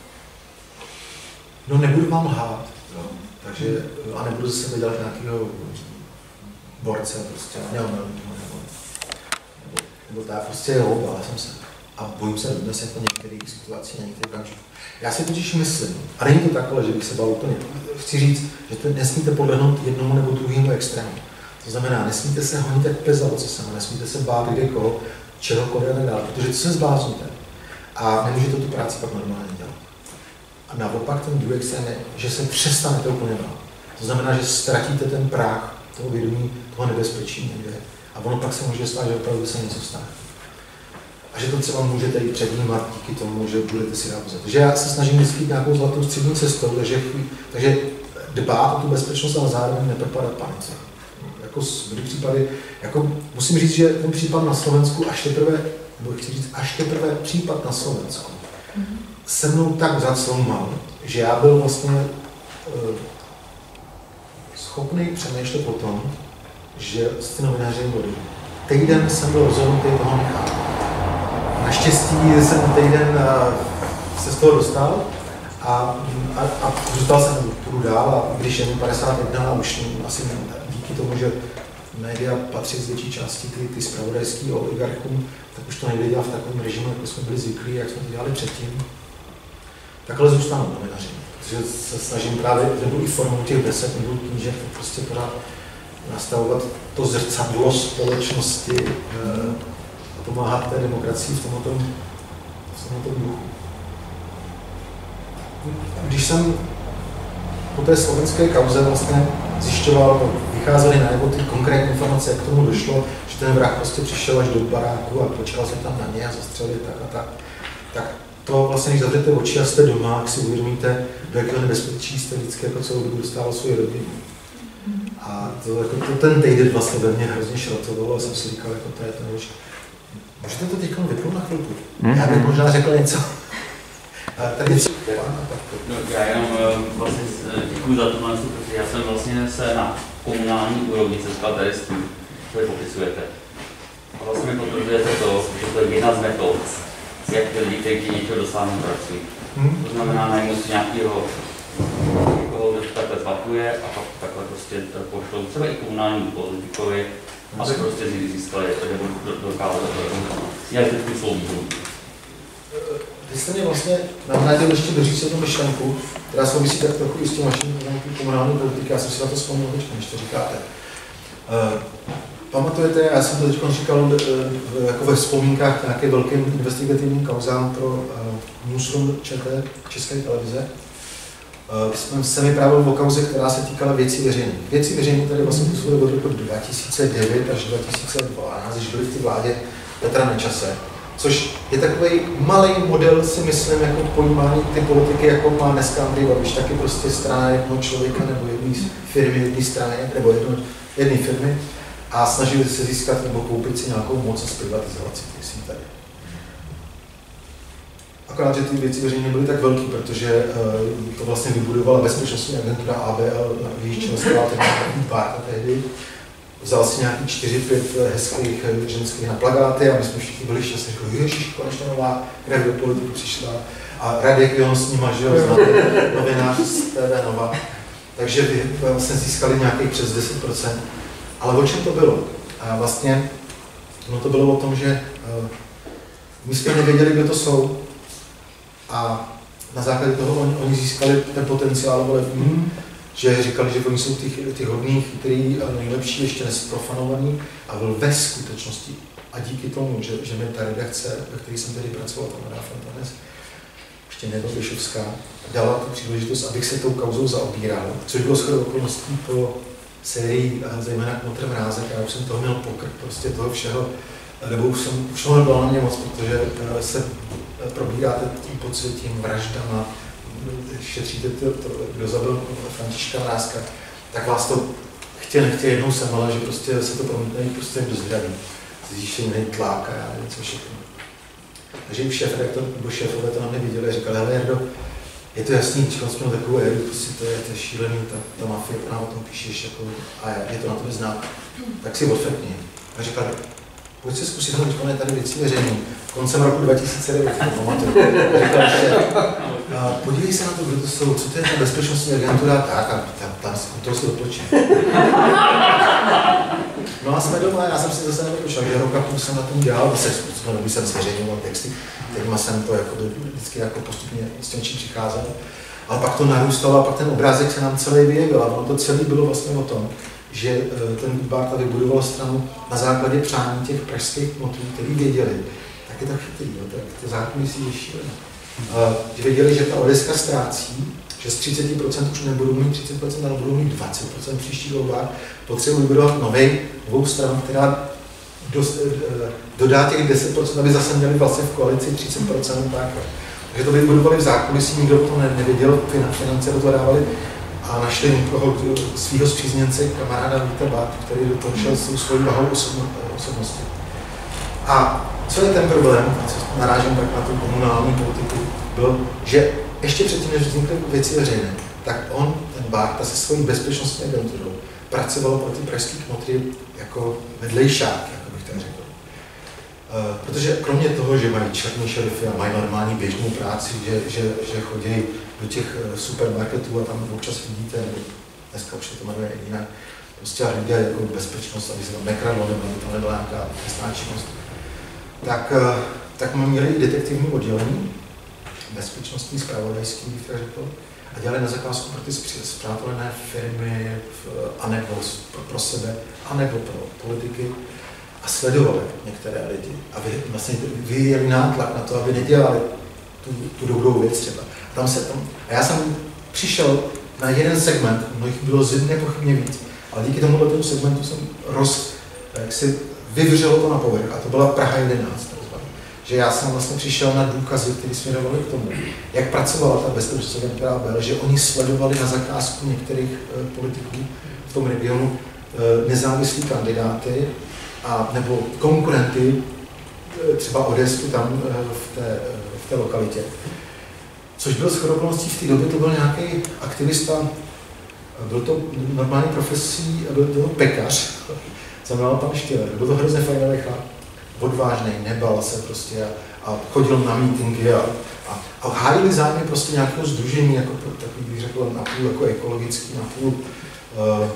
Speaker 1: No nebudu vám lhát, no. Takže, a nebudu se sebe dělat nějakého borce, prostě, nebo, nebo, nebo, nebo tak, prostě jo, bál jsem se. A bojím se dnes jako některých situací, na některých okamžiků. Já si totiž myslím, a není to takhle, že bych se bál úplně, chci říct, že to nesmíte podlehnout jednomu nebo druhému extrému. To znamená, nesmíte se honit jak pes za ocasem, nesmíte se bát kde koho, čehokoliv a tak dále, protože to se zblázníte a nemůžete tu práci pak normálně dělat. A naopak ten druhý extrém je, že se přestanete úplně bát. To znamená, že ztratíte ten práh toho vědomí, toho nebezpečí někde. A ono pak se může stát, že opravdu se něco stane. A že to třeba můžete i předjímat díky tomu, že budete si dát pozor. Takže já se snažím vždycky nějakou zlatou střední cestou, takže, takže dbát o tu bezpečnost, ale zároveň nepropadat panice. Jako byly případy, jako musím říct, že ten případ na Slovensku až teprve, nebo chci říct, až teprve případ na Slovensku se mnou tak zacloumal, že já byl vlastně uh, schopný přemýšlet o tom, že s tím novinářem vody. Týden jsem byl rozhodnutý toho nechat. Naštěstí jsem týden uh, se z toho dostal a, a, a zůstal jsem půjdu dál a když je mi padesát jedna a už asi díky tomu, že média patří z větší části ty, ty zpravodajský oligarchům, tak už to nejde dělat v takovém režimu, jako jsme byli zvyklí, jak jsme to dělali předtím. Takhle zůstanu novináři. Protože se snažím právě, nebo i formou těch deset nebo knížek, prostě pořád nastavovat to zrcadlo společnosti a pomáhat té demokracii v tomto, v tomto duchu. Když jsem po té slovenské kauze vlastně zjišťoval, vycházely najevo ty konkrétní informace, jak k tomu došlo, že ten vrah prostě přišel až do baráku a počkal se tam na ně a zastřelil tak a tak, tak to vlastně, když zavřete oči a jste doma, jak si uvědomíte, do jakého nebezpečí jste vždycky jako celou dobu dostával svou rodinu. A to, jako, to ten týden vlastně ve mně hrozně šrotovalo a jsem si říkal, jako to je to už. Můžete to teď vypnout na chvilku? Mm-hmm. Já bych možná řekl něco. Tady si...
Speaker 6: No, já jenom vlastně děkuji za tohle, protože já jsem vlastně se na komunální úrovni setkal tady s tím, co vy popisujete. A vlastně mi potvrzujete to, že to je jedna z metod, jak lidi, kteří něčeho dosáhnout pracují. Hmm. To znamená najmout si nějakého, někoho, kdo takhle zvatuje a pak takhle prostě pošlou třeba i komunální politikovi, aby prostě získali, nebo dokázali jak ty svou výhodu.
Speaker 1: Vy jste mě vlastně navrátili ještě doříct o tu myšlenku, která souvisí tak trochu i s tím vaším komunální politiky. Já jsem si na to vzpomněl, když to říkáte. Uh, pamatujete, já jsem to teď říkal uh, jako ve vzpomínkách k nějakým velkým investigativním kauzám pro uh, Newsroom ČT, České televize. Uh, jsem se vyprávěl o kauze, která se týkala věcí veřejných. Věci veřejných tady vlastně působily od roku dva tisíce devět až dva tisíce dvanáct, když byly v té vládě Petra Nečase. Což je takový malý model, si myslím, jako pojímání ty politiky, jako má dneska Andrej Babiš, taky prostě strana jednoho člověka nebo jedné firmy, jedné strany, nebo jedné firmy a snažili se získat nebo koupit si nějakou moc a zprivatizovat si ty tady. Akorát, že ty věci veřejně byly tak velký, protože uh, to vlastně vybudovala bezpečnostní agentura A B L, v jejíž čele stála Bárta tehdy. Vzal si nějaký čtyři, pět hezkých ženských na plagáty a my jsme všichni byli šťastní, jako ježiš, konečně nová krev do politiky přišla. A Radek Jon s nima, že jo, znáte, novinář z T V Nova. Takže vlastně získali nějakých přes deset procent. Ale o čem to bylo? A vlastně no to bylo o tom, že uh, my jsme nevěděli, kdo to jsou. A na základě toho oni, oni získali ten potenciál volební, že říkali, že oni jsou ty, ty hodný, chytrý, nejlepší, ještě nesprofanovaný a byl ve skutečnosti. A díky tomu, že, že mi ta redakce, ve které jsem tady pracoval, tam Radá Fontanes, ještě nebyl Běšovská, dala tu příležitost, abych se tou kauzou zaobíral, což bylo shodou okolností po sérii, zejména Kmotr Mrázek, já už jsem toho měl pokrk, prostě toho všeho, nebo už jsem, už toho nebylo na mě moc, protože se probíráte tím podsvětím, vraždama, šetříte to, to, kdo zabil Františka Mrázka, tak vás to chtě nechtě jednou semala, že prostě se to promítne prostě do zdraví, zvýšený tlak a já nevím co všechno. Takže i šéf redaktor nebo šéfové to na mě viděli a říkali, hele Jardo, je to jasný, když jsme měl takovou éru, prostě to je, to je šílený, ta, ta mafie, ona o tom píšeš, jako, a je to na tebe znát, tak si odfekni. A říkal, pojď se zkusit, ale říkal, je tady věcí veřejný. Koncem roku dva tisíce devět, pamatuju. Říkal, že podívej se na to, kdo to jsou, co to je ta bezpečnostní agentura, tak a tam, tam to se dotočí. No a jsme doma, já jsem si zase nedopočal, že roka půl jsem na tom dělal, zase doby jsem zveřejňoval texty, kterýma jsem to jako vždycky jako postupně s tím čím přicházel. Ale pak to narůstalo a pak ten obrázek se nám celý vyjevil a ono to celé bylo vlastně o tom, že ten Bárta vybudoval stranu na základě přání těch pražských kmotrů, kteří věděli, tak je to chytrý, tak to zákulisí je šílené. Že věděli, že ta Odeska ztrácí, že z třicet procent už nebudou mít třicet procent, ale budou mít dvacet procent příští volbách, potřebují vybudovat novej, novou stranu, která dost, dodá těch deset procent, aby zase měli vlastně v koalici třicet procent. Tak. Takže to vybudovali v zákulisí, nikdo to nevěděl, finance do toho dávali a našli toho svého spřízněnce, kamaráda Víta Bártu, který do toho šel s tou svojí vahou osobnosti. A co je ten problém, co narážím tak na tu komunální politiku, byl, že ještě předtím, než vznikly věci veřejné, tak on, ten Bárta, se svojí bezpečnostní agenturou pracoval pro ty pražský kmotry jako vedlejšák, jako bych tak řekl. Uh, protože kromě toho, že mají černý šerify a mají normální běžnou práci, že, že, že chodí do těch supermarketů a tam občas vidíte, dneska už se to jmenuje jinak, prostě a lidé jako bezpečnost, aby se tam nekradlo, nebo to nebyla nějaká trestná činnost. Tak, tak jsme měli i detektivní oddělení, bezpečnostní, zpravodajský, bych tak řekl, a dělali na zakázku pro ty spřátelené firmy, anebo pro, pro sebe, anebo pro politiky a sledovali některé lidi. A vy, vlastně vyvíjeli nátlak na to, aby nedělali tu, tu dobrou věc třeba. A, tam se tam, a já jsem přišel na jeden segment, no jich bylo nepochybně víc, ale díky tomuhle tomu segmentu jsem roz, jak si vyvřelo to na povrch a to byla Praha jedenáct. Že já jsem vlastně přišel na důkazy, které směrovaly k tomu, jak pracovala ta bezpečnostní agentura B L, že oni sledovali na zakázku některých e, politiků v tom regionu e, nezávislí kandidáty a nebo konkurenty, e, třeba Odesku tam e, v, té, e, v té lokalitě. Což byl shodou okolností v té době, to byl nějaký aktivista, byl to normální profesí, byl to pekař, znamenal pan Štiller, byl to hrozně fajnový chlap. Odvážný, nebal se prostě a, a chodil na mítinky a, a, a hájili zájmy prostě nějakého sdružení, jako takový bych řekl, napůl jako ekologický, napůl uh,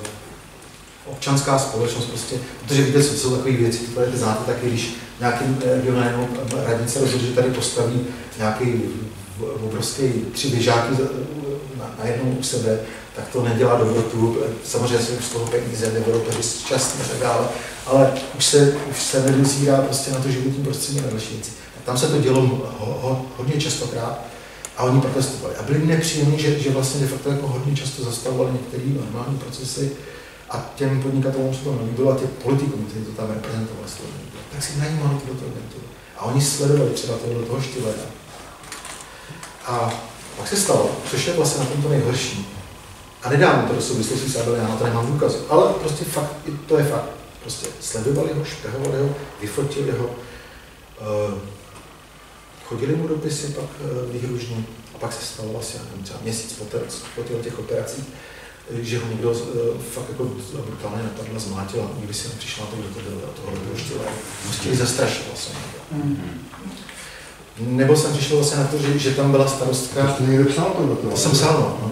Speaker 1: občanská společnost prostě, protože víte, co jsou takové věci, které znáte taky, když nějaký regionální radnice rozhodl, že tady postaví nějaký obrovský tři běžáky na, na jednou u sebe, tak to nedělá dobrotu, samozřejmě se z toho peníze, developeři šťastní a tak dále, ale už se, už se nedozírá prostě na to životní prostředí na další věci. Tam se to dělo ho, ho, hodně častokrát a oni protestovali. A byli nepříjemní, že, že vlastně de facto jako hodně často zastavovali některé normální procesy a těm podnikatelům se to nelíbilo a těm politikům, kteří to tam reprezentovali, se to nelíbilo. Tak si najímali do toho agenturu. A oni sledovali třeba tohle toho Štillera. A pak se stalo, což je vlastně na tom to nejhorší. A nedám to do souvislosti s Abel, já na to nemám důkazy, ale prostě fakt, to je fakt. Prostě sledovali ho, špehovali ho, vyfotili ho, uh, chodili mu dopisy pak uh, výhružní a pak se stalo vlastně třeba měsíc poté, po těch operacích, že ho někdo uh, fakt jako brutálně napadl a zmlátil a nikdy si nepřišel na to, kdo to byl a tohle bylo Štiller. Chtěli zastrašit vlastně. Mm-hmm. Nebo jsem přišel vlastně na to, že, že tam byla starostka.
Speaker 7: To jste někde psal to do toho?
Speaker 1: To jsem psal, no.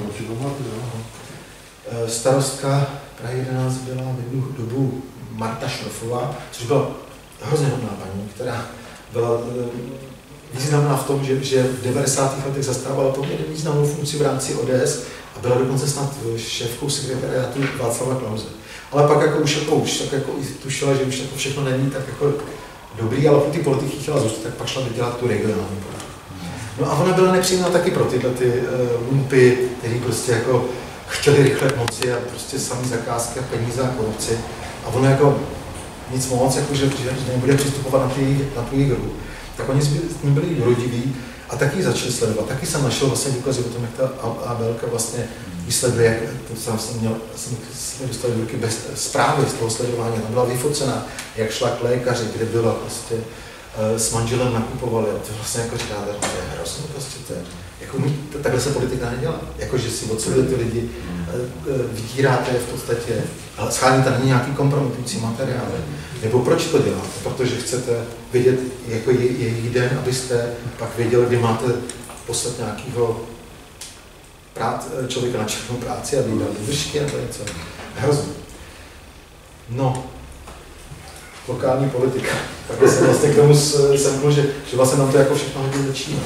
Speaker 1: Starostka Prahy jedenáct byla v jednu dobu Marta Šrofová, což byla hrozně hodná paní, která byla významná v tom, že, že v devadesátých letech zastávala poměrně významnou funkci v rámci O D S a byla dokonce snad šéfkou sekretariátu Václava Klause. Ale pak jako už, jako, už tak jako tušila, že už jako všechno není tak jako dobrý, ale pro ty politiky chtěla zůstat, tak pak šla vydělat tu regionální politiku. No a ona byla nepříjemná taky pro tyhle ty uh, lumpy, který prostě jako chtěli rychle moci a prostě samý zakázky a peníze a korupci. A ono jako nic moc, jako že, že nebude přistupovat na, ty, na tu hru. Tak oni s ním byli rodiví a taky ji začali sledovat. Taky jsem našel vlastně důkazy o tom, jak ta Abelka vlastně ji sleduje, jak to jsem, jsem měl, jsem, jsem dostal do ruky bez zprávy z toho sledování. Tam byla vyfocená, jak šla k lékaři, kde byla prostě s manželem nakupovali, a to vlastně jako říkáte, to je hrozně, prostě to je, jako my, takhle se politika nedělá, jako že si od sebe ty lidi vydíráte v podstatě, ale schválně tam není nějaký kompromitující materiály, nebo proč to děláte, protože chcete vidět jako je, jejich den, abyste pak věděli, kdy máte poslat nějakého prát, člověka na černou práci a vydat držky nebo něco, hrozně. No, lokální politika. Tak jsem vlastně k tomu semkl, že, že vlastně nám to jako všechno hodně začíná.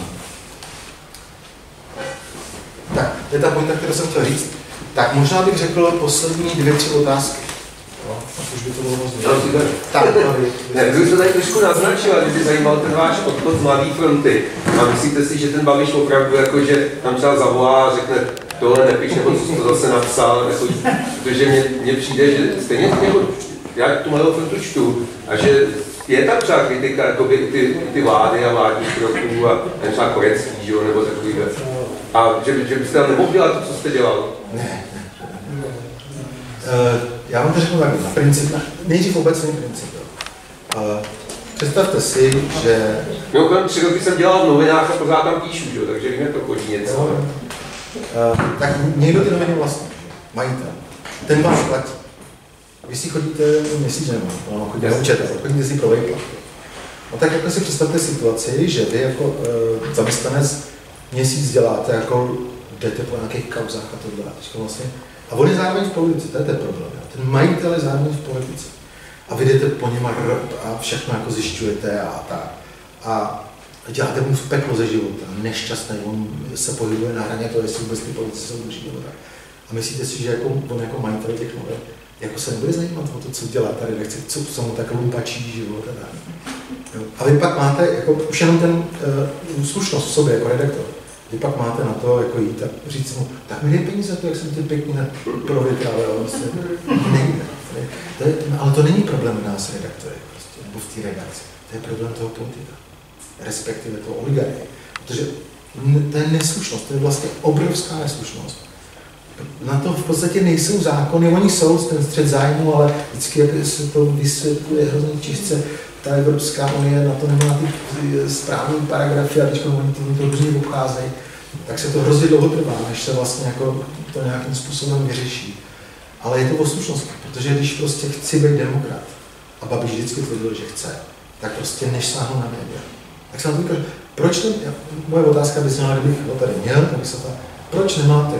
Speaker 1: Tak, to je ta pointa, kterou jsem chtěl říct. Tak možná bych řekl poslední dvě, tři otázky. No, tak už by to bylo možné. Tak,
Speaker 5: ne, vy už to tady trošku naznačil, že by zajímal ten váš odchod z Mladé fronty. A myslíte si, že ten Babiš opravdu jako, že tam třeba zavolá a řekne, tohle nepiš, nebo co jsi to zase napsal, jako, protože mně, mně přijde, že stejně jako, já tu Mladou frontu čtu, a že je tam třeba kritika jakoby, ty, ty vlády a vládních kroků a ten třeba Korecký, že jo, nebo takový věc. A že, že byste tam nemohl dělat to, co jste dělal?
Speaker 1: Ne. Uh, já vám to řeknu takhle, na princip, na, nejdřív obecný princip. Uh, představte si, že...
Speaker 5: No, kolem tři roky jsem dělal v novinách a pořád tam píšu, že? Takže vím, jak to chodí něco.
Speaker 1: No, uh, tak někdo ty noviny vlastně, majitel, ten vás platí. Vy si chodíte měsíc, nebo no, chodíte učitel, chodíte si pro vejplat. No tak jako si představte situaci, že vy jako uh, zaměstnanec měsíc děláte, jako jdete po nějakých kauzách a tohle. Vlastně. A on je zároveň v politice, to je ten problém. Ten majitel je zároveň v politice. A vy jdete po něm a všechno jako zjišťujete a tak. A děláte mu v peklo ze života, nešťastný, on se pohybuje na hraně toho, jestli vůbec ty politice jsou drží nebo tak. A myslíte si, že jako, on jako majitel těch novel, jako se nebude zajímat o to, co dělá ta redakce, co se mu tak lumpačí život a tak. A vy pak máte jako, už jenom ten uh, slušnost v sobě jako redaktor. Vy pak máte na to jako jít a říct mu, tak mi dej peníze za to, jak jsem ty pěkně provětrával, ale vlastně nejde. To je, ale to není problém nás redaktory, prostě, nebo v té redakci. To je problém toho politika, respektive toho oligarchy. Protože to je neslušnost, to je vlastně obrovská neslušnost. Na to v podstatě nejsou zákony, oni jsou ten střed zájmu, ale vždycky jak se to vysvětluje hrozně čistě, ta Evropská unie na to nemá ty správné paragrafy a když oni to, to různě obcházejí, tak se to hrozně dlouho trvá, než se vlastně jako to nějakým způsobem vyřeší. Ale je to o slušnosti, protože když prostě chci být demokrat, a Babiš vždycky tvrdil, že chce, tak prostě než sáhnu na média. Tak se na to říká, proč ten, moje otázka by zněla, kdybych ho tady měl, tak se ta, proč nemáte,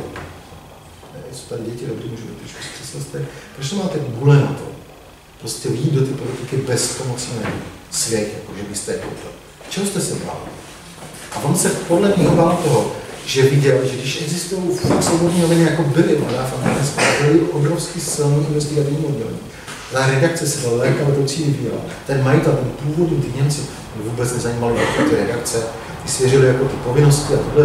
Speaker 1: jsou tady děti, dobrý, můžu být trošku přesvědčit, proč nemáte gule na to, prostě vyjít do ty politiky bez pomocného svět, jako že byste je koupil. Čeho jste se bál? A on se podle něho bál toho, že viděl, že když existují fakt svobodní noviny, jako byly Mladá fronta, byly obrovský silný investigativní oddělení. Ta redakce se do léka vedoucí vyvíjela. Ten majitel, ten původní, ty Němci, vůbec nezajímalo jako ty redakce, ty svěřili jako ty povinnosti a tohle,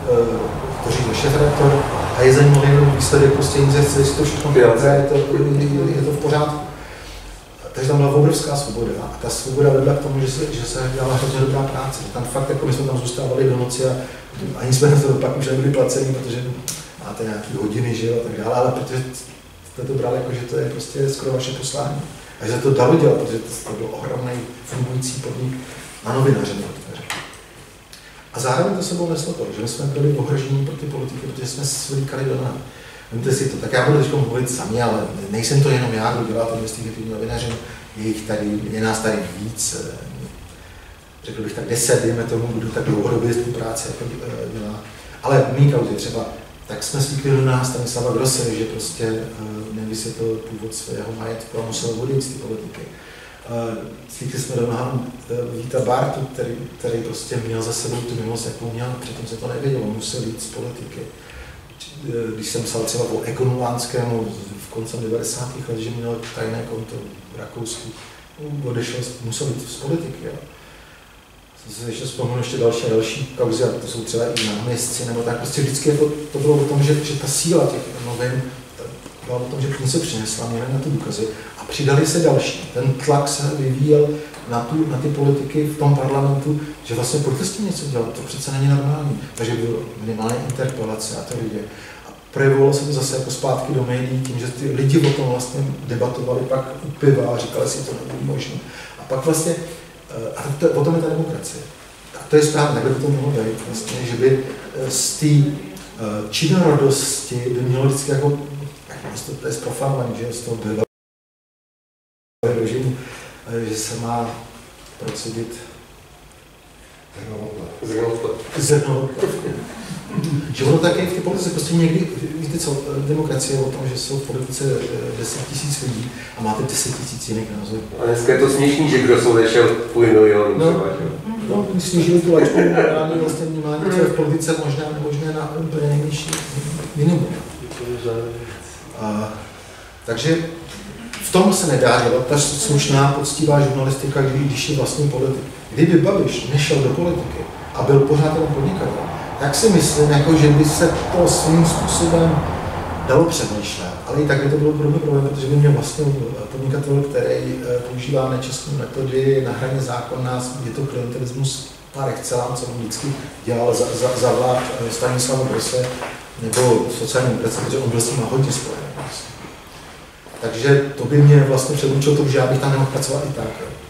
Speaker 1: to řídil šéfredaktor a je zajímavý jenom výsledek prostě inzerce, jestli to všechno je to, je to v pořádku. Takže tam byla obrovská svoboda a ta svoboda vedla k tomu, že se, že se dělala hrozně dobrá práce. Tam fakt, jako my jsme tam zůstávali do noci a ani jsme na to pak už nebyli placení, protože máte nějaké hodiny, že jo, a tak dále, ale protože jste to brali jako, že to je prostě skoro vaše poslání. A že se to dalo dělat, protože to byl ohromný fungující podnik na novinaře. A zároveň to sebou neslo to, že my jsme byli ohrožení pro ty politiky, protože jsme svlíkali do nás. Víte si to, tak já budu teď mluvit sami, ale nejsem to jenom já, kdo dělá to investigativní novinaři, je, jich tady, je nás tady víc, řekl bych tak deset, dejme tomu, kdo tak dlouhodobě tu práci jako dělá. Ale v mý kauze třeba, tak jsme svlíkli do nás Stanislava Grosse, že prostě nevysvětlil původ svého majetku a musel odejít z té politiky. Svlíkli jsme do nás Víta Bartu, který, který prostě měl za sebou tu minulost, jakou měl, přitom se to nevědělo, musel jít z politiky. Když jsem psal třeba o Ekonulánském v koncem devadesátých let, že měl tajné konto v Rakousku, odešel, musel být z politiky. Jo. Jsem se ještě vzpomněl ještě další a další kauzy, a to jsou třeba i náměstci, nebo tak prostě vždycky jako, to bylo o tom, že, že ta síla těch novin byla o tom, že něco přinesla, měli na ty důkazy a přidali se další. Ten tlak se vyvíjel na, tu, na ty politiky v tom parlamentu, že vlastně pojďte s tím něco dělat, to přece není normální. Takže bylo minimálně interpelace a to vidět. A projevovalo se to zase jako zpátky do médií, tím, že ty lidi o tom vlastně debatovali pak u piva a říkali si, to není možné. A pak vlastně A to, o tom je ta demokracie. A to je správně, takhle by to mělo být, vlastně, že by z té činorodosti by mělo vždycky jako, to je zprofanovaný, že z toho bylo režimu, že se má procedit zrno. Že ono také v té politice prostě někdy, víte co, demokracie je o tom, že jsou v politice deset tisíc lidí a máte deset tisíc jiných názorů.
Speaker 5: A dneska je to směšný, že kdo jsou nešel půl milionu
Speaker 1: no,
Speaker 5: třeba, že?
Speaker 1: No, snížili tu lačku morální vlastně vnímání, co je v politice možná, možná na úplně nejnižší minimum. A, takže v tom se nedá dělat ta slušná, poctivá žurnalistika, když je vlastní politik. Kdyby Babiš nešel do politiky a byl pořád jenom podnikatel, tak si myslím, jako, že by se to svým způsobem dalo přemýšlet, ale i tak by to bylo podobný problém, protože by měl vlastně podnikatel, který používá nečestné metody na hraně zákona, je to klientelismus par excellence, co on vždycky dělal za, za, za vlád Stanislava Grosse nebo sociální demokracie, protože on byl s tím hodně spojený. Takže to by mě vlastně předurčilo to, že já bych tam nemohl pracovat i tak.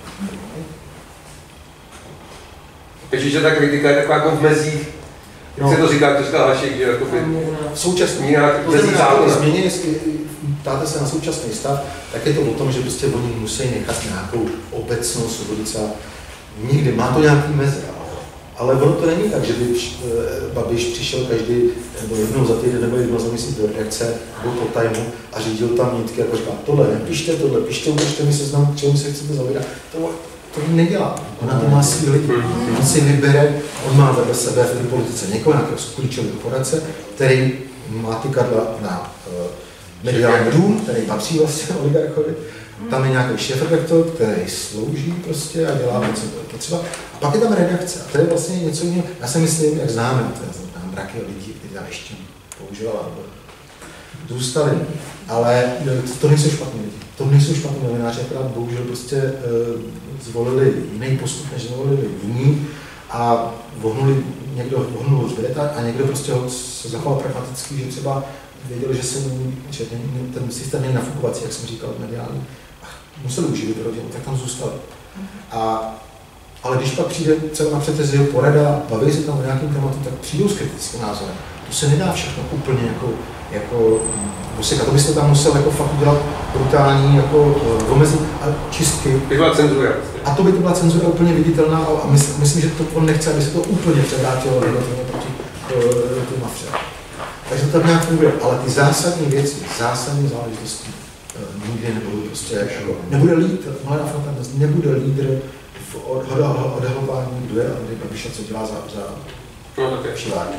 Speaker 5: Takže že ta kritika je taková jako v mezích, jak no. se to říká, to říkal Hašek, že jako by...
Speaker 1: Současný. To znamená, to změně, jestli ptáte se na současný stav, tak je to o tom, že prostě oni musí nechat nějakou obecnou svobodu. Nikdy, má to nějaký meze, ale ono to není tak, že by Babiš přišel každý, nebo jednou za týden, nebo jednou za měsíc do redakce, nebo po tajmu a řídil tam nitky, jako říká, tohle nepíšte, tohle píšte, ukažte mi seznam, k čemu se chcete zavírat. To, to nedělá. Ona to má svý lidi. On si vybere, on má vedle sebe v té politice někoho, nějakého klíčového poradce, který má ty kadla na uh, mediální dům, který patří vlastně oligarchovi. Tam je nějaký šéfredaktor, který slouží prostě a dělá něco potřeba. A pak je tam redakce. A to je vlastně něco jiného. Já si myslím, jak známe, to znamená mraky lidí, kteří tam ještě používali, nebo zůstali. Ale to nejsou špatní lidi. To nejsou špatní novináři, akorát bohužel prostě uh, zvolili jiný postup, než zvolili jiní a vohnuli, někdo vohnul zvědět a někdo prostě se zachoval pragmaticky, že třeba věděl, že, se, že ten systém není nafukovací, jak jsem říkal, mediální. Museli uživit rodinu, tak tam zůstali. A, ale když pak přijde třeba napřed z jeho porada, baví se tam o nějakém tématu, tak přijdou s kritickým názorem. To se nedá všechno úplně jako, jako dosekat. To byste tam musel jako fakt udělat brutální jako omezení a čistky.
Speaker 5: Byla cenzura.
Speaker 1: A to by to byla cenzura úplně viditelná a myslím, myslím, že to on nechce, aby se to úplně převrátilo negativně proti té mafře. Takže to tak nějak funguje. Ale ty zásadní věci, zásadní záležitosti nikdy nebudou prostě, jako, nebude lídr, Mladá fronta nebude lídr v odhalování, kdo je Andrej Babiš a co dělá za, za
Speaker 5: no, okay.
Speaker 1: šilání.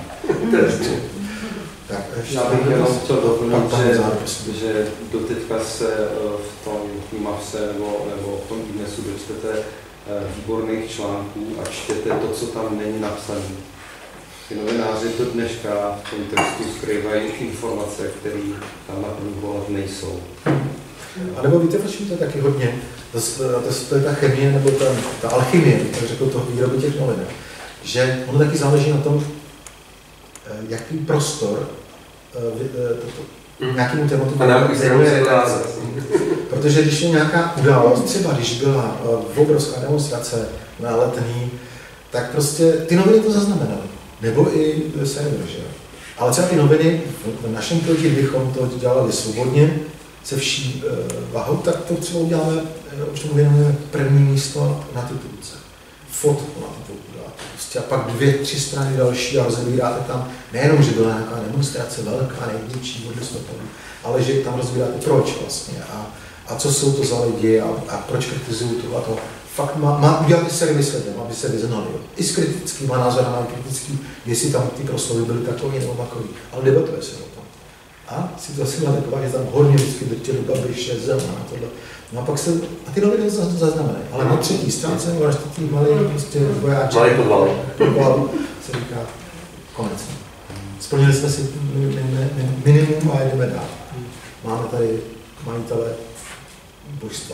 Speaker 8: Tak, já bych jenom chtěl doplnit, že, že doteďka se v tom Mavse nebo, nebo v tom Idnesu dočtete výborných článků a čtete to, co tam není napsané. Ty novináři do dneška v tom textu skrývají informace, které tam na první pohled nejsou.
Speaker 1: A nebo víte, proč to je taky hodně? To, to, to je ta chemie, nebo ta, ta alchymie, tak řekl toho výroby těch novin. Že ono taky záleží na tom, jaký prostor nějakému tématu věnuje redakce. Protože když je nějaká událost, třeba když byla obrovská demonstrace na Letný, tak prostě ty noviny to zaznamenaly. Nebo i server, že? Ale třeba ty noviny, v našem pilotě, kdybychom to dělali svobodně, se vší uh, vahou, tak to třeba uděláme, už tomu věnujeme první místo na titulce. Fotku na titulku dáte. Prostě a pak dvě, tři strany další a rozebíráte tam, nejenom, že byla nějaká demonstrace velká, největší od listopadu, ale že tam rozbíráte proč vlastně a, a co jsou to za lidi a, a proč kritizují to a to. Fakt má, má udělat i servis lidem, aby se vyznali. I s kritickýma názorama, i kritický, jestli tam ty proslovy byly takový nebo takový, ale debatuje se o tom. A situace byla taková, že tam hodně vždycky drtili Babiše, Zeman a tohle. No a pak se, a ty noviny zaznamenají, ale na třetí stránce nebo na čtvrtý malý prostě vojáček.
Speaker 5: Malý podval.
Speaker 1: Podval se říká konec. Splnili jsme si minimum a jdeme dál. Máme tady majitele božstva.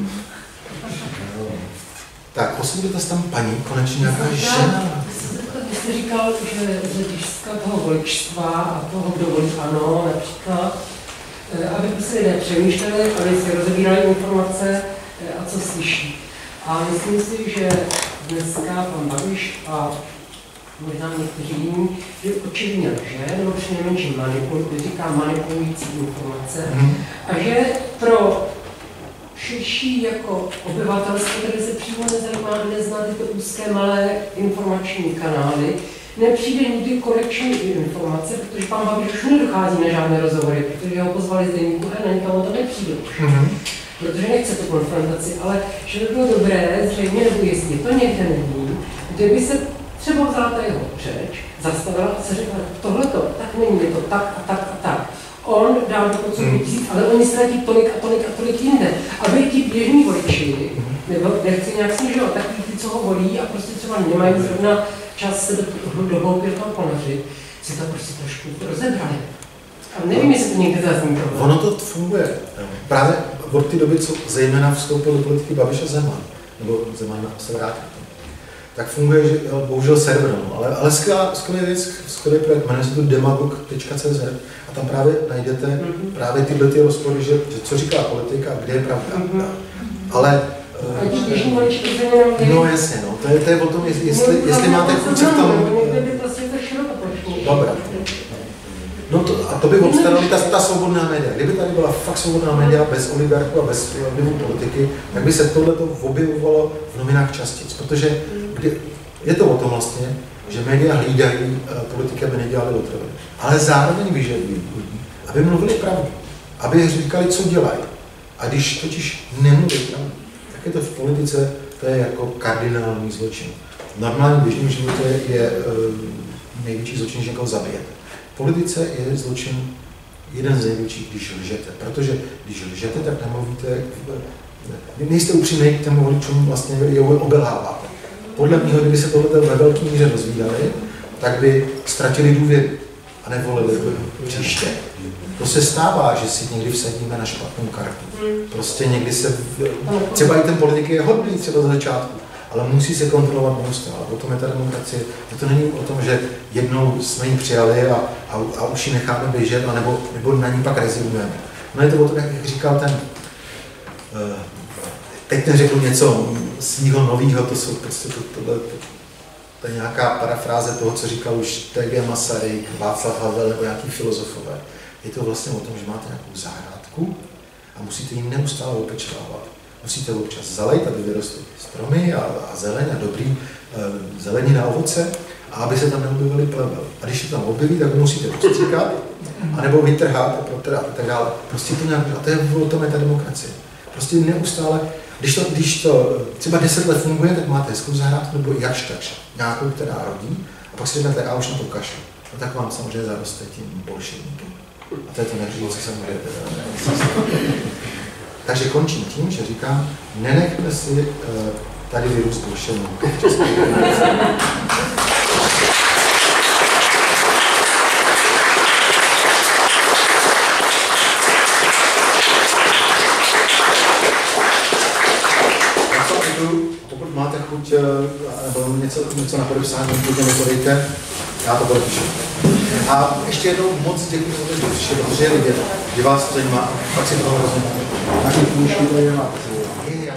Speaker 1: Tak, poslední dotaz tam paní, konečně nějaká žena.
Speaker 10: Vy jste říkal, že z hlediska toho voličstva a toho, kdo volí ano, například, aby se lidé přemýšleli, aby si rozebírali informace a co slyší. A myslím si, že dneska pan Babiš a možná někteří jiní, že očividně lže, nebo přinejmenším manipulují, říká manipulující informace, mm. a že pro širší jako obyvatelstvo, které se přímo nezajímá, nezná tyto úzké malé informační kanály, nepřijde nikdy konečný informace, protože pan Babiš už nedochází na žádné rozhovory, protože ho pozvali z deníku a na nikomu to nepřijde už. Mm-hmm. Protože nechce tu konfrontaci, ale že by bylo dobré, zřejmě, nebo jestli to někde není, kdyby se třeba vzala ta jeho řeč, zastavila a se řekla, tohleto, tak není, je to tak a tak a tak. On dál do co víc, ale oni ztratí tolik a tolik a tolik jinde. Aby ti běžní voliči, nebo nechci nějak snižovat, takový ty, co ho volí a prostě třeba nemají zrovna čas se do, do hloubky tam ponořit, si to prostě trošku rozebrali. A nevím, jestli to někde zazní.
Speaker 1: Ono to funguje. Právě od té doby, co zejména vstoupil do politiky Babiš a Zeman, nebo Zeman se vrátí, tak funguje, že bohužel server, no, ale, ale skvělý věc, skvělý projekt, jmenuje se to demagog tečka cé zet a tam právě najdete mm-hmm. právě tyhle ty rozpory, že, že co říká politika, kde je pravda. Mm-hmm. Ale no jasně, no, to je, to je o tom, jestli, jestli máte chuť se v tom... Dobrá. No to, a to by obstarali ta, ta svobodná média. Kdyby tady byla fakt svobodná média bez oligarchů a bez vlivu politiky, tak by se tohleto objevovalo v novinách častic. Protože kdy, je to o tom vlastně, že média hlídají politiky, aby nedělali otravy. Ale zároveň vyžadují, aby mluvili pravdu. Aby říkali, co dělají. A když totiž nemluví pravdu, tak je to v politice, to je jako kardinální zločin. V normálním běžném životě je, je největší zločin, že někoho zabijete. V politice je zločin jeden z největších, když lžete. Protože když lžete, tak nemluvíte, nejste upřímní k těm voličům, vlastně je obelháváte. Podle mého, kdyby se tohle ve velké míře rozvídali, tak by ztratili důvěru a nevolili příště. To se stává, že si někdy vsadíme na špatnou kartu. Prostě někdy se, třeba i ten politik je hodný třeba za začátku, ale musí se kontrolovat neustále. O tom je ta demokracie. To není o tom, že jednou jsme ji přijali a, a, a už ji necháme běžet, nebo, nebo na ní pak rezignujeme. No je to o tom, jak říkal ten, teď neřekl něco svýho novýho, to jsou prostě to, tohle, to, to je nějaká parafráze toho, co říkal už T G Masaryk, Václav Havel nebo nějaký filozofové. Je to vlastně o tom, že máte nějakou zahrádku a musíte ji neustále opečovávat. Musíte občas zalejt, aby vyrostly stromy a, a zeleň a dobrý e, zelenina, ovoce, a aby se tam neobjevily plevel. A když se tam objeví, tak musíte postříkat, anebo vytrhat, protrhat a tak dále. Prostě to nějak, a to je o tom je ta demokracie. Prostě neustále, když to, když to třeba deset let funguje, tak máte hezkou zahrádku, nebo jakž takž, nějakou, která rodí, a pak si řeknete, a už na to kašlu. No tak vám samozřejmě zaroste tím bolševníkem. A to je to neříct, co samozřejmě Takže končím tím, že říkám, nenechme si uh, tady vyrůst bolševníků. Pokud máte chuť nebo něco, něco na podepsání, klidně mi to dejte, já to podepíšu. A ještě jednou moc děkuji za to, že přišli, protože je vidět, že vás to zajímá, pak si toho rozumíte.
Speaker 7: Taky půjčky to je máte.